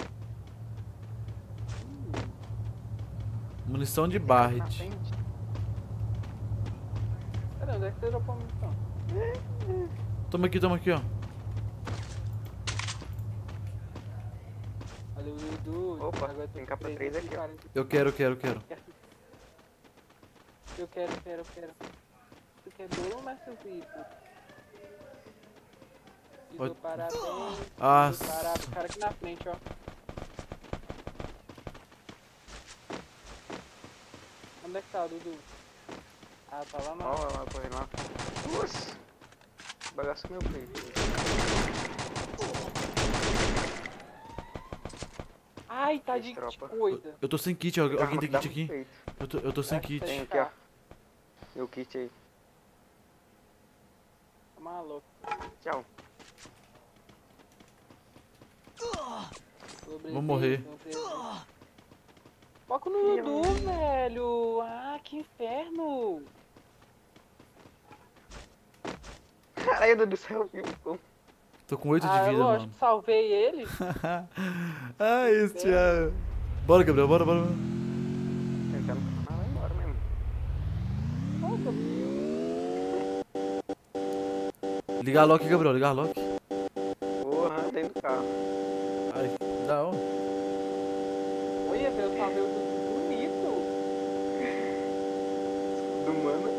Munição de
Na
Barret.
frente.
Cadê? Onde é que você dropou a munição?
Tamo aqui, ó.
Valeu, Dudu.
Opa,
Agora eu tô
tem
com
capa 3 aqui, ó.
340.
Eu quero.
Eu quero. Tu quer bolo, Marcelito? Te dou
Oi.
parabéns.
Ah,
Te dou parabéns. O cara aqui na frente, ó. Onde é que tá, Dudu? Ah, tá lá
Ó,
não.
lá, correndo lá. Nossa! Bagaçou meu peito.
Ai, tá de
Tropa.
coisa.
eu tô sem kit, alguém tem
Dá
kit
muito
aqui?
peito.
Eu tô sem kit.
Tem aqui, ó. Meu kit aí.
Tá maluco.
Tchau.
Vou morrer.
Foca no Dudu, velho. Ah, que inferno.
Caralho, do céu, viu?
Tô com 8 de
Ah,
vida,
lógico,
mano.
salvei ele.
Ah, isso, Thiago. Bora, Gabriel, bora, bora.
Tentando vai embora mesmo.
Ligar a lock, Gabriel, ligar a lock.
Porra, dentro do carro.
Ai, da hora.
Olha, velho, eu salvei o tudo bonito.
Do mano.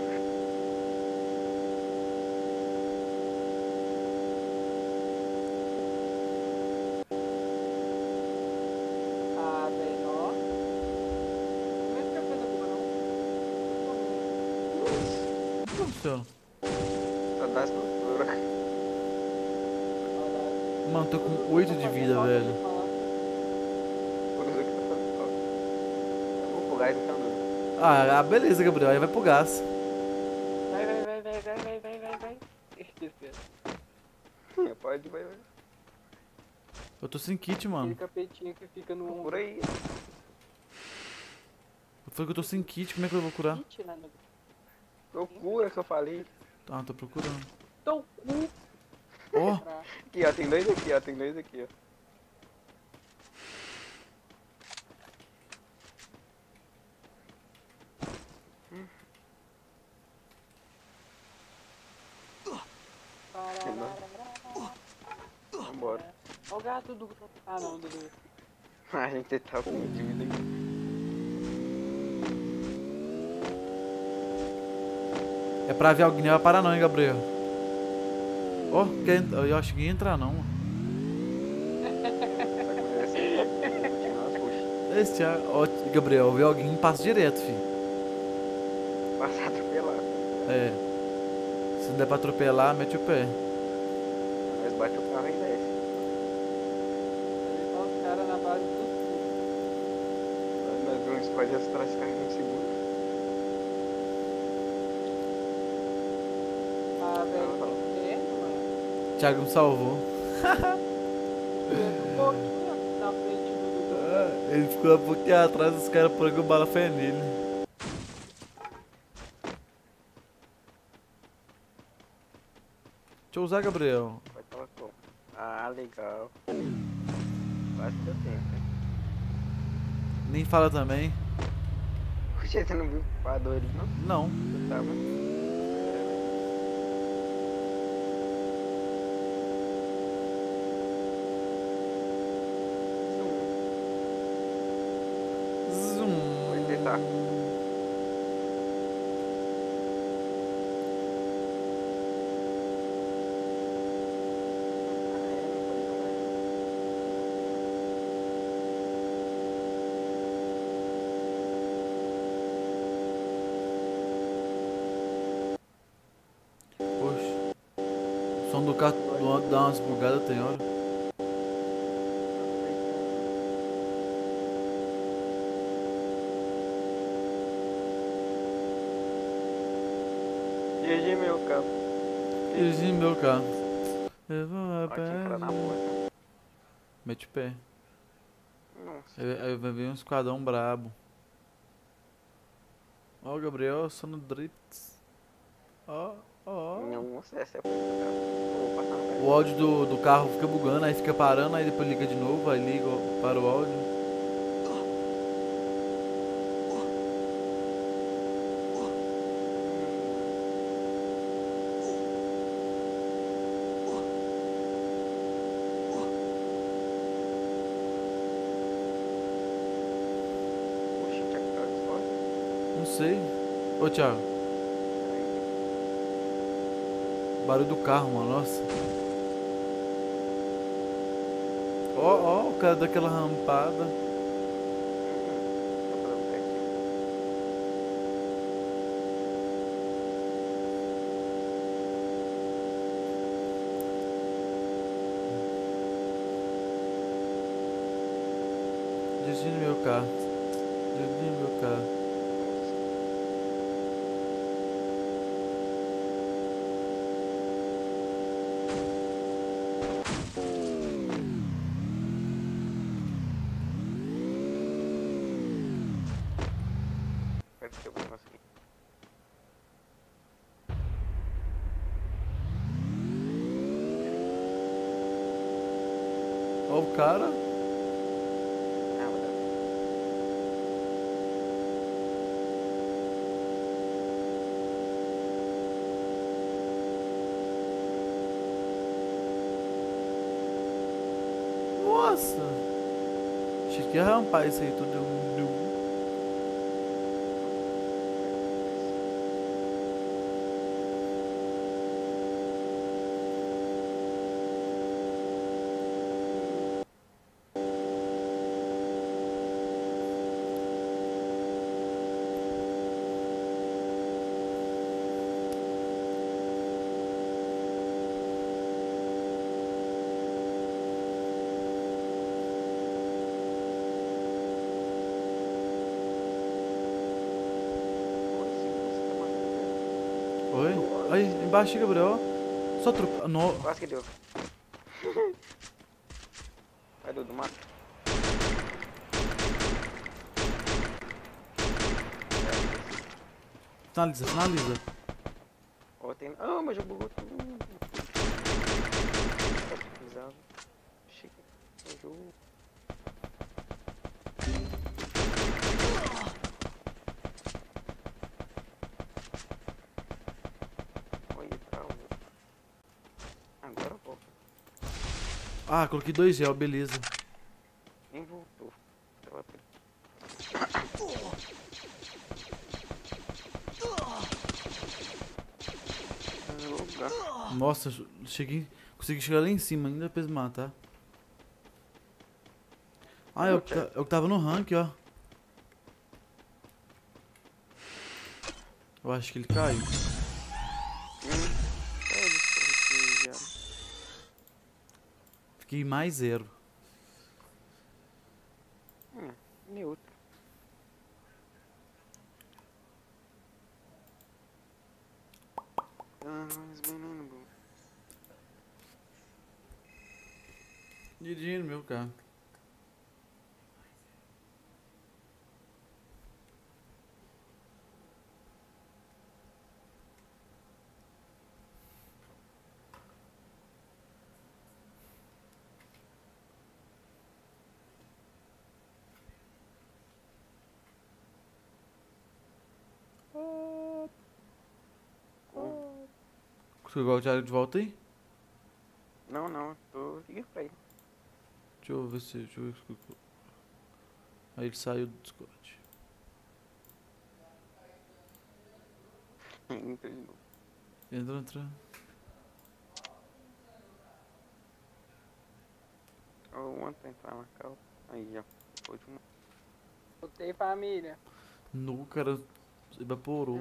Ah, velho, ó. Não é que eu fiz a culpa, não.
O que aconteceu?
Só dá estrutura.
Mano, tô com 8 de vida, velho.
Por isso que tá fazendo falta. Vamos pro gás então, não.
Ah, beleza, Gabriel, aí vai pro gás.
Vai. Esqueci.
Pode, vai.
Eu tô sem kit,
Aquele
mano.
capetinho que fica no
Por aí.
Foi que eu tô sem kit, como é que eu vou curar?
Kit, né, meu?
Procura que eu falei.
Ah, tô procurando.
Teu cu.
Ó,
Aqui, ó, tem dois aqui, ó. Tem dois aqui, ó. Vambora.
Ó o gato do... Ah, não, do...
A gente tá com dívida aqui.
é pra ver alguém, não vai parar não, hein, Gabriel. Ó, eu acho que ia entrar não, mano. Esse Thiago, ó, Gabriel, ver alguém passa direto, filho.
Passar atropelado.
É. Se não der pra atropelar, mete o pé.
Mas bate o carro e desce.
Ali tá os caras na base do...
Nós vamos escolher as trás carros no segundo.
Ah, velho, que inferno, mano.
Thiago me salvou.
Um pouquinho na frente do...
Ah, ele ficou um pouquinho atrás, os caras põem o bala fé nele. Deixa eu usar, Gabriel.
Pode falar como. Ah, legal. Quase deu tempo, hein?
Nem fala também.
Puxa, você não viu o pador ali, não?
Não.
Eu tava.
Zoom.
Pode tentar.
Poxa. O som do carro dá umas bugadas, tem hora.
GG, meu carro.
Dirigi meu carro. Eu vou a
Pode entrar na
pé.
porta.
Mete o pé.
Nossa.
Aí vai vir um esquadrão brabo. Ó, o Gabriel, só no drifts. Ó.
Nossa, essa é a porta do carro. Vou passar no
O áudio do carro fica bugando, aí fica parando, aí depois liga de novo, aí liga, para o áudio.
Oxi, tinha que ficar fora.
Não sei. Ô, Thiago, barulho do carro, mano, nossa. Ó, o cara daquela rampada.
Vou fazer um teste.
Dirigi no meu carro. Dirigi no meu carro.
Pera que eu vou conseguir.
Ó o cara.
Ah, vou dar.
Nossa. Achei que ia rampar isso aí tudo.
Pô, esse moço tá matando.
Oi? Aí, embaixo, Gabriel. Só trocar. No...
Quase que deu. Vai, Dudu, mata.
Finaliza, finaliza.
Ó, tem... Ah, mas já bugou tudo. Tá finalizado. Chique. O jogo. Olha, travou. Agora volta.
Ah, coloquei 2 gel, beleza.
Nem voltou. Tava preso. Lugar.
Nossa, cheguei. Consegui chegar lá em cima ainda depois de matar. Ah, eu que tava no rank, ó. Eu acho que ele caiu.
Pode já.
Fiquei mais 0.
Neutro. Ah, mas menino bom.
Dirigindo meu carro. Conseguiu igual o Thiago de volta aí?
Não, tô liguei pra ele.
Deixa eu ver se. Deixa eu ver se. Aí ele saiu do Discord.
Entra de novo.
Entra.
Ontem pra lá, calma. Aí, ó. Foi de uma.
Voltei, família.
No cara evaporou.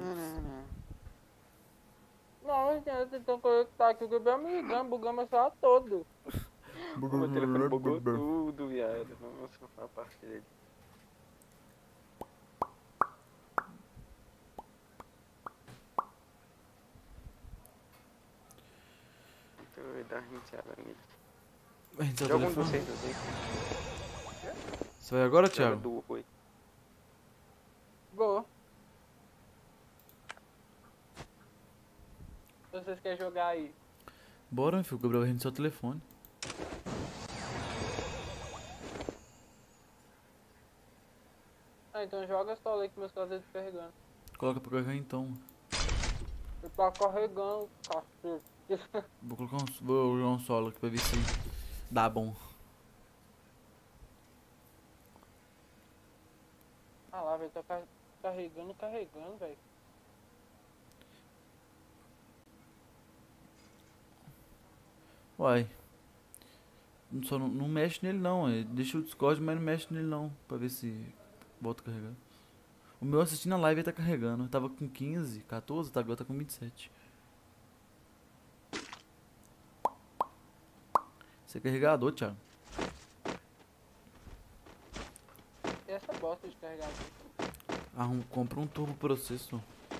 Não, gente, vocês estão conectados aqui, o Gabriel me ligando, bugando meu celular todo.
O meu telefone bugou tudo, viado. Nossa, não faz parte dele. Então eu vou dar reiniciada nele.
A gente tá
Joga um de
telefone.
vocês, eu sei.
Você vai agora,
Joga
Thiago?
do oi.
Vou. Vocês querem jogar aí?
Bora, meu filho. O Gabriel rende seu telefone.
Ah, então joga solo aí que meus caras estão carregando.
Coloca pra carregar então.
Eu tô carregando, cacete.
Vou jogar um solo aqui pra ver se dá bom.
Ah lá, velho, tô carregando, velho.
Uai. Só não mexe nele não. Deixa o Discord, mas não mexe nele não. Pra ver se volta a carregar. O meu assistindo a live ele tá carregando. Eu tava com 15, 14, agora tá com 27. Você é carregador, Thiago.
E essa bosta de carregar aqui?
Compra um turbo processor.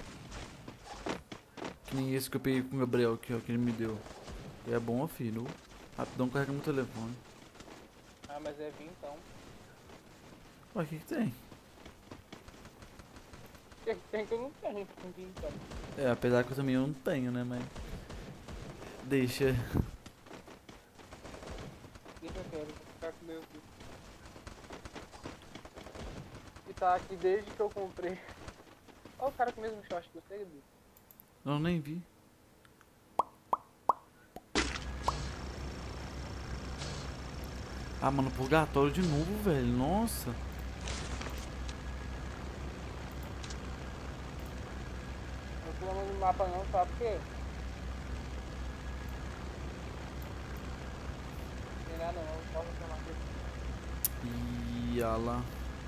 Que nem esse que eu peguei com o Gabriel aqui, ó, que ele me deu. É bom, filho. Rapidão carrega no telefone.
Ah, mas é vir então.
Ué, o que tem?
Tem que eu não tenho com vir então.
É, apesar que eu também não tenho, né, mas... Deixa.
Deixa eu quero. Vou ficar com o meu aqui. E tá aqui desde que eu comprei. Olha o cara com o mesmo short que você, Edu.
Eu nem vi. Ah, mano, purgatório de novo, velho. Nossa.
Não pulamos no mapa não, sabe por quê? Não tem nada não, só vou chamar aqui.
Ih, olha lá.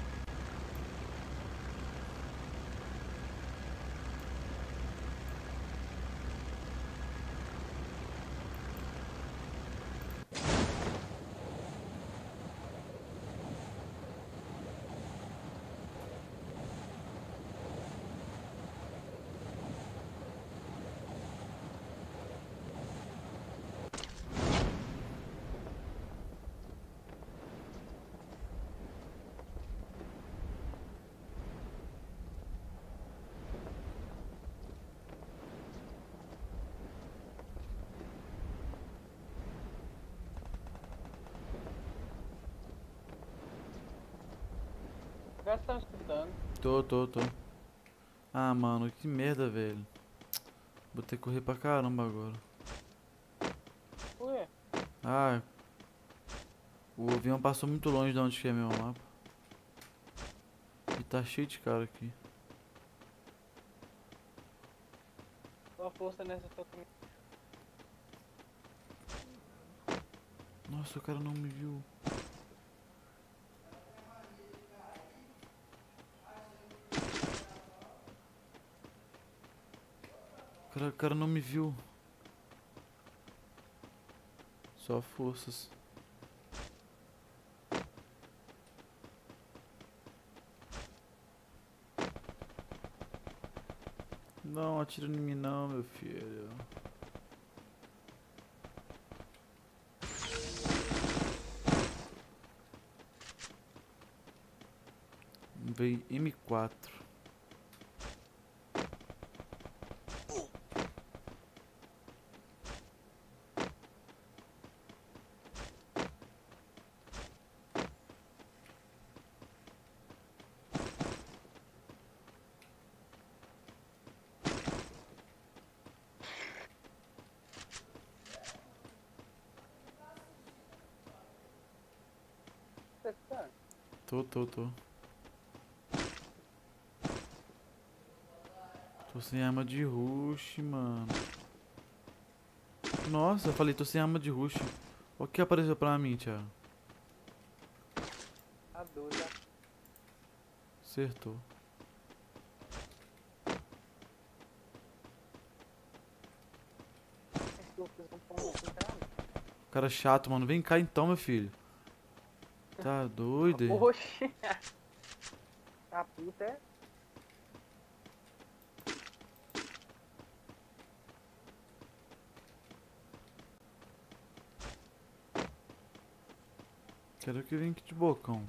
Já estão escutando.
Tô. Ah, mano, que merda, velho. Vou ter que correr pra caramba agora.
Ué,
Ah, o avião passou muito longe de onde que é meu mapa. E tá cheio de cara aqui.
só força nessa sua caminhada.
Nossa, o cara não me viu. O cara não me viu. Só forças. Não, atira em mim não, meu filho. Veio M4.
Você tá?
Tô. Tô sem arma de rush, mano. Nossa, eu falei, tô sem arma de rush. O que apareceu pra mim, Thiago?
A doida.
Acertou.
Acho que eu fiz um pão aqui, cara.
Cara chato, mano. Vem cá então, meu filho. Tá doido? Hein?
Oxi. A puta é.
Quero que venha aqui de bocão.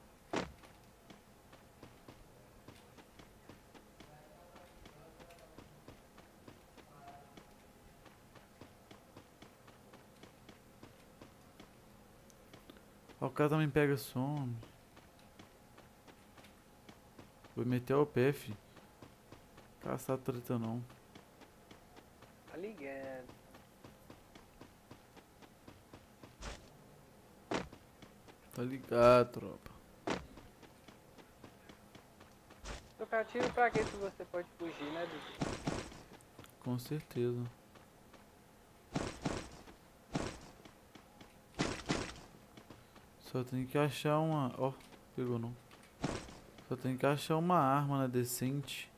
Ó, o cara também pega som. Vou meter o pé, fi. Caçar treta não.
Tá ligado.
Tá ligado, tropa.
Trocar tiro pra quê se você pode fugir, né, Dudu?
Com certeza. Só tem que achar uma... Ó, pegou não. Só tem que achar uma arma, né, decente.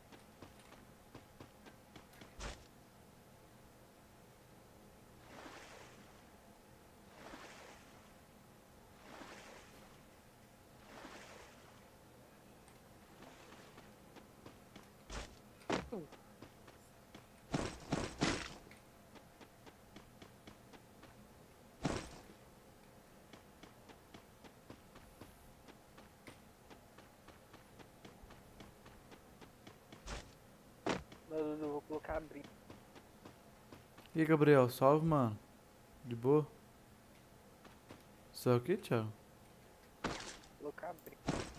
Não, Dudu, vou colocar brinco.
E aí, Gabriel, salve, mano. De boa? Você é o que, Thiago?
Colocar brinco.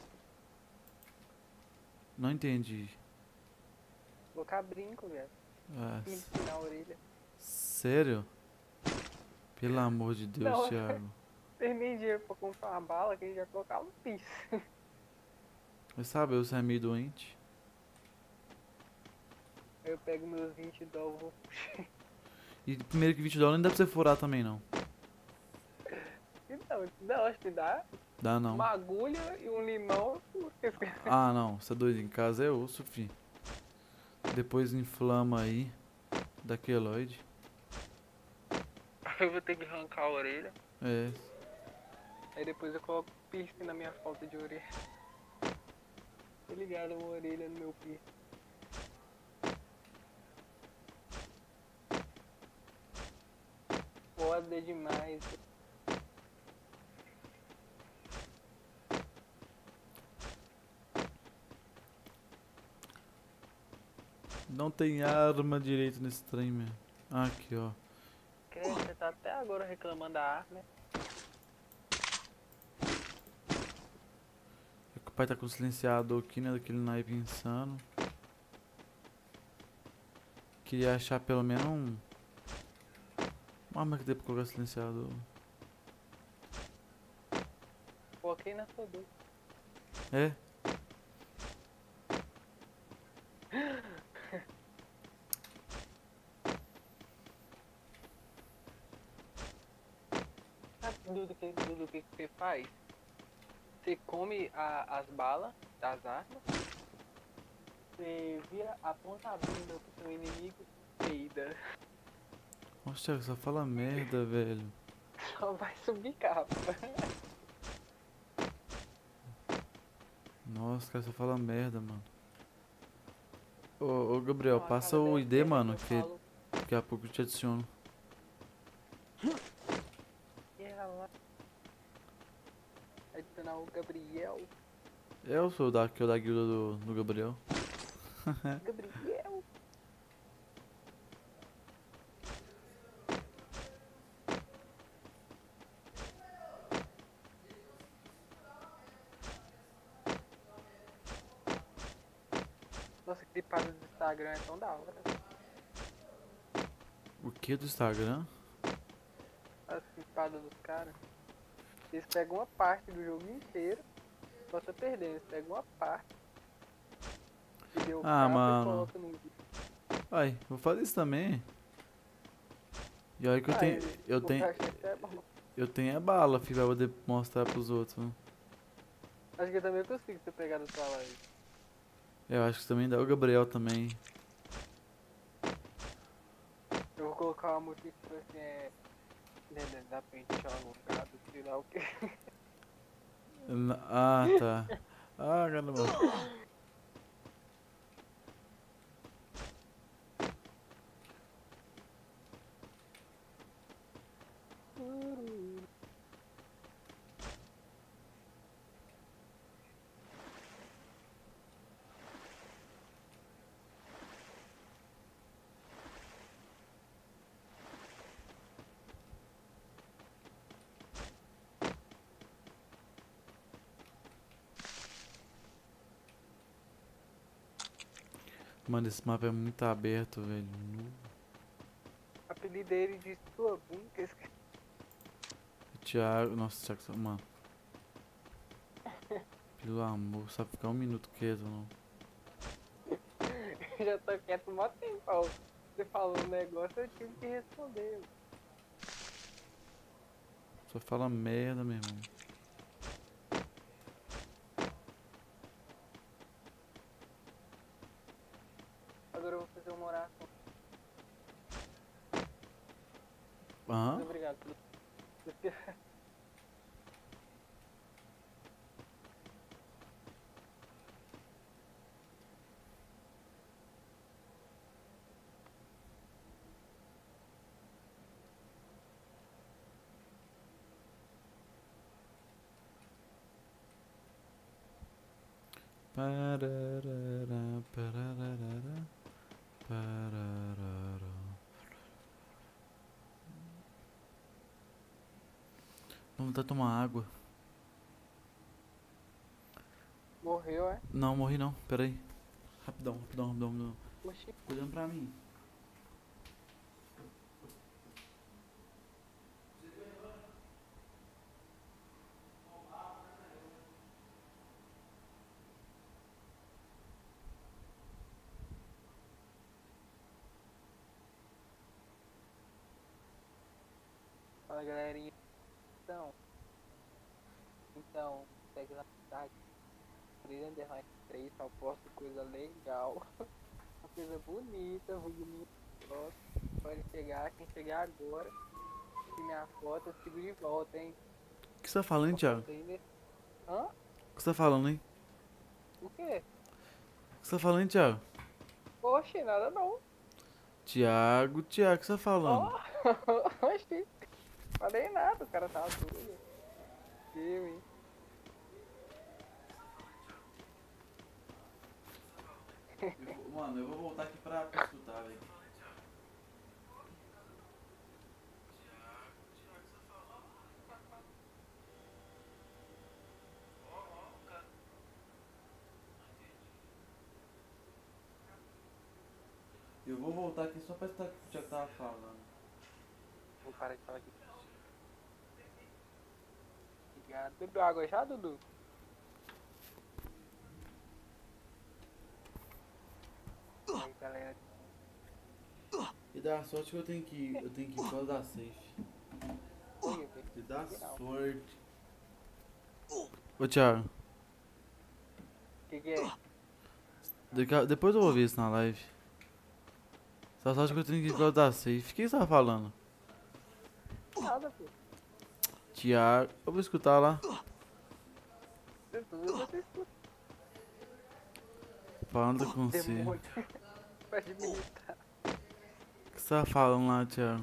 Não entendi.
Colocar brinco, velho.
Ah,
Enfim, na orelha.
sério? Pelo amor de Deus,
Não.
Thiago.
Tem nem dinheiro pra comprar uma bala que a gente já colocava no piso.
Mas sabe, você é meio doente.
Aí eu pego meus 20 dólares, vou...
E primeiro que $20 nem dá pra você furar também, não.
Não, acho que dá
Dá não.
uma agulha e um limão.
Ah, não. Você é doido. Em casa é osso, fi. Depois inflama aí. Da queloide.
Eu vou ter que arrancar a orelha.
É.
Aí depois eu coloco piercing na minha falta de orelha. Tô ligado uma orelha no meu piercing. Foda demais.
Não tem arma direito nesse trem, mesmo. Aqui, ó.
Você tá até agora reclamando da arma, né?
É que o pai tá com o silenciador aqui, né? Daquele naipe insano. Queria achar pelo menos uma arma que dê pra colocar silenciador.
Coloquei na sua boca.
É?
Sabe do que você faz? Você come as balas das armas. Você vira a ponta bunda pro seu inimigo e peida.
Nossa, Thiago, só fala merda, velho.
Só vai subir capa.
Nossa, cara, só fala merda, mano. Ô, Gabriel,
Não, a
passa
cada
o
10
ID,
segundos
mano,
eu
que
falo,
daqui a pouco eu te adiciono.
"Erra lá." Adicionar o Gabriel.
Eu sou que é o da guilda do Gabriel.
Gabriel. Nossa, que clipada do Instagram é tão da hora.
O que do Instagram?
As clipadas dos caras. Eles pegam uma parte do jogo inteiro. Só tá perdendo. Eles pegam uma parte. E deu
Ah,
capa
mano.
e coloca no vídeo.
Ai, vou fazer isso também. E olha que eu tenho. Eu tenho. Eu tenho a bala, filho, pra poder mostrar pros outros. Né?
Acho que eu também consigo ter pegado tua live.
Eu acho que também dá o Gabriel também.
Eu vou colocar uma música que tipo assim dá pra gente alugado, sei lá o que.
Ah, tá. Ah, caramba. Mano, esse mapa é muito aberto, velho.
O apelido dele de sua bunda.
Thiago. Nossa, Thiago, mano. Pelo amor, sabe ficar um minuto quieto, não.
Já tô quieto mó tempo. Ó. Você falou um negócio, eu tive que responder.
Só fala merda, meu irmão.
Agora eu vou fazer uma oração.
Hã?
Muito obrigado pelo.
Pararara, pararara, pararara. Vamos até tomar água.
Morreu, é?
Não, morri não. Pera aí. Rapidão, rapidão, rapidão, rapidão.
Oxi.
Olhando pra mim.
Fala, galerinha. Então, segue lá na cidade. Underline 3, só posto coisa legal. Uma coisa bonita, bonita. Pode chegar, quem chegar agora. Se minha foto, eu sigo de volta, hein?
O que você tá falando, hein, Thiago?
Hã?
O que você tá falando, hein?
O quê?
O que você tá falando, hein, Thiago?
Oxe, nada não.
Thiago, o que você tá falando?
Ó, oxi. Falei nada, o cara tá doido. Eu, hein?
Mano, eu vou voltar aqui pra escutar, velho. Eu vou voltar aqui só pra escutar o que o Thiago tava falando.
Vou parar de falar aqui. Obrigado. Bebeu água já, Dudu? Aí, galera.
E dá sorte que eu tenho que ir por causa da safe.
Oi, velho.
E dá sorte. Ô, Thiago.
O que é?
Depois eu vou ver isso na live. Só sorte que eu tenho que ir por causa da safe. O que você tava falando?
Nada, pô.
Thiago. Eu vou escutar lá.
Dudu, você escuta.
Falando com você.
Demônio. Pode militar.
O que você tava falando lá, Thiago?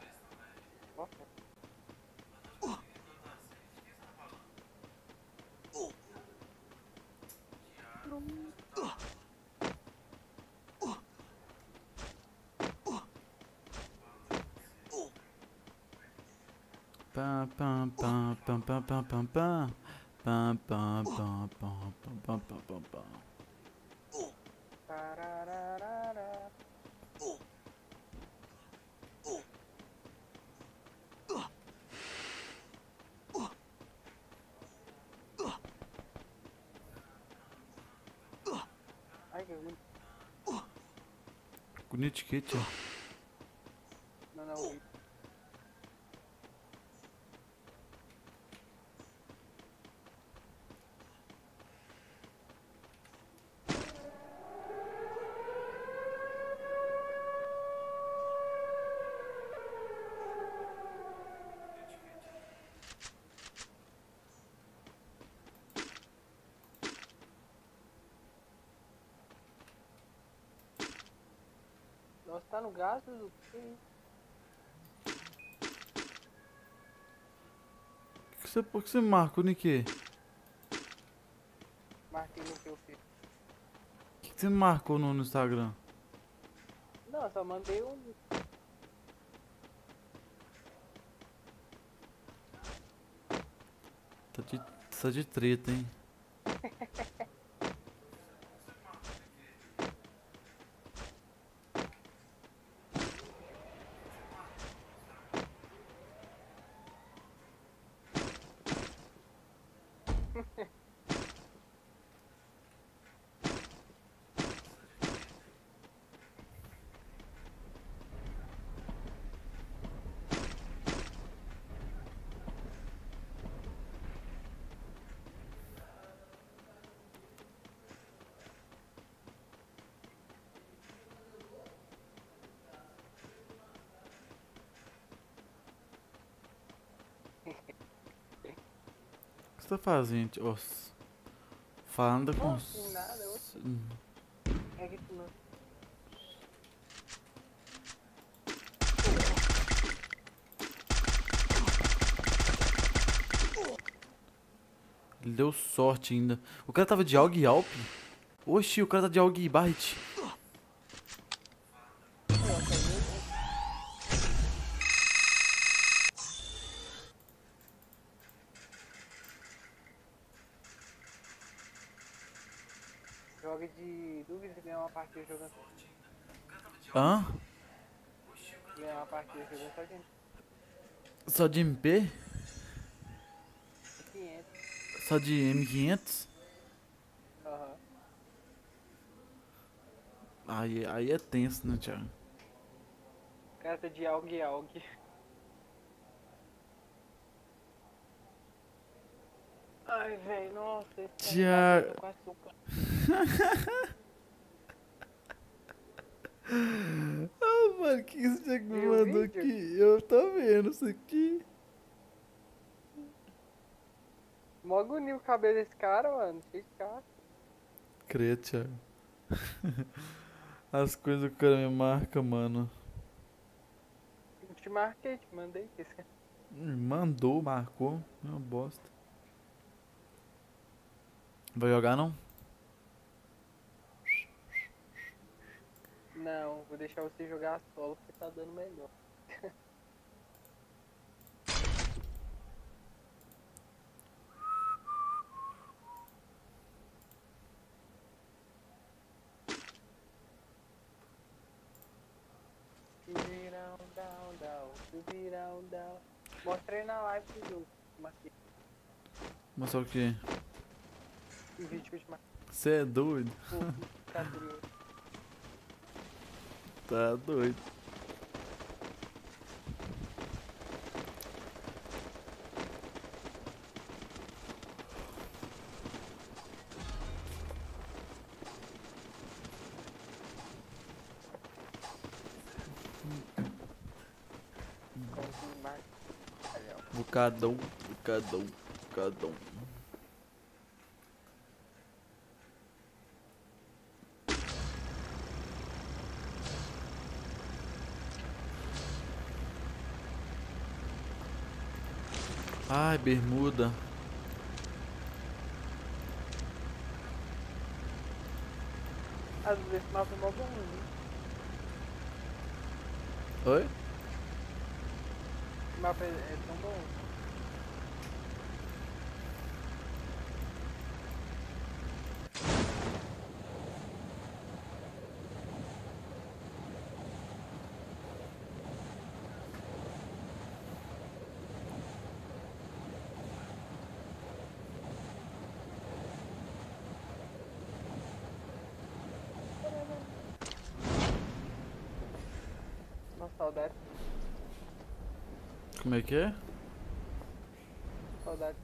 Pam pam pam pam pam pam pam pam pam pam pam pam pam pam pam pam.
Tarararara. Ai, que ruim.
Com etiqueta.
Não, não. Nossa, tá no gás, Dudu?
Por que você me marcou, Nick?
Marquei no que eu fiz.
O que você me marcou no Instagram?
Não, só mandei um.
Tá de treta, hein? O que você tá fazendo? Nossa. Falando com...
Não, tem nada, É que tu não.
Ele deu sorte ainda. O cara tava de AUG e AWP? Oxi, o cara tá de AUG e Barret.
joga de dúvida e ganha uma partida jogando.
Hã?
Ganhar uma partida jogando só gente.
Só de MP?
500.
Só de M500?
Aham.
Aí é tenso, né, Thiago?
Carta de AUG AUG. Ai, velho, nossa, esse
Tiago.
carregador com açúcar.
Ah, mano, que isso Thiago me
Viu o
mandou
vídeo?
aqui? Eu tô vendo isso aqui.
Mó agonia o cabelo desse cara, mano. Cheio de cara.
Credo, Thiago. As coisas que o cara me marca, mano.
Eu te marquei, te mandei.
Mandou, marcou. É uma bosta. Vai jogar não?
Não, vou deixar você jogar solo porque tá dando melhor. Subirão, down, down, subirão, down. Mostrei na live do jogo. Marquei
Mostrar o quê?
o vídeo que eu te marquei.
Você é doido?
Pô, tá curioso.
Tá doido.
Como que marca? Ali, ó.
Bocadão, bocadão, bocadão. Ai, bermuda.
Às vezes esse mapa é mó bom, né?
Oi?
Esse mapa é tão bom. Nossa, saudade.
Como é que é?
Saudade.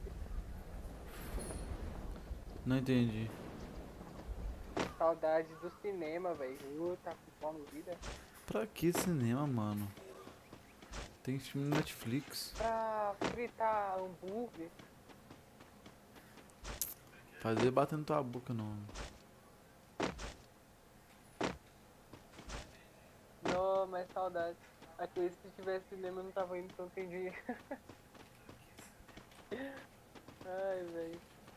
Não entendi.
Saudade do cinema, velho. Tá com fome, vida.
Pra que cinema, mano? Tem filme no Netflix.
Pra fritar hambúrguer.
Fazer bater na tua boca, não.
Não, mas saudade. Aquele se tivesse cinema eu não tava indo, então tem dinheiro. Ai, velho.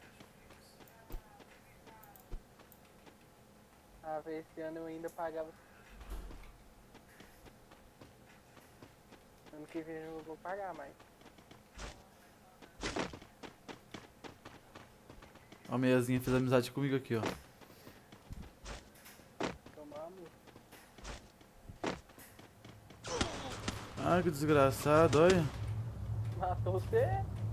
Ah, velho, esse ano eu ainda pagava. Ano que vem eu vou pagar mais.
Ó, a meiazinha fez amizade comigo aqui, ó.
Tomar amor.
Ah, que desgraçado, olha.
Matou você?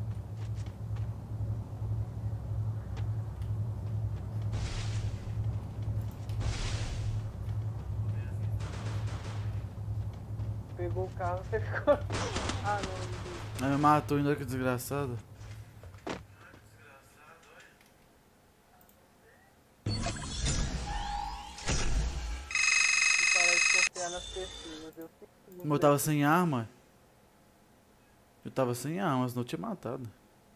Pegou o carro, você ficou. Ah, não, não vi.
Aí me matou ainda, que desgraçado.
Parar de confiar nas pessoas. Eu fico muito
Eu tava sem arma. Eu tava sem arma, senão eu tinha matado.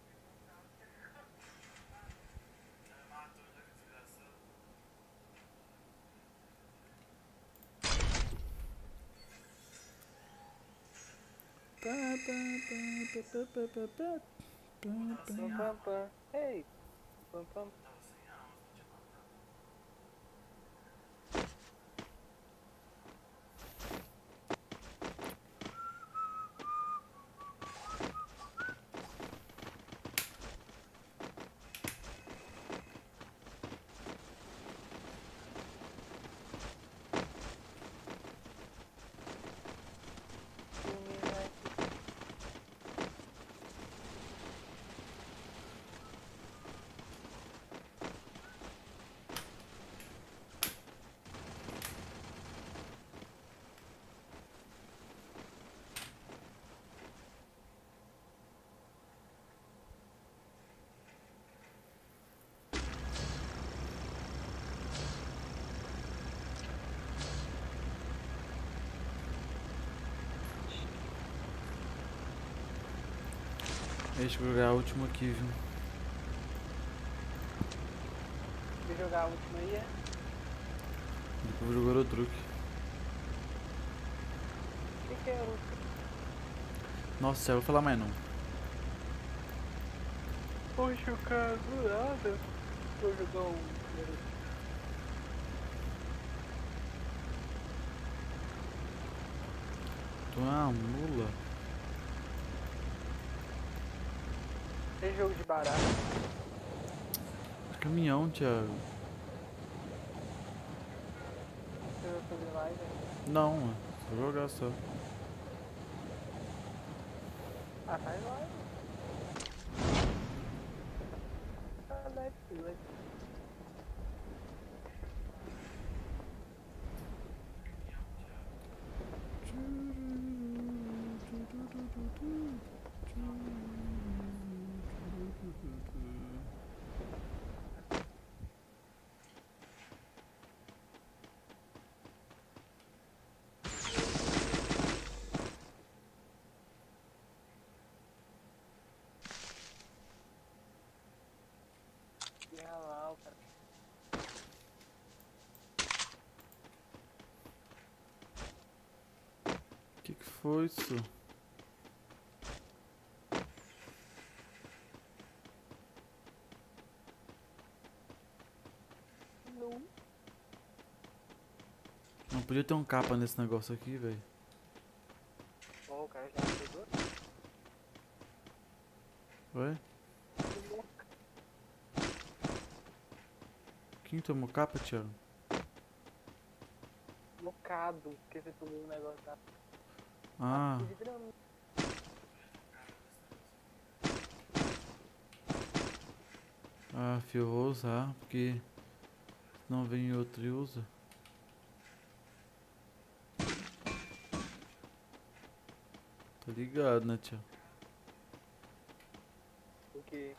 Pam, pam, pam. Ei! Pam, pam.
Deixa eu jogar a última aqui, viu?
Quer jogar a última aí, é?
Depois eu vou jogar o truque.
O que é a última?
Nossa, eu vou falar mais não.
Poxa, o cara, do nada. Vou jogar um.
Tu é uma mula.
Tem jogo de baralho.
Caminhão, Thiago.
Você vai fazer live, né?
Não, vou jogar só.
Ah, faz live. Faz live, live. Lá, o cara.
Que foi isso?
Não.
Não podia ter um capa nesse negócio aqui, velho.
Ó, o cara já pegou.
Oi? Quem tomou capa, Thiago?
Mocado, porque você tomou um negócio da.
Ah, filho, eu vou usar, porque não vem outro e usa. Tá ligado, né, Thiago?
Porque.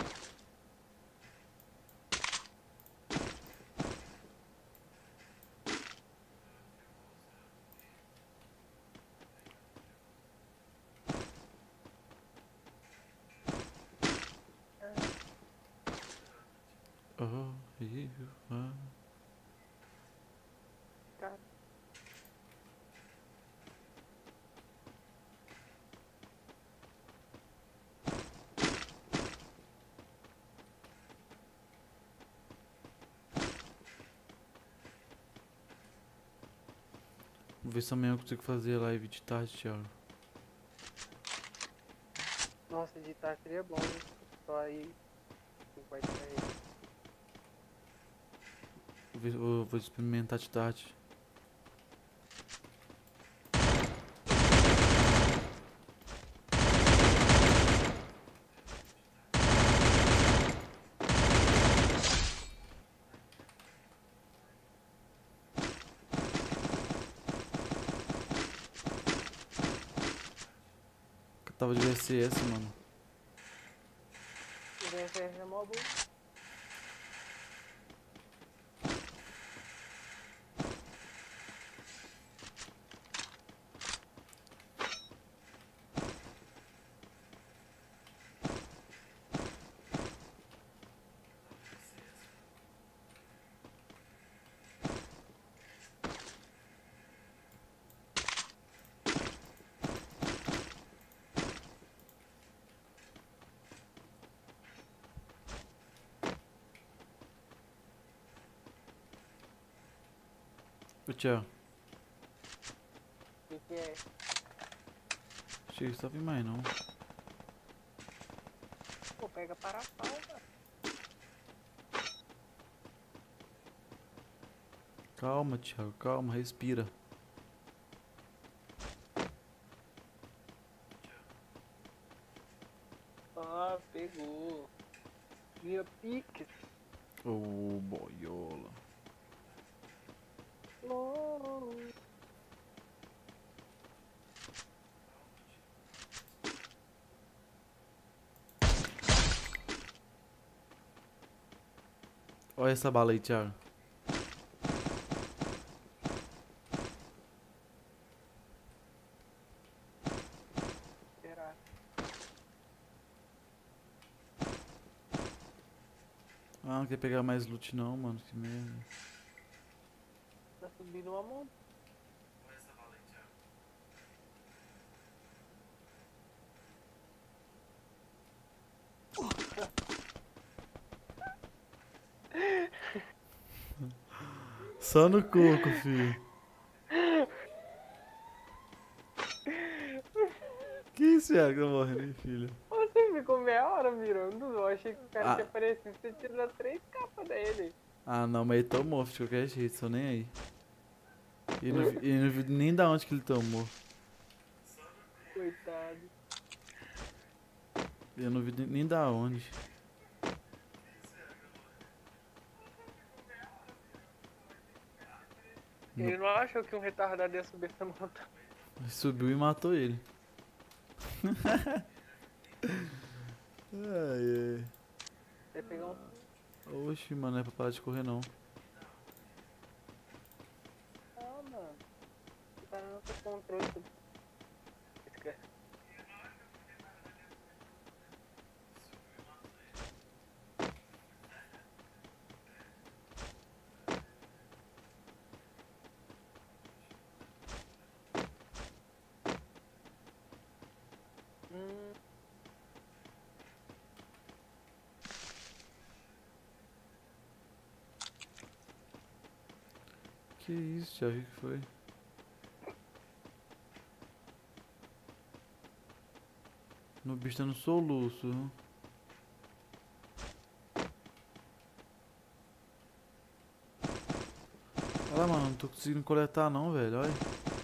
Oh, you are.
Cara.
Vou ver se amanhã eu consigo fazer live de tarde, Thiago.
Nossa, editar seria bom, né? Só aí. Vai sair.
Vou experimentar de tarde. Eu tava de VCS, mano.
O VFR é mó bom.
Ô, Thiago,
O que é?
achei que você tava em mais não.
Pô, pega para a palma.
Calma, Thiago, calma, respira.
Ah, pegou. Vira pique.
Ô, boiola.
Oh.
Olha essa bala aí, Thiago.
Será?
Ah, não quer pegar mais loot não, mano. Que merda.
Tá subindo uma montanha.
Só no coco, filho. Que isso, Thiago? Tá morrendo, hein, filho?
Você ficou meia hora mirando. Eu achei que o cara
Ah.
tinha aparecido. Você tirou 3 capas dele.
Ah, não, mas ele tomou de qualquer jeito, tô nem aí. E não vi nem da onde que ele tomou.
Coitado.
Eu não vi nem da onde.
Ele não achou que um retardado ia subir essa montanha.
Ele subiu e matou ele. Ai,
Você pegar um.
ai. Oxi, mano, não é pra parar de correr não.
Ah, mano. O cara não tem controle. Esquece.
Que isso, já vi que foi. No bicho tá no soluço. Viu? Olha lá, mano, não tô conseguindo coletar não, velho, olha.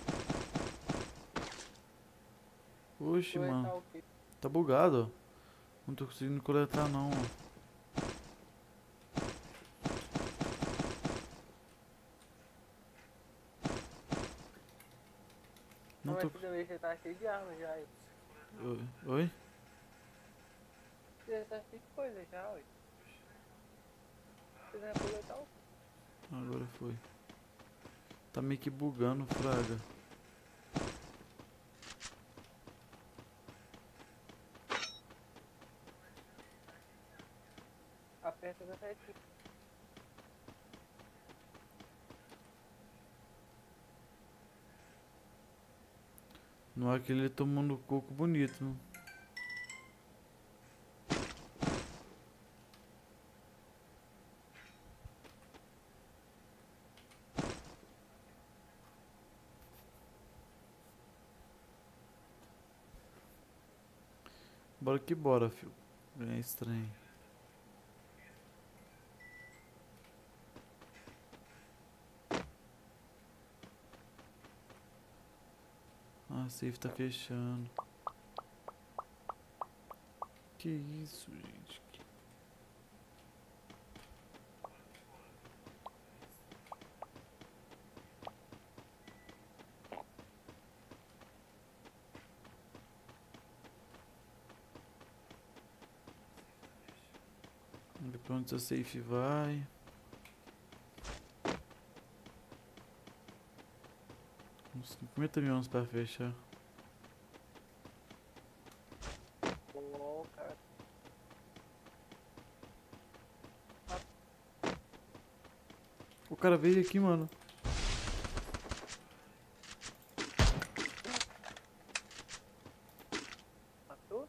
Oxi,
Vai
mano.
estar o quê?
Tá bugado, ó. Não tô conseguindo coletar não, ó. Não
Não,
tô...
mas toda vez você tá cheio de arma já. Aí.
Oi?
Você tá cheio de coisa já, ué. Você vai aproveitar o.
Agora foi. Tá meio que bugando, fraga.
Aperta da setinha.
Não é aquele tomando coco bonito, né? Bora que bora, filho. É estranho. Ah, a safe tá fechando. Que isso, gente? Vamos ver pra onde a safe vai. Uns 50 minutos pra fechar.
Pô, cara.
O cara veio aqui, mano.
Matou?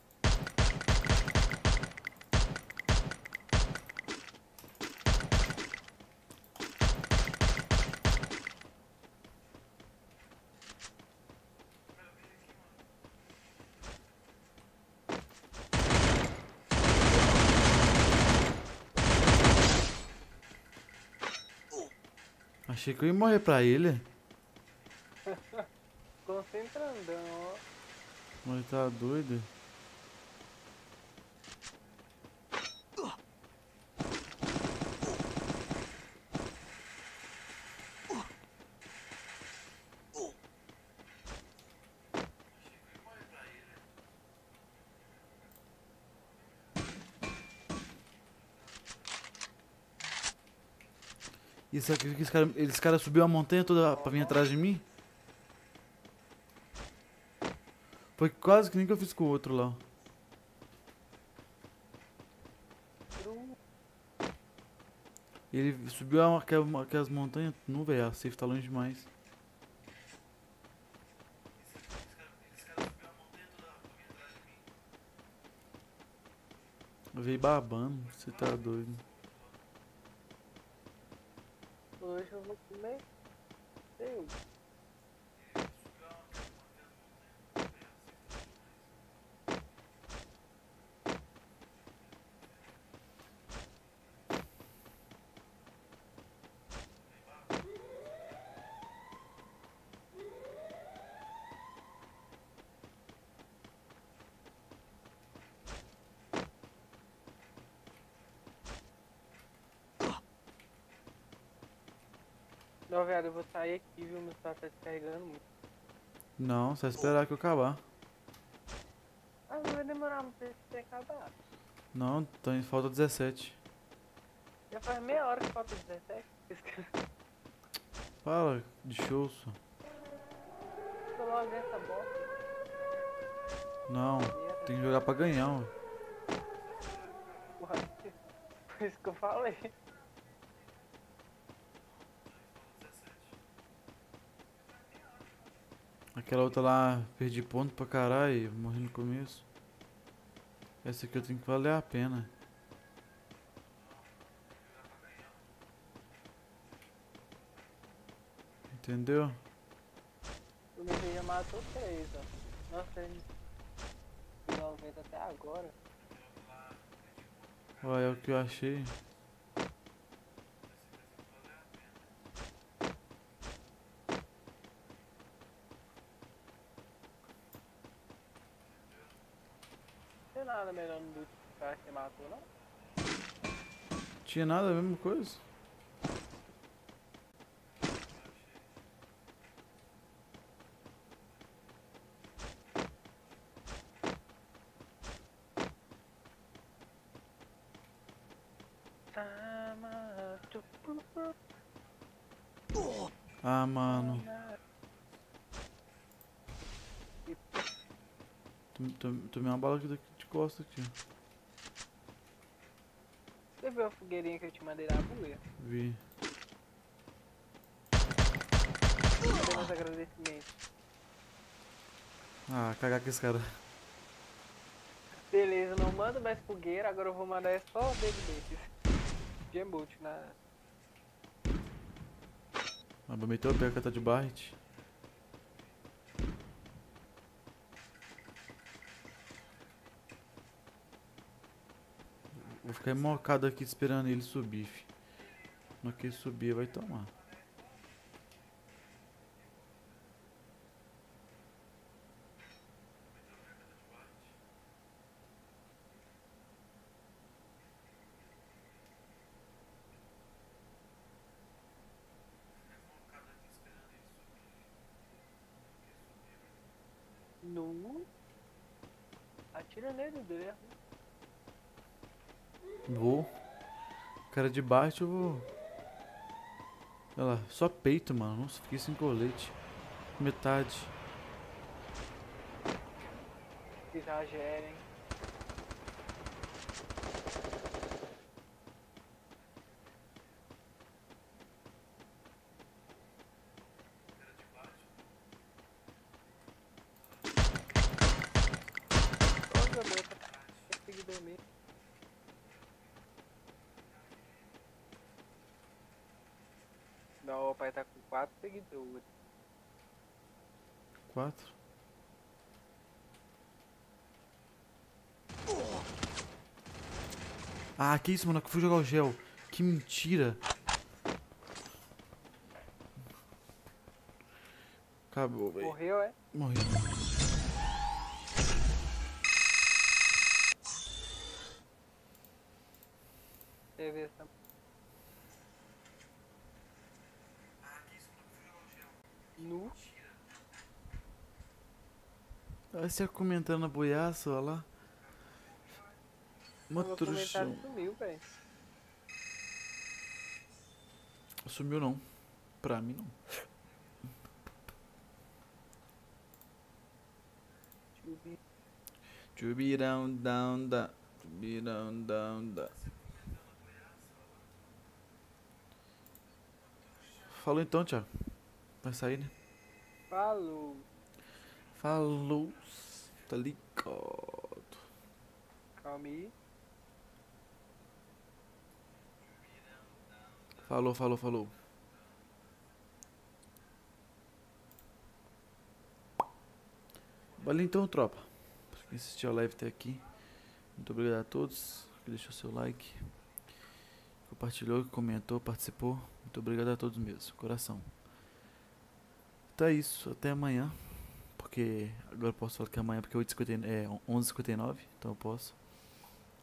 Achei que eu ia morrer pra ele.
Concentrandão, ó.
Mas tá doido. Isso aqui que esse cara subiu a montanha toda pra vir atrás de mim? Foi quase que nem que eu fiz com o outro lá. Ele subiu aquelas montanhas, não, velho, a safe tá longe demais. Eu veio babando, você tá doido.
Hoje eu vou comer. Eu. Não, velho, eu vou sair aqui, viu? Meu celular tá descarregando muito.
Não, só esperar que eu acabar.
Ah, não vai demorar muito pra você acabar.
Não, falta 17.
Já faz meia hora que falta 17.
Fala de show, só.
Eu logo essa bosta.
Não, tem que jogar pra ganhar, ó.
Porra, foi isso que eu falei.
Aquela outra lá, perdi ponto pra caralho, morri no começo. Essa aqui eu tenho que valer a pena. Entendeu?
O meu já matou 3, ó. Nossa, ele 90 até agora.
Olha, é o que eu achei.
Não tem nada melhor no loot que o cara que matou, não?
Tinha nada, a mesma coisa. Ah, mano. Tomei uma bala aqui de costa aqui, ó.
Você viu a fogueirinha que eu te mandei na buia?
Vi.
Cadê meus agradecimentos?
Ah, cagar com esse cara.
Beleza, não manda mais fogueira, agora eu vou mandar só dele desses. De emote na...
Ah, vou meter o pé que tá de Barret. Vou ficar emocado aqui esperando ele subir, fi. No que ele subir, vai tomar.
No... Atira nele, Deus.
Vou. Cara de Barret eu vou. Olha lá, só peito, mano. Nossa, fiquei sem colete. Metade.
Exagerem. Nossa, meu, tá seguidor mesmo. Não, o pai tá com 4 seguidores.
4. Ah, que isso, mano? Que eu fui jogar o gel. Que mentira. Acabou, velho.
Morreu, é?
Morri.
Você vê essa... Nu?
Olha você comentando a boiaça, olha lá. Uma
Meu
trouxa.
comentário sumiu, velho.
Sumiu não. Pra mim não. Chubirão down da. Chubirão down da. Falou então, Thiago. Vai sair, né?
Falou.
Falou. Tá ligado.
Calma aí.
Falou. Valeu então, tropa. Pra quem assistiu a live até aqui. Muito obrigado a todos que deixou seu like, compartilhou, que comentou, participou. Muito obrigado a todos mesmo, coração. Então é isso, até amanhã. Porque agora eu posso falar que é amanhã, porque é 11h59, então eu posso.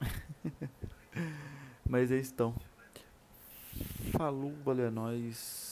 Mas é isso então. Falou, valeu, é nóis.